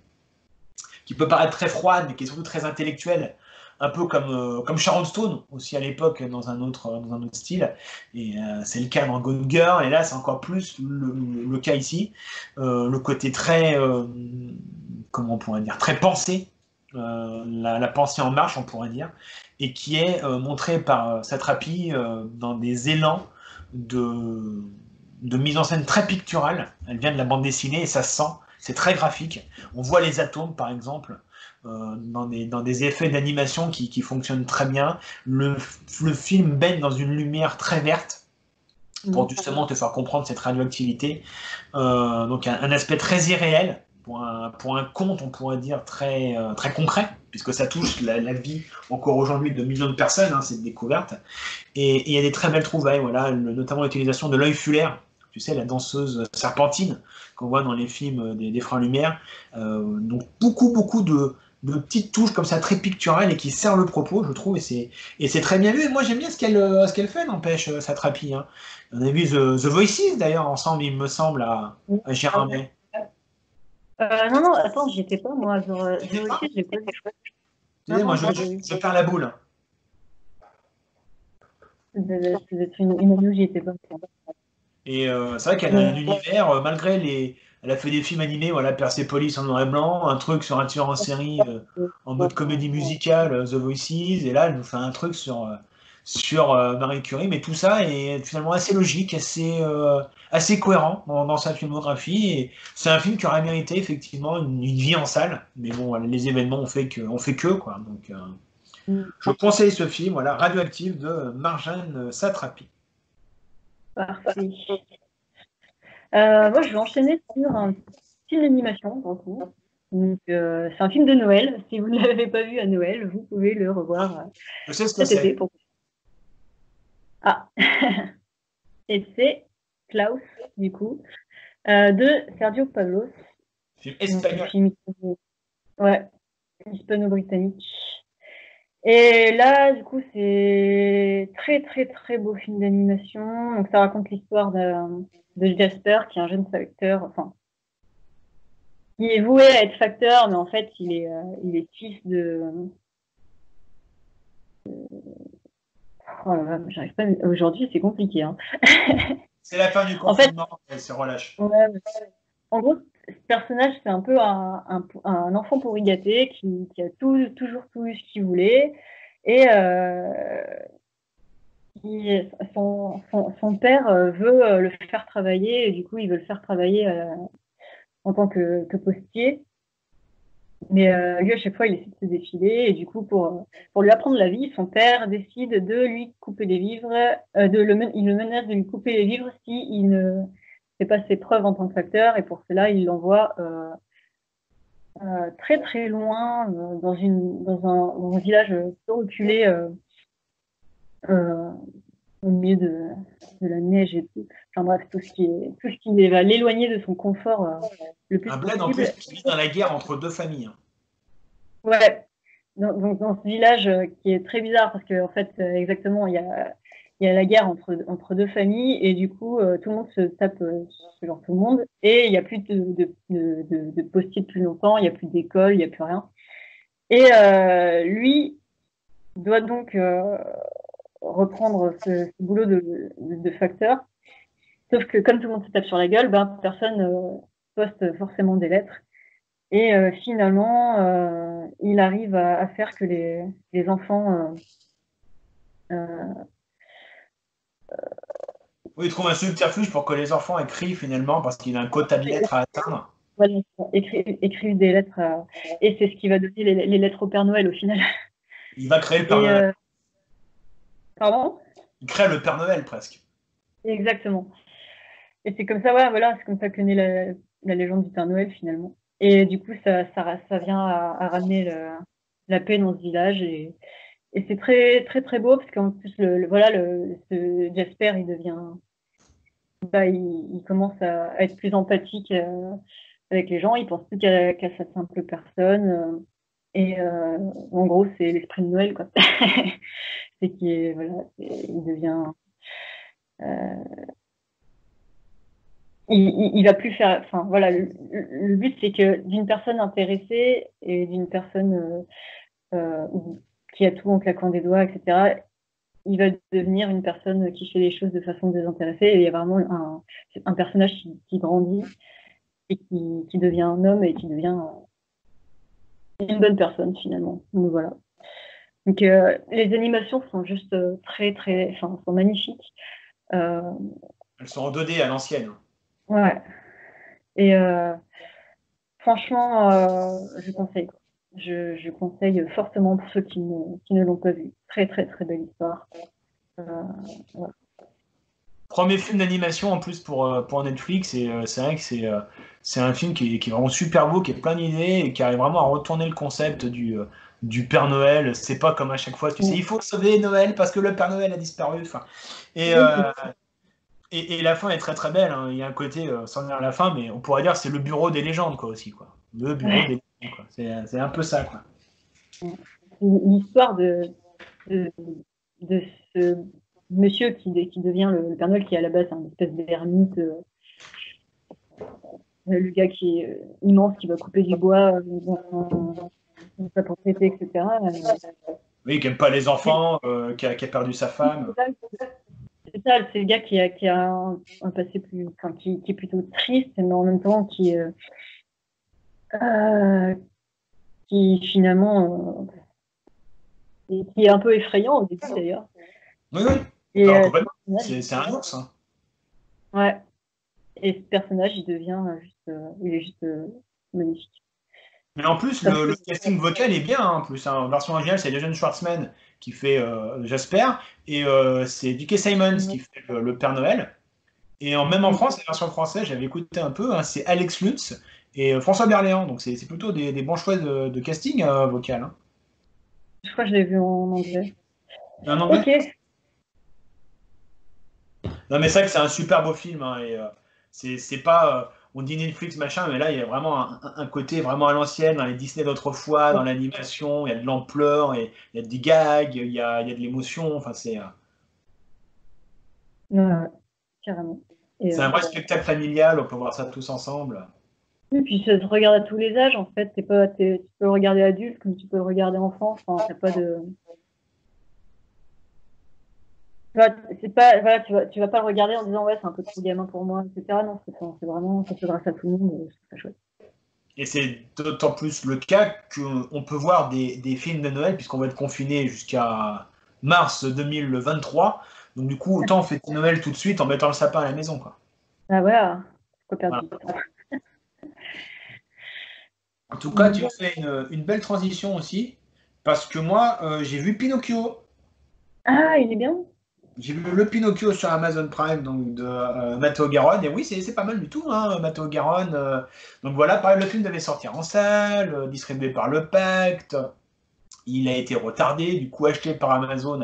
qui peut paraître très froide, mais qui est surtout très intellectuelle. Un peu comme Sharon Stone, aussi à l'époque, dans un autre style. Et c'est le cas dans Gone Girl, et là, c'est encore plus le cas ici. Le côté très, comment on pourrait dire, très pensé, la pensée en marche, on pourrait dire, et qui est montré par Satrapi dans des élans de mise en scène très picturale. Elle vient de la bande dessinée, et ça se sent. C'est très graphique. On voit les atomes, par exemple, dans des effets d'animation qui fonctionnent très bien. Le film baigne dans une lumière très verte pour justement te faire comprendre cette radioactivité. Donc un aspect très irréel, pour un conte, on pourrait dire, très, très concret, puisque ça touche la vie encore aujourd'hui de millions de personnes, hein, cette découverte. Et il y a des très belles trouvailles, voilà, notamment l'utilisation de l'œil fulaire, tu sais, la danseuse serpentine qu'on voit dans les films des Frères Lumière. Donc beaucoup de petites touches comme ça très picturales et qui servent le propos, je trouve, et c'est très bien vu. Et moi j'aime bien ce qu'elle fait, n'empêche, Satrapi. Hein. On a vu The Voices d'ailleurs ensemble, il me semble, à Gérardmer. Non, attends, j'y étais pas moi. The Voices, j'ai pas vu. Moi je perds la boule. C'est une année où j'y étais pas. Et c'est vrai qu'elle a un univers, malgré elle a fait des films animés, voilà, Persepolis en noir et blanc, un truc sur un tueur en série en mode comédie musicale, The Voices, et là elle nous fait un truc sur sur Marie Curie, mais tout ça est finalement assez logique, assez cohérent dans sa filmographie. Et c'est un film qui aurait mérité effectivement une vie en salle, mais bon, les événements ont fait que quoi. Donc, je conseille ce film, voilà, Radioactive de Marjane Satrapi. Parfait. Moi, je vais enchaîner sur un film d'animation, pour le coup. Donc, c'est un film de Noël. Si vous ne l'avez pas vu à Noël, vous pouvez le revoir Je sais ce que cet été. c'est. Ah Et c'est Klaus, du coup, de Sergio Pablos. Film Donc, le espagnol. film hispano-britannique. Et là, du coup, c'est très, très, très beau film d'animation. Donc, ça raconte l'histoire de Jasper, qui est un jeune facteur, enfin, qui est voué à être facteur, mais en fait, il est fils de... Oh là là, j'arrive pas... Aujourd'hui, c'est compliqué, hein. C'est la fin du En fait, confinement, elle se relâche. ouais, en gros, ce personnage, c'est un peu un enfant pourri gâté qui a toujours tout eu ce qu'il voulait. Et son père veut le faire travailler, et du coup, il veut le faire travailler en tant que postier. Mais lui, à chaque fois, il essaie de se défiler. Et du coup, pour lui apprendre la vie, son père décide de lui couper les vivres. Il le menace de lui couper les vivres s'il ne fait pas ses preuves en tant que facteur. Et pour cela, il l'envoie très très loin, dans un village peu reculé, au milieu de la neige et tout. Enfin bref, tout ce qui va l'éloigner de son confort le plus Un bled en plus possible. qui vit dans la guerre entre deux familles. Hein. Ouais. Donc dans ce village qui est très bizarre parce que en fait exactement il y a la guerre entre deux familles et du coup tout le monde se tape genre tout le monde et il n'y a plus de postiers depuis longtemps, il n'y a plus d'école, il n'y a plus rien. Et lui doit donc reprendre ce boulot de facteur. Sauf que comme tout le monde se tape sur la gueule, ben, personne poste forcément des lettres. Et finalement, il arrive à faire que les enfants... Oui, il trouve un subterfuge pour que les enfants écrivent finalement parce qu'il a un quota de lettres à atteindre. voilà, écrivent des lettres. Et c'est ce qui va donner les lettres au Père Noël au final. Il va créer le Père Et, Noël. pardon? Il crée le Père Noël presque. Exactement. Et c'est comme ça, ouais, voilà, c'est comme ça que naît la légende du Père Noël finalement. Et du coup, ça vient à ramener la paix dans ce village. Et c'est très, très, très beau parce qu'en plus, voilà, ce Jasper, il devient, bah, il commence à être plus empathique avec les gens. Il pense plus qu'à sa simple personne. Et en gros, c'est l'esprit de Noël, quoi. C'est qu'il voilà, il devient. Il va plus faire. Enfin, voilà, le but, c'est que d'une personne intéressée et d'une personne qui a tout en claquant des doigts, etc., il va devenir une personne qui fait les choses de façon désintéressée. Et il y a vraiment un personnage qui grandit et qui devient un homme et qui devient une bonne personne, finalement. Donc, voilà. Donc, les animations sont juste très, très. Enfin, sont magnifiques. Elles sont en 2D à l'ancienne. Ouais. Et franchement, je conseille. Je conseille fortement pour ceux qui ne l'ont pas vu. Très, très, très belle histoire. Ouais. Premier film d'animation en plus pour Netflix, et c'est vrai que c'est un film qui est vraiment super beau, qui est plein d'idées et qui arrive vraiment à retourner le concept du Père Noël. C'est pas comme à chaque fois, tu sais, il faut sauver Noël parce que le Père Noël a disparu. Enfin, et, euh, et la fin est très très belle. Hein. Il y a un côté, sans dire la fin, mais on pourrait dire que c'est le bureau des légendes quoi aussi quoi. Le bureau des légendes quoi. C'est un peu ça quoi. L'histoire de, de ce monsieur qui devient le Père Noël, qui à la base est un espèce d'ermite, le gars qui est immense, qui va couper du bois dans sa propriété, etc. Oui, qui aime pas les enfants, qui a perdu sa femme. C'est ça, c'est le gars qui a un passé enfin, qui est plutôt triste, mais en même temps qui finalement qui est un peu effrayant au début d'ailleurs. Oui, oui. Et Complètement. C'est un ours. Hein. Ouais. Et ce personnage, il devient il est juste magnifique. Mais en plus, le casting vocal est bien. Hein, en plus, hein. En version originale, c'est Jason Schwartzman qui fait Jasper. Et c'est D.K. Simons qui fait le Père Noël. Et même en France, la version française, j'avais écouté un peu, hein, c'est Alex Lutz et François Berléand. Donc c'est plutôt des bons choix de casting vocal. Hein. Je crois que je l'ai vu en anglais. En anglais? Ok. Non, mais c'est vrai que c'est un super beau film. Hein, et c'est pas. On dit Netflix, machin, mais là, il y a vraiment un côté vraiment à l'ancienne, dans les Disney d'autrefois, dans l'animation, il y a de l'ampleur, et il y a des gags, il y a de l'émotion. Enfin, Ouais, carrément. Et, c'est un vrai spectacle familial, on peut voir ça tous ensemble. et puis ça se regarde à tous les âges, en fait. Tu peux le regarder adulte comme tu peux le regarder enfant. Enfin, t'as pas de. C'est pas, voilà, tu vas pas le regarder en disant ouais, c'est un peu trop gamin pour moi, etc. Non, c'est vraiment, ça s'adresse à tout le monde, c'est très chouette. Et c'est d'autant plus le cas qu'on peut voir des films de Noël, puisqu'on va être confiné jusqu'à mars 2023. Donc du coup, autant fêter Noël tout de suite en mettant le sapin à la maison. Quoi. Ah voilà, pourquoi perdre Voilà. du temps. En tout cas, tu as fait une belle transition aussi, parce que moi, j'ai vu Pinocchio. Ah, il est bien. J'ai vu le Pinocchio sur Amazon Prime donc de Matteo Garonne. Et oui, c'est pas mal du tout, hein, Matteo Garonne. Donc voilà, pareil, le film devait sortir en salle, distribué par Le Pacte. Il a été retardé, du coup acheté par Amazon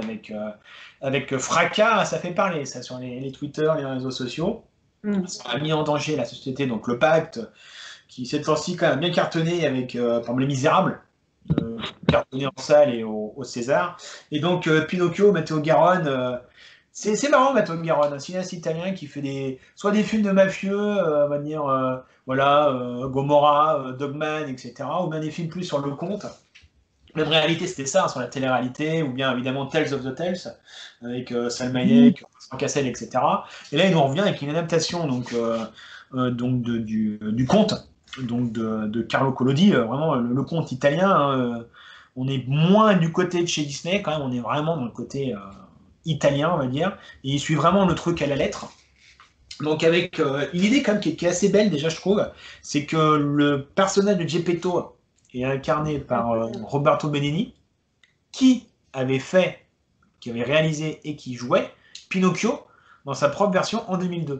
avec fracas. Ça fait parler, ça, sur les Twitter, les réseaux sociaux. Ça a mis en danger la société, donc Le Pacte, qui cette fois-ci quand même bien cartonné avec, par exemple, Les Misérables, cartonné en salle et au César. Et donc Pinocchio, Matteo Garonne, c'est marrant Matteo Garonne, un cinéaste italien qui fait soit des films de mafieux, on va dire, voilà, Gomorrah, Dogman, etc., ou bien des films plus sur le conte. Même réalité, c'était ça, hein, sur la télé-réalité, ou bien évidemment Tales of the Tales, avec Salma Hayek, Vincent Cassel, etc. Et là, il nous revient avec une adaptation donc du conte donc de Carlo Collodi, vraiment le conte italien. Hein, on est moins du côté de chez Disney, quand même, on est vraiment dans le côté italien, on va dire. Et il suit vraiment le truc à la lettre. Donc avec une idée quand même qui est assez belle déjà, je trouve, c'est que le personnage de Geppetto est incarné par Roberto Benigni, qui avait fait, qui avait réalisé et qui jouait Pinocchio dans sa propre version en 2002.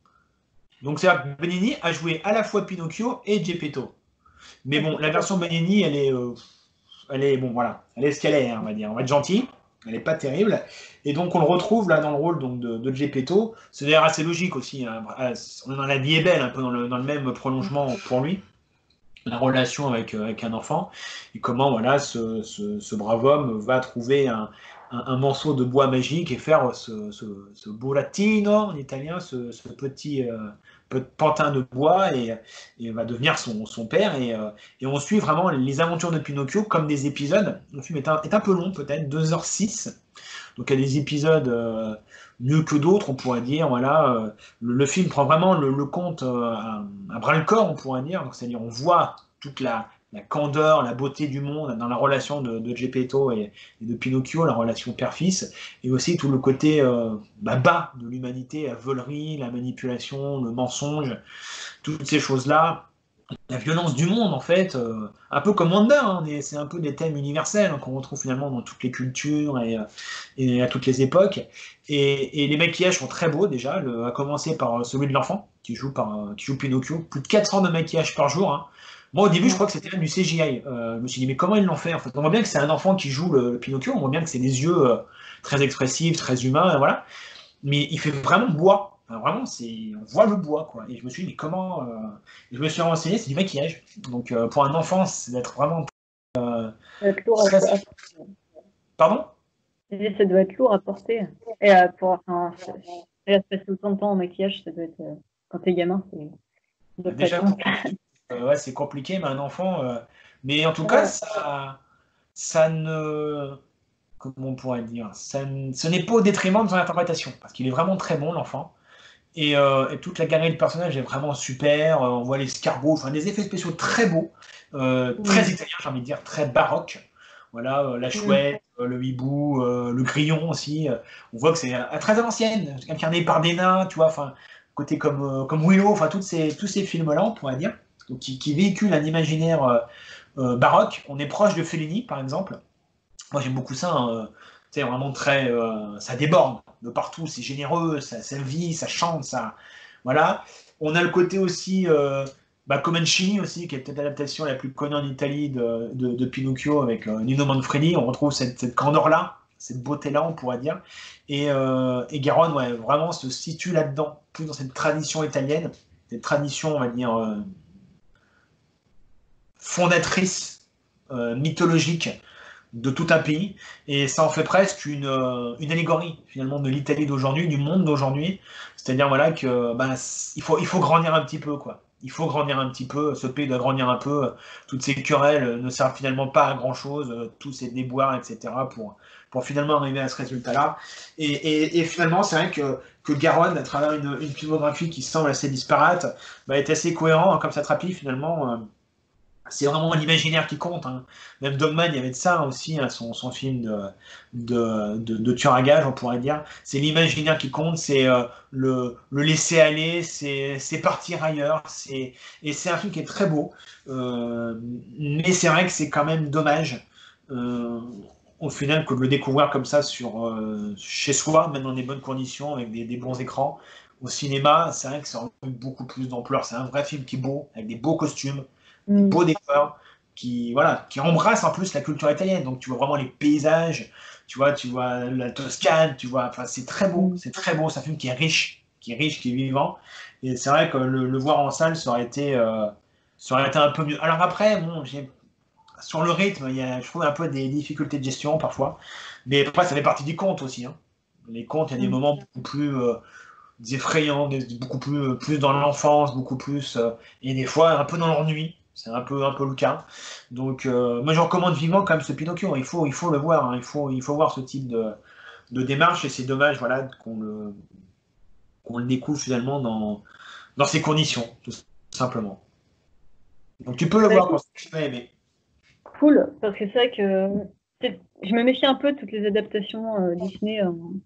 Donc c'est-à-dire que Benigni a joué à la fois Pinocchio et Geppetto. Mais bon, la version Benigni, elle est bon voilà, elle est ce qu'elle est, hein, on va dire. On va être gentil, elle n'est pas terrible. Et donc on le retrouve là dans le rôle donc, de Geppetto. C'est d'ailleurs assez logique aussi. Hein. On en a vie est belle, un peu dans le même prolongement pour lui. La relation avec un enfant et comment voilà ce brave homme va trouver un morceau de bois magique et faire ce burattino en italien, ce petit pantin de bois et va devenir son père et on suit vraiment les aventures de Pinocchio comme des épisodes. Le film est un peu long peut-être, 2h06, donc il y a des épisodes mieux que d'autres, on pourrait dire. Voilà, le film prend vraiment le conte à bras le corps, on pourrait dire. Donc c'est-à-dire on voit toute la candeur, la beauté du monde dans la relation de Geppetto et de Pinocchio, la relation père-fils, et aussi tout le côté bas de l'humanité, la volerie, la manipulation, le mensonge, toutes ces choses-là la violence du monde, en fait, un peu comme Wanda, hein, c'est un peu des thèmes universels hein, qu'on retrouve finalement dans toutes les cultures et à toutes les époques. Et les maquillages sont très beaux déjà, à commencer par celui de l'enfant qui joue Pinocchio, plus de 400 de maquillage par jour. Hein. Moi au début je crois que c'était même du CGI. Je me suis dit mais comment ils l'ont fait en fait. On voit bien que c'est un enfant qui joue le Pinocchio, on voit bien que c'est des yeux très expressifs, très humains, voilà mais il fait vraiment bois. Enfin, vraiment, on voit le bois, quoi. Et je me suis dit, mais comment je me suis renseigné, c'est du maquillage. Donc, pour un enfant, c'est d'être vraiment Ça doit être lourd très. Pardon? ça doit être lourd à porter. Et ça se passer autant de temps en maquillage, ça doit être. Quand t'es gamin, ça doit pas être Déjà, simple. ouais, c'est compliqué, mais un enfant. Mais en tout cas, ça ne. Comment on pourrait dire? Ce n'est pas au détriment de son interprétation, parce qu'il est vraiment très bon, l'enfant. Et toute la galerie de personnages est vraiment super. On voit l'escargot, enfin des effets spéciaux très beaux, très italiens, j'ai envie de dire, très baroques. voilà, la chouette, le hibou, le grillon aussi. On voit que c'est très à l'ancienne, incarné par des nains, tu vois, enfin, côté comme Willow, enfin, tous ces films-là, on pourrait dire, donc, qui véhiculent un imaginaire baroque. On est proche de Fellini, par exemple. Moi, j'aime beaucoup ça, hein, tu sais, vraiment très. Ça déborde de partout, c'est généreux, ça vit, ça chante, ça. Voilà. On a le côté aussi. Comencini aussi, qui est peut-être l'adaptation la plus connue en Italie de Pinocchio avec Nino Manfredi. On retrouve cette candeur-là, cette beauté-là, on pourrait dire. Et Garonne, ouais, vraiment se situe là-dedans, plus dans cette tradition italienne, cette tradition, on va dire, fondatrice, mythologique de tout un pays, et ça en fait presque une allégorie finalement de l'Italie d'aujourd'hui, du monde d'aujourd'hui. C'est-à-dire voilà que il faut grandir un petit peu, quoi. Il faut grandir un petit peu, ce pays doit grandir un peu, toutes ces querelles ne servent finalement pas à grand chose, tous ces déboires, etc. pour finalement arriver à ce résultat-là. Et finalement, c'est vrai que Garonne, à travers une filmographie qui semble assez disparate, est assez cohérent, hein, comme ça trapie finalement. C'est vraiment l'imaginaire qui compte, hein. Même Dogman, il y avait de ça aussi, hein, son film de tueur à gages, on pourrait dire. C'est l'imaginaire qui compte, c'est le laisser aller, c'est partir ailleurs. Et c'est un film qui est très beau. Mais c'est vrai que c'est quand même dommage, euh, au final, que de le découvrir comme ça chez soi, même dans des bonnes conditions, avec des bons écrans. Au cinéma, c'est vrai que ça aurait eu beaucoup plus d'ampleur. C'est un vrai film qui est beau, avec des beaux costumes, des beaux décors, qui embrassent en plus la culture italienne. Donc tu vois vraiment les paysages, tu vois la Toscane, enfin c'est très beau, c'est très beau. C'est un film qui est riche, qui est vivant. Et c'est vrai que le voir en salle, ça aurait été un peu mieux. Alors après, bon, sur le rythme, je trouve un peu des difficultés de gestion parfois. Mais après, ça fait partie du conte aussi, hein. Les contes, il y a des moments beaucoup plus effrayants, beaucoup plus dans l'enfance, beaucoup plus, et des fois un peu dans l'ennui. C'est un peu le cas. Donc, moi, je recommande vivement quand même ce Pinocchio. Il faut le voir, hein. Il faut voir ce type de démarche. Et c'est dommage, voilà, qu'on le découvre finalement dans ces conditions, tout simplement. Donc, tu peux le voir quand tu vas aimer. Cool, parce que c'est vrai que je me méfie un peu de toutes les adaptations Disney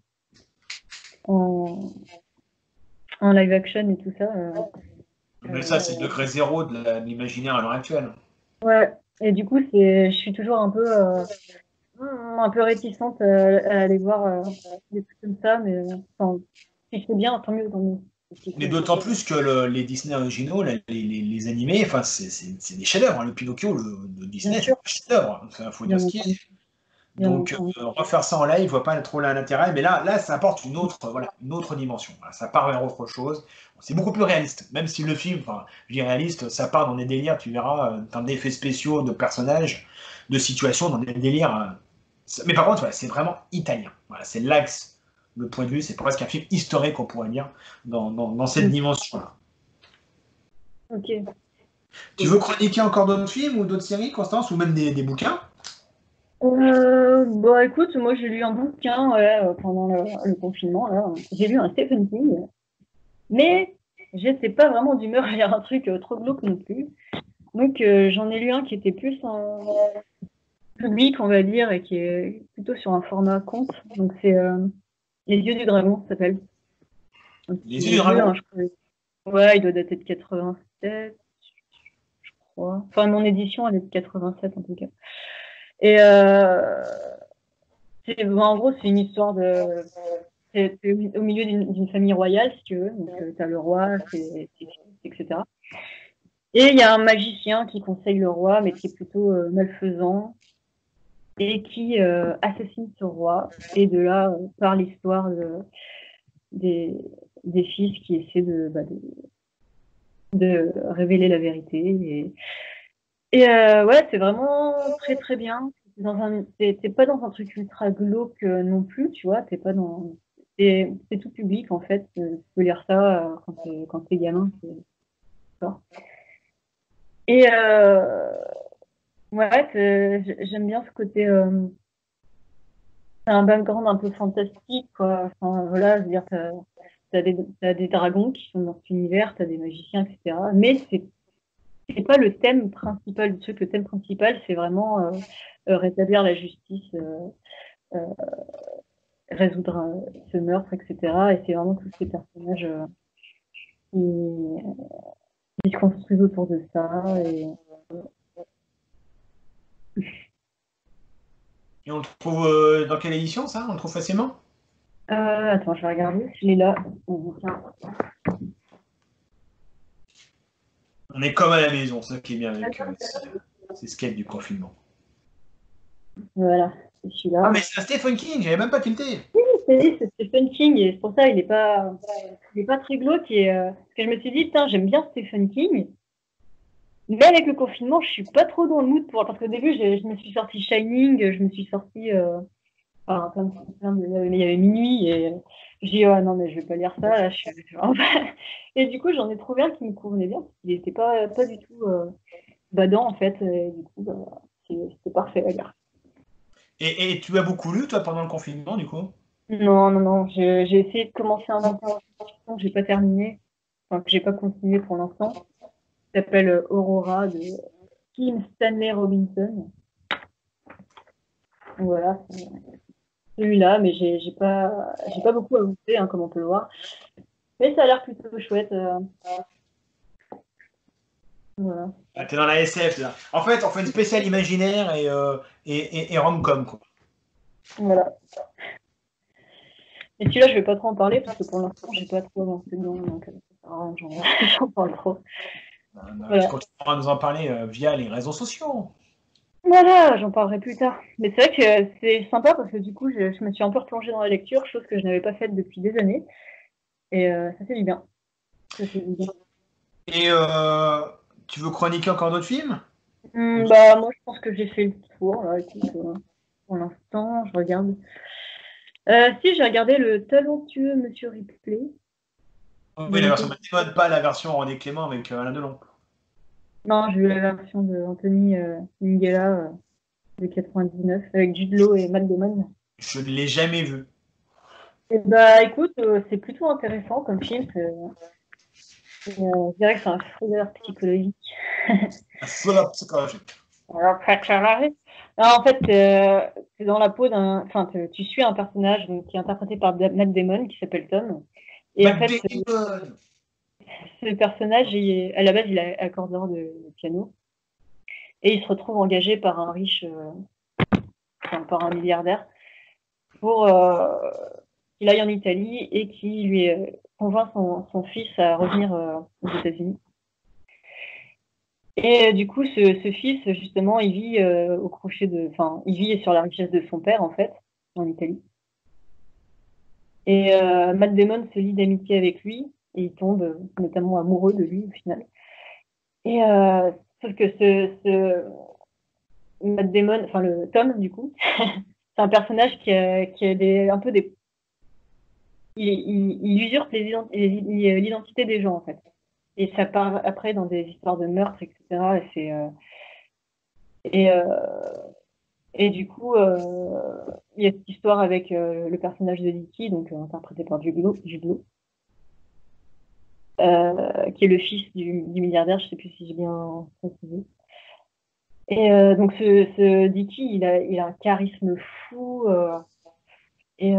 en live action et tout ça. Mais ça, c'est le degré zéro de l'imaginaire à l'heure actuelle. Ouais, et du coup, je suis toujours un peu réticente à aller voir des trucs comme ça, mais enfin, si c'est bien, tant mieux, tant mieux. Mais d'autant plus que les Disney originaux, là, les animés, enfin, c'est des chefs-d'œuvre, hein. Le Pinocchio de Disney, c'est un chef-d'œuvre. Il faut dire ce qu'il est. Donc, refaire ça en live, je vois pas trop l'intérêt, mais là, ça apporte une autre dimension. Voilà, ça part vers autre chose. C'est beaucoup plus réaliste, même si le film, enfin, je dis réaliste, ça part dans des délires, tu verras, dans des effets spéciaux de personnages, de situations, dans des délires. Mais par contre, voilà, c'est vraiment italien. Voilà, c'est l'axe, le point de vue, c'est presque un film historique, on pourrait dire, dans cette dimension-là. Ok. Tu veux chroniquer encore d'autres films ou d'autres séries, Constance, ou même des bouquins? Bah écoute, moi j'ai lu un bouquin pendant le confinement. Là. J'ai lu un Stephen King, mais je n'étais pas vraiment d'humeur à lire un truc trop glauque non plus. Donc j'en ai lu un qui était plus en public, on va dire, et qui est plutôt sur un format conte. Donc c'est Les Yeux du Dragon, ça s'appelle. Les Yeux du Dragon. Ouais, il doit dater de 87, je crois. Enfin, mon édition, elle est de 87 en tout cas. Et en gros, c'est une histoire de. C'est au milieu d'une famille royale, si tu veux. Donc, tu as le roi, etc. Et il y a un magicien qui conseille le roi, mais qui est plutôt malfaisant, et qui assassine ce roi. Et de là part l'histoire des fils qui essaient de révéler la vérité. Et ouais, c'est vraiment très très bien. T'es pas dans un truc ultra glauque non plus, tu vois. C'est tout public en fait. Tu peux lire ça quand t'es gamin. Et ouais, j'aime bien ce côté. C'est un background un peu fantastique, quoi. Enfin, voilà, je veux dire, t'as des dragons qui sont dans cet univers, t'as des magiciens, etc. Mais c'est pas le thème principal du truc. Le thème principal, c'est vraiment rétablir la justice, résoudre ce meurtre, etc. Et c'est vraiment tous ces personnages qui se construisent autour de ça. Et on le trouve dans quelle édition, ça? On le trouve facilement? Attends, je vais regarder. Il est là. On est comme à la maison, c'est ça qui est bien avec ces skates du confinement. Voilà, c'est celui-là. Ah, mais c'est un Stephen King, j'avais même pas tilté. Oui, c'est Stephen King, et c'est pour ça il n'est pas très glauque. Et parce que je me suis dit, putain, j'aime bien Stephen King, mais avec le confinement, je suis pas trop dans le mood pour. Parce qu'au début, je me suis sorti Shining, je me suis sorti. Il y avait Minuit, et je dis, oh non, mais je vais pas lire ça, là, Et du coup, j'en ai trouvé un qui me convenait bien, parce qu'il n'était pas du tout badant, en fait, et du coup, c'était parfait à lire. Et tu as beaucoup lu, toi, pendant le confinement, du coup? Non, j'ai essayé de commencer un bouquin que j'ai pas terminé, enfin, que j'ai pas continué pour l'instant. Ça s'appelle Aurora, de Kim Stanley Robinson. Voilà, celui-là, mais j'ai pas beaucoup avancé, hein, comme on peut le voir. Mais ça a l'air plutôt chouette. Voilà. Ah, t'es dans la SF, là. En fait, on fait une spéciale imaginaire et rom-com, quoi. Voilà. Et celui-là, je vais pas trop en parler, parce que pour l'instant, j'ai pas trop avancé dedans, donc j'en parle trop. Voilà. Tu continueras à nous en parler via les réseaux sociaux. Voilà, j'en parlerai plus tard. Mais c'est vrai que c'est sympa, parce que du coup, je me suis un peu replongée dans la lecture, chose que je n'avais pas faite depuis des années. Et ça fait du bien. Ça fait du bien. Et tu veux chroniquer encore d'autres films? Bah, moi, je pense que j'ai fait le tour, là, écoute, pour l'instant, je regarde. Si, j'ai regardé le talentueux Monsieur Ripley. Oui, la version Matt Damon, pas la version René Clément avec Alain Delon. Non, j'ai eu la version de Anthony Minghella de 99 avec Jude Law et Matt Damon. Je ne l'ai jamais vu. Et bah, écoute, c'est plutôt intéressant comme film. Je dirais que c'est un thriller psychologique. Un thriller psychologique. Alors, en fait, c'est dans la peau d'un. Enfin, tu suis un personnage donc, qui est interprété par Matt Damon qui s'appelle Tom. Et Matt en fait, Damon. ce personnage, à la base, il est accordeur de piano. Et il se retrouve engagé par un riche, par un milliardaire, pour qu'il aille en Italie et qui lui convainc son fils à revenir aux États-Unis. Et du coup, ce fils, justement, il vit au crochet de. Enfin, il vit sur la richesse de son père, en fait, en Italie. Et Matt Damon se lie d'amitié avec lui, et il tombe notamment amoureux de lui, au final. Et sauf que Matt Damon, enfin le Tom, du coup, c'est un personnage qui a un peu des. Il usurpe l'identité des gens, en fait. Et ça part après dans des histoires de meurtre, etc. Et du coup, il y a cette histoire avec le personnage de Dicky, donc interprété par Jude Law, qui est le fils du milliardaire, je ne sais plus si j'ai bien précisé. Et donc ce Dicky, il a un charisme fou, et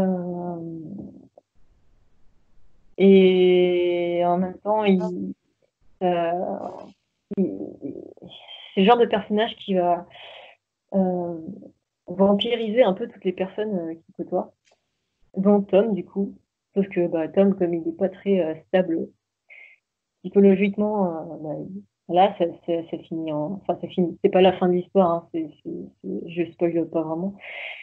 en même temps, c'est le genre de personnage qui va vampiriser un peu toutes les personnes qui côtoient, dont Tom, du coup. Sauf que Tom, comme il n'est pas très stable psychologiquement, là, ça finit Enfin, ça finit. C'est pas la fin de l'histoire, hein, je spoil pas vraiment.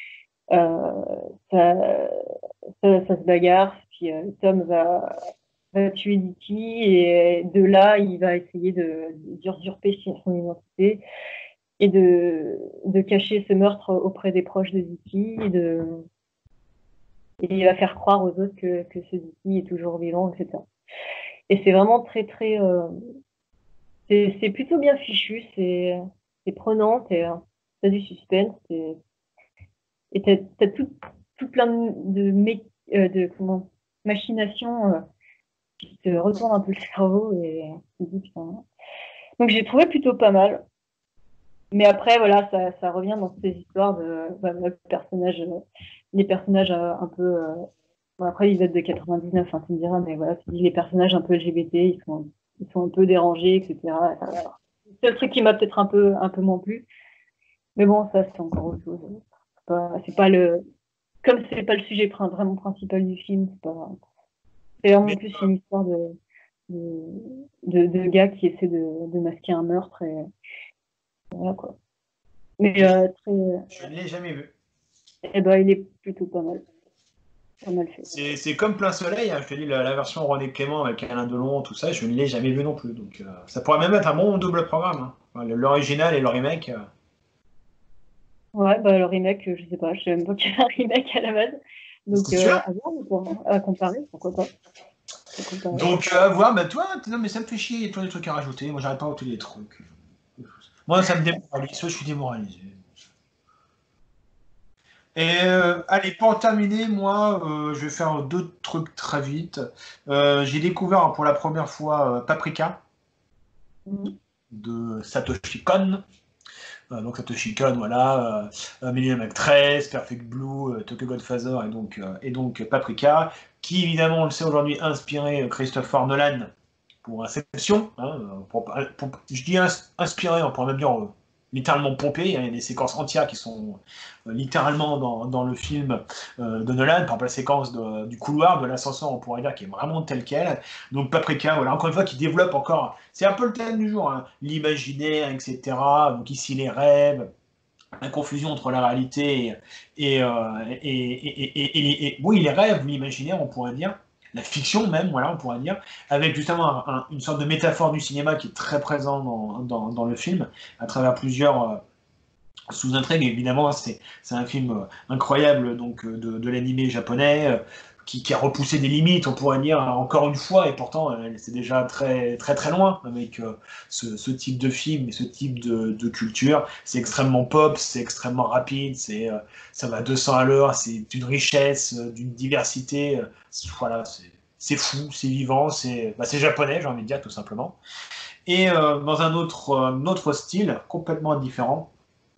Ça se bagarre, puis Tom va tuer Dicky, et de là, il va essayer d'usurper son identité et de cacher ce meurtre auprès des proches de Dicky, et il va faire croire aux autres que ce Dicky est toujours vivant, etc. Et c'est vraiment très, très. C'est plutôt bien fichu, c'est prenant, t'as du suspense, et t'as tout plein de machinations qui te retournent un peu le cerveau, et tu te dis, putain. Donc j'ai trouvé plutôt pas mal. Mais après, voilà, ça revient dans ces histoires de les personnages un peu. Bon, après, ils datent de 99, hein, tu me diras, mais voilà, tu dis les personnages un peu LGBT, ils sont un peu dérangés, etc. C'est le truc qui m'a peut-être un peu moins plu. Mais bon, ça, c'est encore autre chose. C'est pas le. Comme c'est pas le sujet vraiment principal du film, c'est vraiment Mais plus une histoire de gars qui essaient de masquer un meurtre et voilà quoi. Mais je ne l'ai jamais vu. eh ben, il est plutôt pas mal fait. C'est comme Plein Soleil, hein, je te dis, la version René Clément avec Alain Delon, tout ça, je ne l'ai jamais vu non plus. Donc, ça pourrait même être un bon double programme, hein. Enfin, l'original et le remake. Ouais, bah le remake, je sais pas, je sais même pas qu'il y a un remake à la base. Donc C'est sûr. à voir, quoi, à comparer, pourquoi pas. À comparer. Donc, à voir, bah toi, non, mais ça me fait chier, il y a toujours des trucs à rajouter. Moi, j'arrête pas à tous les trucs. Moi, ça me démoralise, je suis démoralisé. Et allez, pour en terminer, moi, je vais faire deux trucs très vite. J'ai découvert pour la première fois Paprika Mhm. de Satoshi Kon. Donc Satoshi Kon, voilà, Millennium Actress, Perfect Blue, Tokyo Godfather et donc Paprika, qui évidemment, on le sait aujourd'hui, a inspiré Christopher Nolan pour Inception. Hein, je dis inspiré, on pourrait même dire littéralement pompé. Hein, il y a des séquences entières qui sont littéralement dans le film de Nolan. Par exemple, la séquence du couloir, de l'ascenseur, on pourrait dire, qui est vraiment telle qu'elle. Donc Paprika, voilà, encore une fois, qui développe encore. C'est un peu le thème du jour, hein, l'imaginaire, etc. Donc ici, les rêves, la confusion entre la réalité oui, les rêves, l'imaginaire, on pourrait dire, la fiction même, voilà, on pourrait dire, avec justement une sorte de métaphore du cinéma qui est très présent dans le film, à travers plusieurs sous-intrigue. Évidemment, c'est un film incroyable donc de l'animé japonais qui a repoussé des limites, on pourrait dire encore une fois, et pourtant c'est déjà très très très loin avec ce type de film et ce type de culture. C'est extrêmement pop, c'est extrêmement rapide, ça va à 200 à l'heure, c'est d'une richesse, d'une diversité. Voilà, c'est fou, c'est vivant, c'est japonais, j'ai envie de dire tout simplement. Et dans un autre style complètement différent.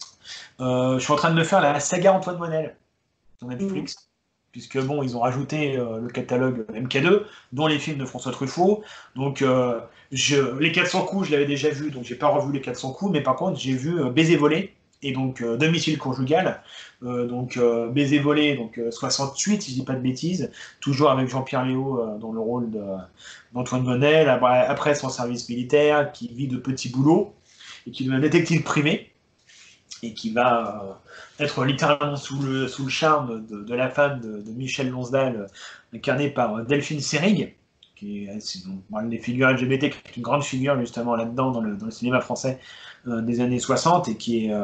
Je suis en train de me faire la saga Antoine Monel sur Mhm. Netflix, puisque bon, ils ont rajouté le catalogue MK2, dont les films de François Truffaut. Donc, les 400 coups, je l'avais déjà vu, donc j'ai pas revu les 400 coups, mais par contre, j'ai vu Baiser volé, et donc Domicile conjugal. Baiser volé, donc 68, si je dis pas de bêtises, toujours avec Jean-Pierre Léaud dans le rôle d'Antoine Monel. Après son service militaire, qui vit de petits boulots, et qui devient détective privé et qui va être littéralement sous le charme de la femme de Michel Lonsdal, incarnée par Delphine Seyrig, qui est des figures LGBT, qui est une grande figure justement là-dedans dans le cinéma français des années 60 et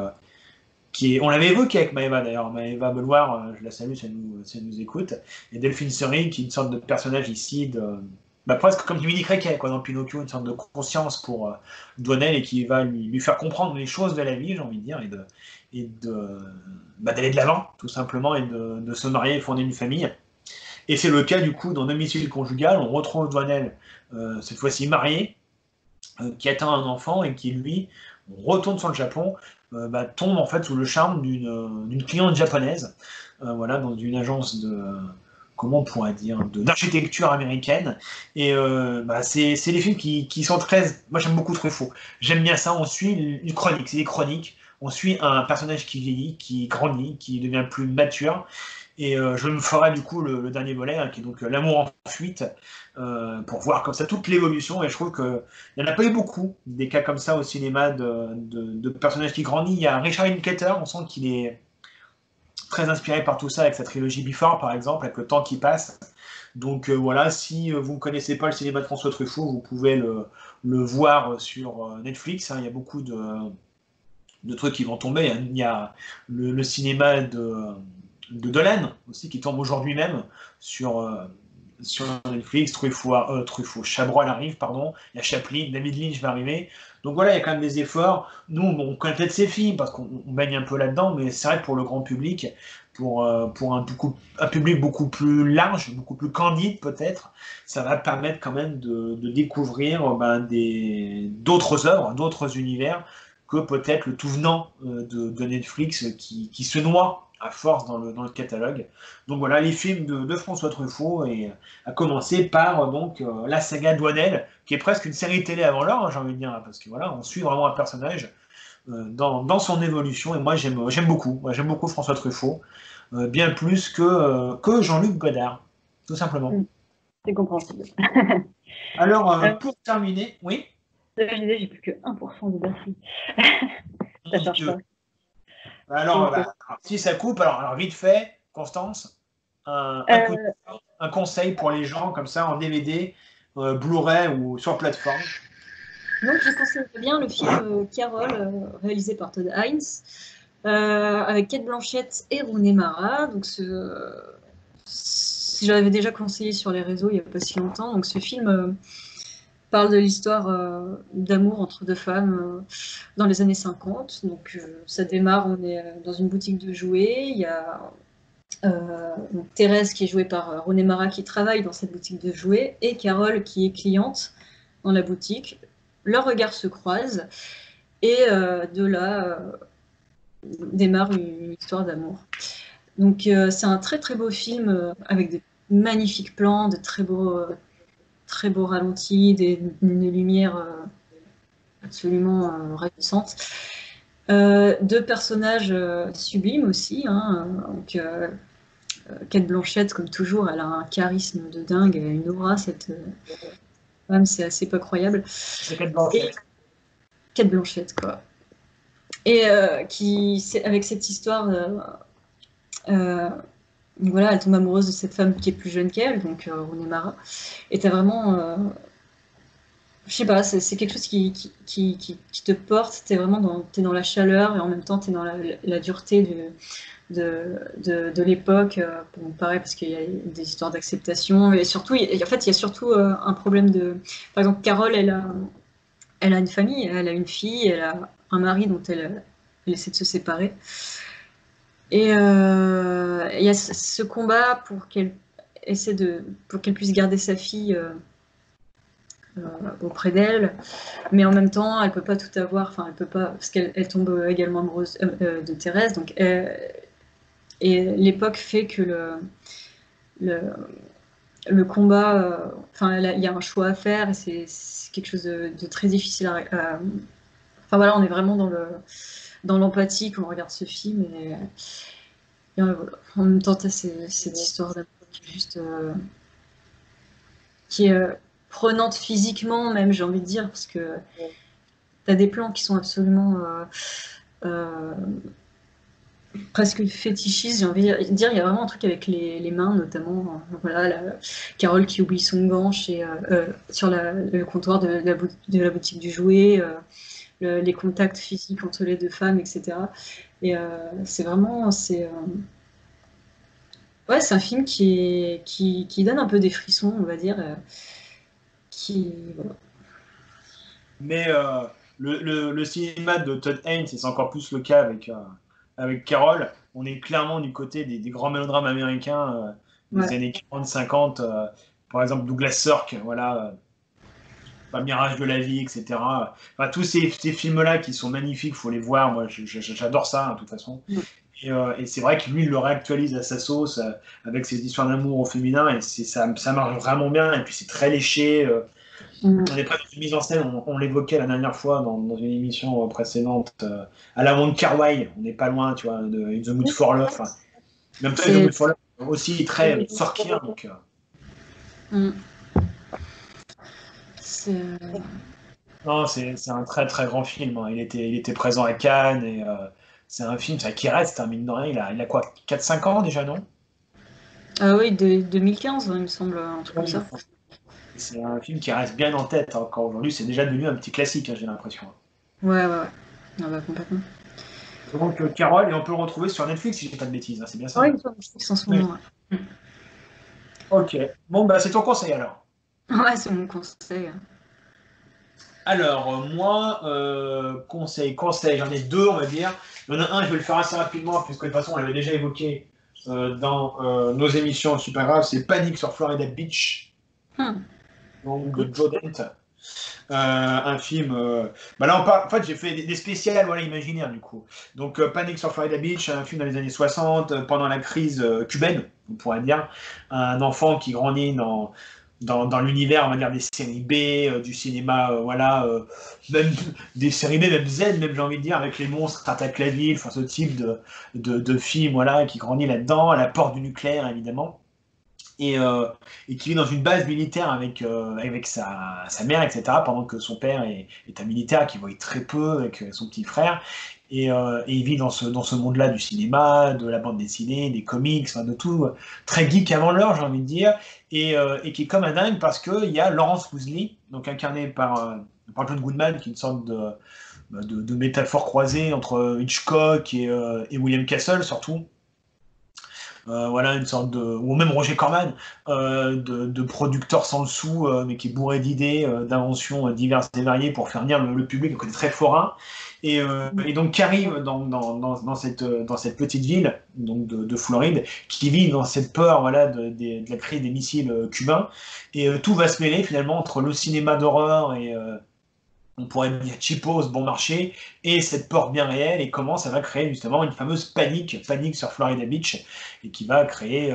on l'avait évoqué avec Maëva d'ailleurs, Maëva Beloir, je la salue si elle nous écoute, et Delphine Seyrig, qui est une sorte de personnage ici presque comme Dominique Criquet, quoi, dans Pinocchio, une sorte de conscience pour Douanel et qui va lui faire comprendre les choses de la vie, j'ai envie de dire, d'aller de l'avant, tout simplement, et de se marier et fonder une famille. Et c'est le cas, du coup, dans Domicile conjugal, on retrouve Douanel, cette fois-ci marié, qui attend un enfant et qui, lui, retourne sur le Japon, tombe en fait sous le charme d'une cliente japonaise, voilà, dans une agence comment on pourrait dire, d'architecture américaine. Et c'est des films qui sont très. Moi, j'aime beaucoup Truffaut. J'aime bien ça. On suit une chronique. C'est des chroniques. On suit un personnage qui vieillit, qui grandit, qui devient plus mature. Et je me ferai du coup le dernier volet, hein, qui est donc L'amour en fuite, pour voir comme ça toute l'évolution. Et je trouve qu'il n'y en a pas eu beaucoup, des cas comme ça au cinéma de personnages qui grandissent. Il y a Richard Linklater, on sent qu'il est très inspiré par tout ça avec sa trilogie Before, par exemple, avec le temps qui passe. Donc voilà, si vous ne connaissez pas le cinéma de François Truffaut, vous pouvez le voir sur Netflix. Hein, il y a beaucoup de trucs qui vont tomber. Il y a le cinéma de Dolan aussi qui tombe aujourd'hui même sur, sur Netflix. Truffaut, Chabrol arrive, pardon. Il y a Chaplin, David Lynch va arriver. Donc voilà, il y a quand même des efforts. Nous, on connaît peut-être ces films parce qu'on baigne un peu là-dedans, mais c'est vrai que pour le grand public, pour un public beaucoup plus large, beaucoup plus candide peut-être, ça va permettre quand même de découvrir d'autres œuvres, d'autres univers que peut-être le tout venant de Netflix qui se noie à force dans le catalogue. Donc voilà, les films de François Truffaut, et à commencer par donc la saga Douanel, qui est presque une série télé avant l'heure, hein, j'ai envie de dire, hein, parce que voilà, on suit vraiment un personnage dans son évolution, et moi j'aime beaucoup. Moi, j'aime beaucoup François Truffaut, bien plus que Jean-Luc Godard, tout simplement. C'est compréhensible. Alors, pour terminer, oui. Je disais, j'ai plus que 1% de batterie. Ça charge pas. Alors, si ça coupe, alors vite fait, Constance, un conseil pour les gens comme ça en DVD, Blu-ray ou sur plateforme. Donc, je conseillerais bien le film Carole, réalisé par Todd Haynes, avec Cate Blanchett et Rooney Mara. Donc, je l'avais déjà conseillé sur les réseaux il n'y a pas si longtemps. Donc, ce film parle de l'histoire d'amour entre deux femmes dans les années 50. Donc, ça démarre, on est dans une boutique de jouets. Il y a donc Thérèse qui est jouée par Rooney Mara qui travaille dans cette boutique de jouets et Carole qui est cliente dans la boutique. Leurs regards se croisent et de là démarre une histoire d'amour. Donc c'est un très très beau film avec de magnifiques plans, de très beaux ralentis, une lumière absolument ravissante. Deux personnages sublimes aussi. Hein, donc, Cate Blanchett, comme toujours, elle a un charisme de dingue, une aura, cette femme, c'est assez pas croyable. C'est Cate Blanchett. Cate Blanchett, quoi. Et avec cette histoire, voilà, elle tombe amoureuse de cette femme qui est plus jeune qu'elle, donc Rooney Mara. Et t'as vraiment, je sais pas, c'est quelque chose qui te porte. T'es vraiment t'es dans la chaleur et en même temps t'es dans la dureté de l'époque. Bon, pareil, parce qu'il y a des histoires d'acceptation et surtout, en fait, il y a surtout un problème de. Par exemple, Carole, elle a une famille, elle a une fille, elle a un mari dont elle essaie de se séparer. Et il y a ce combat pour qu'elle puisse garder sa fille auprès d'elle, mais en même temps, elle peut pas tout avoir. Enfin, elle peut pas parce qu'elle tombe également amoureuse de Thérèse. Donc, et l'époque fait que le combat, enfin, il y a un choix à faire et c'est quelque chose de très difficile à. Enfin voilà, on est vraiment dans l'empathie quand on regarde ce film et voilà. En même temps, t'as cette histoire d'amour qui est juste qui est prenante physiquement même, j'ai envie de dire, parce que t'as des plans qui sont absolument presque fétichistes, j'ai envie de dire. Il y a vraiment un truc avec les mains, notamment. Voilà, Carole qui oublie son gant sur le comptoir de la boutique du jouet, les contacts physiques entre les deux femmes, etc. Et c'est vraiment. Ouais, c'est un film qui donne un peu des frissons, on va dire. Voilà. Mais le cinéma de Todd Haynes, c'est encore plus le cas avec Carole. On est clairement du côté des grands mélodrames américains des années 40-50. Par exemple, Douglas Sirk, voilà, Mirage de la vie, etc. Enfin, tous ces films-là qui sont magnifiques, il faut les voir. Moi, j'adore ça, hein, de toute façon. Et c'est vrai que lui, il le réactualise à sa sauce, avec ses histoires d'amour au féminin, et ça marche vraiment bien. Et puis, c'est très léché. On est près d'une mise en scène, on l'évoquait la dernière fois dans une émission précédente, à la Wong Kar-wai, on n'est pas loin, tu vois, de In the Mood for Love. Enfin, même In the Mood for Love, aussi très sorkien. Donc, non, c'est un très très grand film. Hein. Il était présent à Cannes et c'est un film qui reste, hein, mine de rien. Il a quoi, 4-5 ans déjà, non? Ah oui, de 2015, il me semble, un truc comme ça. C'est un film qui reste bien en tête encore aujourd'hui. C'est déjà devenu un petit classique, hein, j'ai l'impression. Ouais. Ah bah, complètement. Donc, Carole, et on peut le retrouver sur Netflix, si je dis pas de bêtises. Hein, c'est bien ça? Oui, sur Netflix en ce moment. Ouais. Ok. Bon, bah, c'est ton conseil alors. Ouais, c'est mon conseil. Alors, moi, conseil, j'en ai deux, on va dire. Il y en a un, je vais le faire assez rapidement, puisque de toute façon, on l'avait déjà évoqué dans nos émissions, c'est pas grave, c'est Panic sur Florida Beach. Donc, de Joe Dante. Un film. Bah là, on parle. En fait, j'ai fait des spéciales, voilà, imaginaires du coup. Donc, Panic sur Florida Beach, un film dans les années 60, pendant la crise cubaine, on pourrait dire. Un enfant qui grandit dans l'univers, on va dire, des séries B, du cinéma, voilà, même des séries B, même Z, même j'ai envie de dire, avec les monstres attaquent la ville, enfin, ce type de film, voilà, qui grandit là-dedans, à la porte du nucléaire, évidemment. Et, euh, et qui vit dans une base militaire avec sa mère, etc., pendant que son père est un militaire qui voit très peu avec son petit frère. Et il vit dans ce monde-là du cinéma, de la bande dessinée, des comics, enfin, de tout, très geek avant l'heure, j'ai envie de dire, et qui est comme un dingue parce qu'il y a Laurence Woosley, donc incarné par John Goodman, qui est une sorte de métaphore croisée entre Hitchcock et William Castle, surtout. Voilà, une sorte ou même Roger Corman, de producteur sans le sou, mais qui est bourré d'idées, d'inventions diverses et variées pour faire venir le public, donc il est très forain. Et donc qui arrive dans cette petite ville donc de Floride, qui vit dans cette peur, voilà, de la crise des missiles cubains, et tout va se mêler finalement entre le cinéma d'horreur et on pourrait dire cheapos, bon marché, et cette porte bien réelle, et comment ça va créer justement une fameuse panique sur Florida Beach, et qui va créer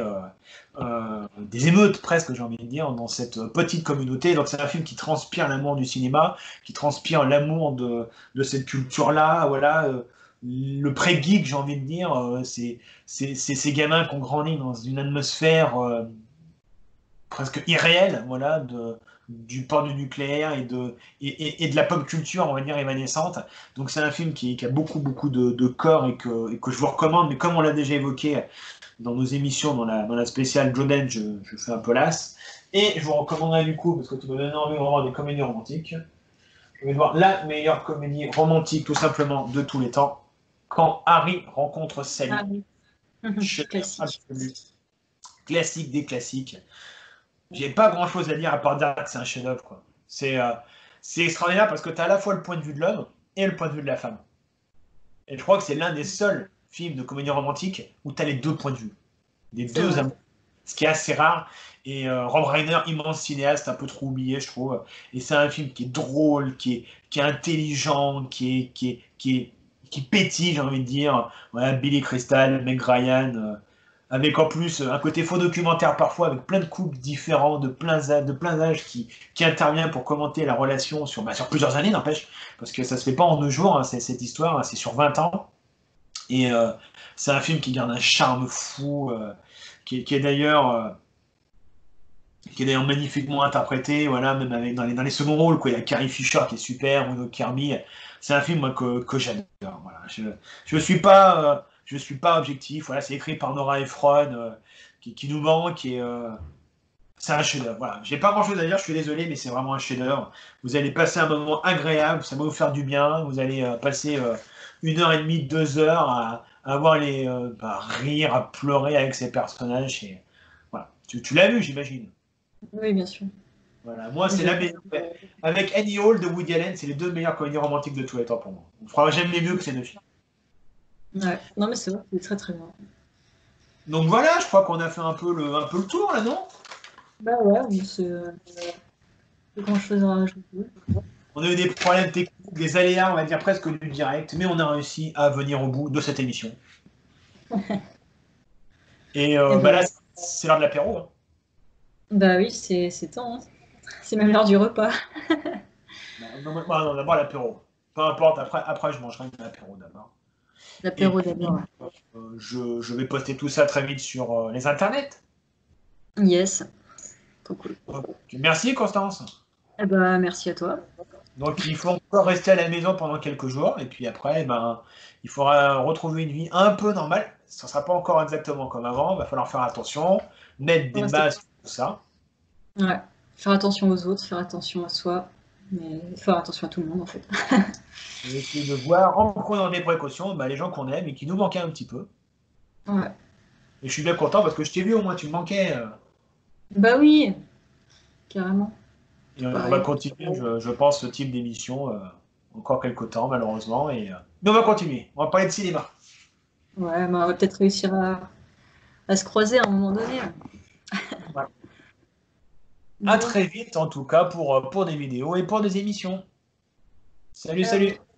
des émeutes presque, j'ai envie de dire, dans cette petite communauté. Donc c'est un film qui transpire l'amour du cinéma, qui transpire l'amour de cette culture-là, voilà. Le pré-geek, j'ai envie de dire, c'est ces gamins qui ont grandi dans une atmosphère presque irréelle, voilà, du port du nucléaire et de la pop culture, on va dire, évanescente. Donc c'est un film qui a beaucoup de corps et que je vous recommande, mais comme on l'a déjà évoqué dans nos émissions, dans la spéciale Joden, je fais un peu las. Et je vous recommanderais du coup, parce que tu me donnes envie de voir des comédies romantiques, je vais voir la meilleure comédie romantique tout simplement de tous les temps, Quand Harry rencontre Sally. Ah oui. Classique. Absolu. Classique des classiques. J'ai pas grand chose à dire à part dire que c'est un chef-d'œuvre, quoi. C'est extraordinaire parce que tu as à la fois le point de vue de l'homme et le point de vue de la femme. Et je crois que c'est l'un des seuls films de comédie romantique où tu as les deux points de vue, les C'est deux vrai. amours, ce qui est assez rare. Et Rob Reiner, immense cinéaste, un peu trop oublié, je trouve. Et c'est un film qui est drôle, qui est intelligent, qui pétille, j'ai envie de dire. Voilà, Billy Crystal, Meg Ryan, avec en plus un côté faux documentaire parfois, avec plein de couples différents, de plein d'âges qui intervient pour commenter la relation sur plusieurs années, n'empêche, parce que ça se fait pas en 2 jours, hein, cette histoire, hein, c'est sur 20 ans. Et c'est un film qui garde un charme fou, qui est d'ailleurs magnifiquement interprété, voilà, même avec dans les seconds rôles, quoi. Il y a Carrie Fisher qui est super, Bruno Kirby. C'est un film moi, que j'adore. Voilà. Je suis pas objectif. Voilà, c'est écrit par Nora Ephron, qui nous manque et c'est un chef-d'œuvre. Voilà. J'ai pas grand-chose à dire. Je suis désolé, mais c'est vraiment un chef-d'œuvre. Vous allez passer un moment agréable. Ça va vous faire du bien. Vous allez passer 1 heure et demie, 2 heures à voir rire, à pleurer avec ces personnages. Et, voilà. Tu l'as vu, j'imagine. Oui, bien sûr. Voilà, moi c'est Je- la meilleure. Avec Annie Hall de Woody Allen, c'est les deux meilleures comédies romantiques de tous les temps pour moi. On fera jamais mieux que ces deux films. Ouais. Non, mais c'est vrai, c'est très très bien. Donc voilà, je crois qu'on a fait un peu le tour là, non? Bah ouais, mais c'est pas grand-chose à rajouter. On a eu des problèmes techniques, des aléas, on va dire presque du direct, mais on a réussi à venir au bout de cette émission. Et Et bah là, ben, c'est l'heure de l'apéro, hein. bah oui, c'est temps, hein. C'est même l'heure du repas. Non, d'abord l'apéro. Peu importe, après je mangerai l'apéro d'abord. Et L'apéro puis, d'abord. Ouais. je vais poster tout ça très vite sur les internets. Yes. Trop cool. Donc, merci Constance. Eh ben, merci à toi. Donc il faut encore rester à la maison pendant quelques jours, et puis après, ben, il faudra retrouver une vie un peu normale. Ça ne sera pas encore exactement comme avant, il va falloir faire attention, mettre des Ouais, masques, tout ça. ouais. Faire attention aux autres, faire attention à soi, mais faire attention à tout le monde en fait. Et essayer de voir, en prenant des précautions, ben, les gens qu'on aime et qui nous manquaient un petit peu. Ouais. Et je suis bien content parce que je t'ai vu au moins, tu me manquais. Bah oui, carrément. Et on va Pareil. continuer, je pense, ce type d'émission encore quelques temps, malheureusement. Mais on va continuer, on va parler de cinéma. Ouais, mais on va peut-être réussir à se croiser à un moment donné. Voilà. À très vite, en tout cas, pour des vidéos et pour des émissions. Salut, Ciao. salut!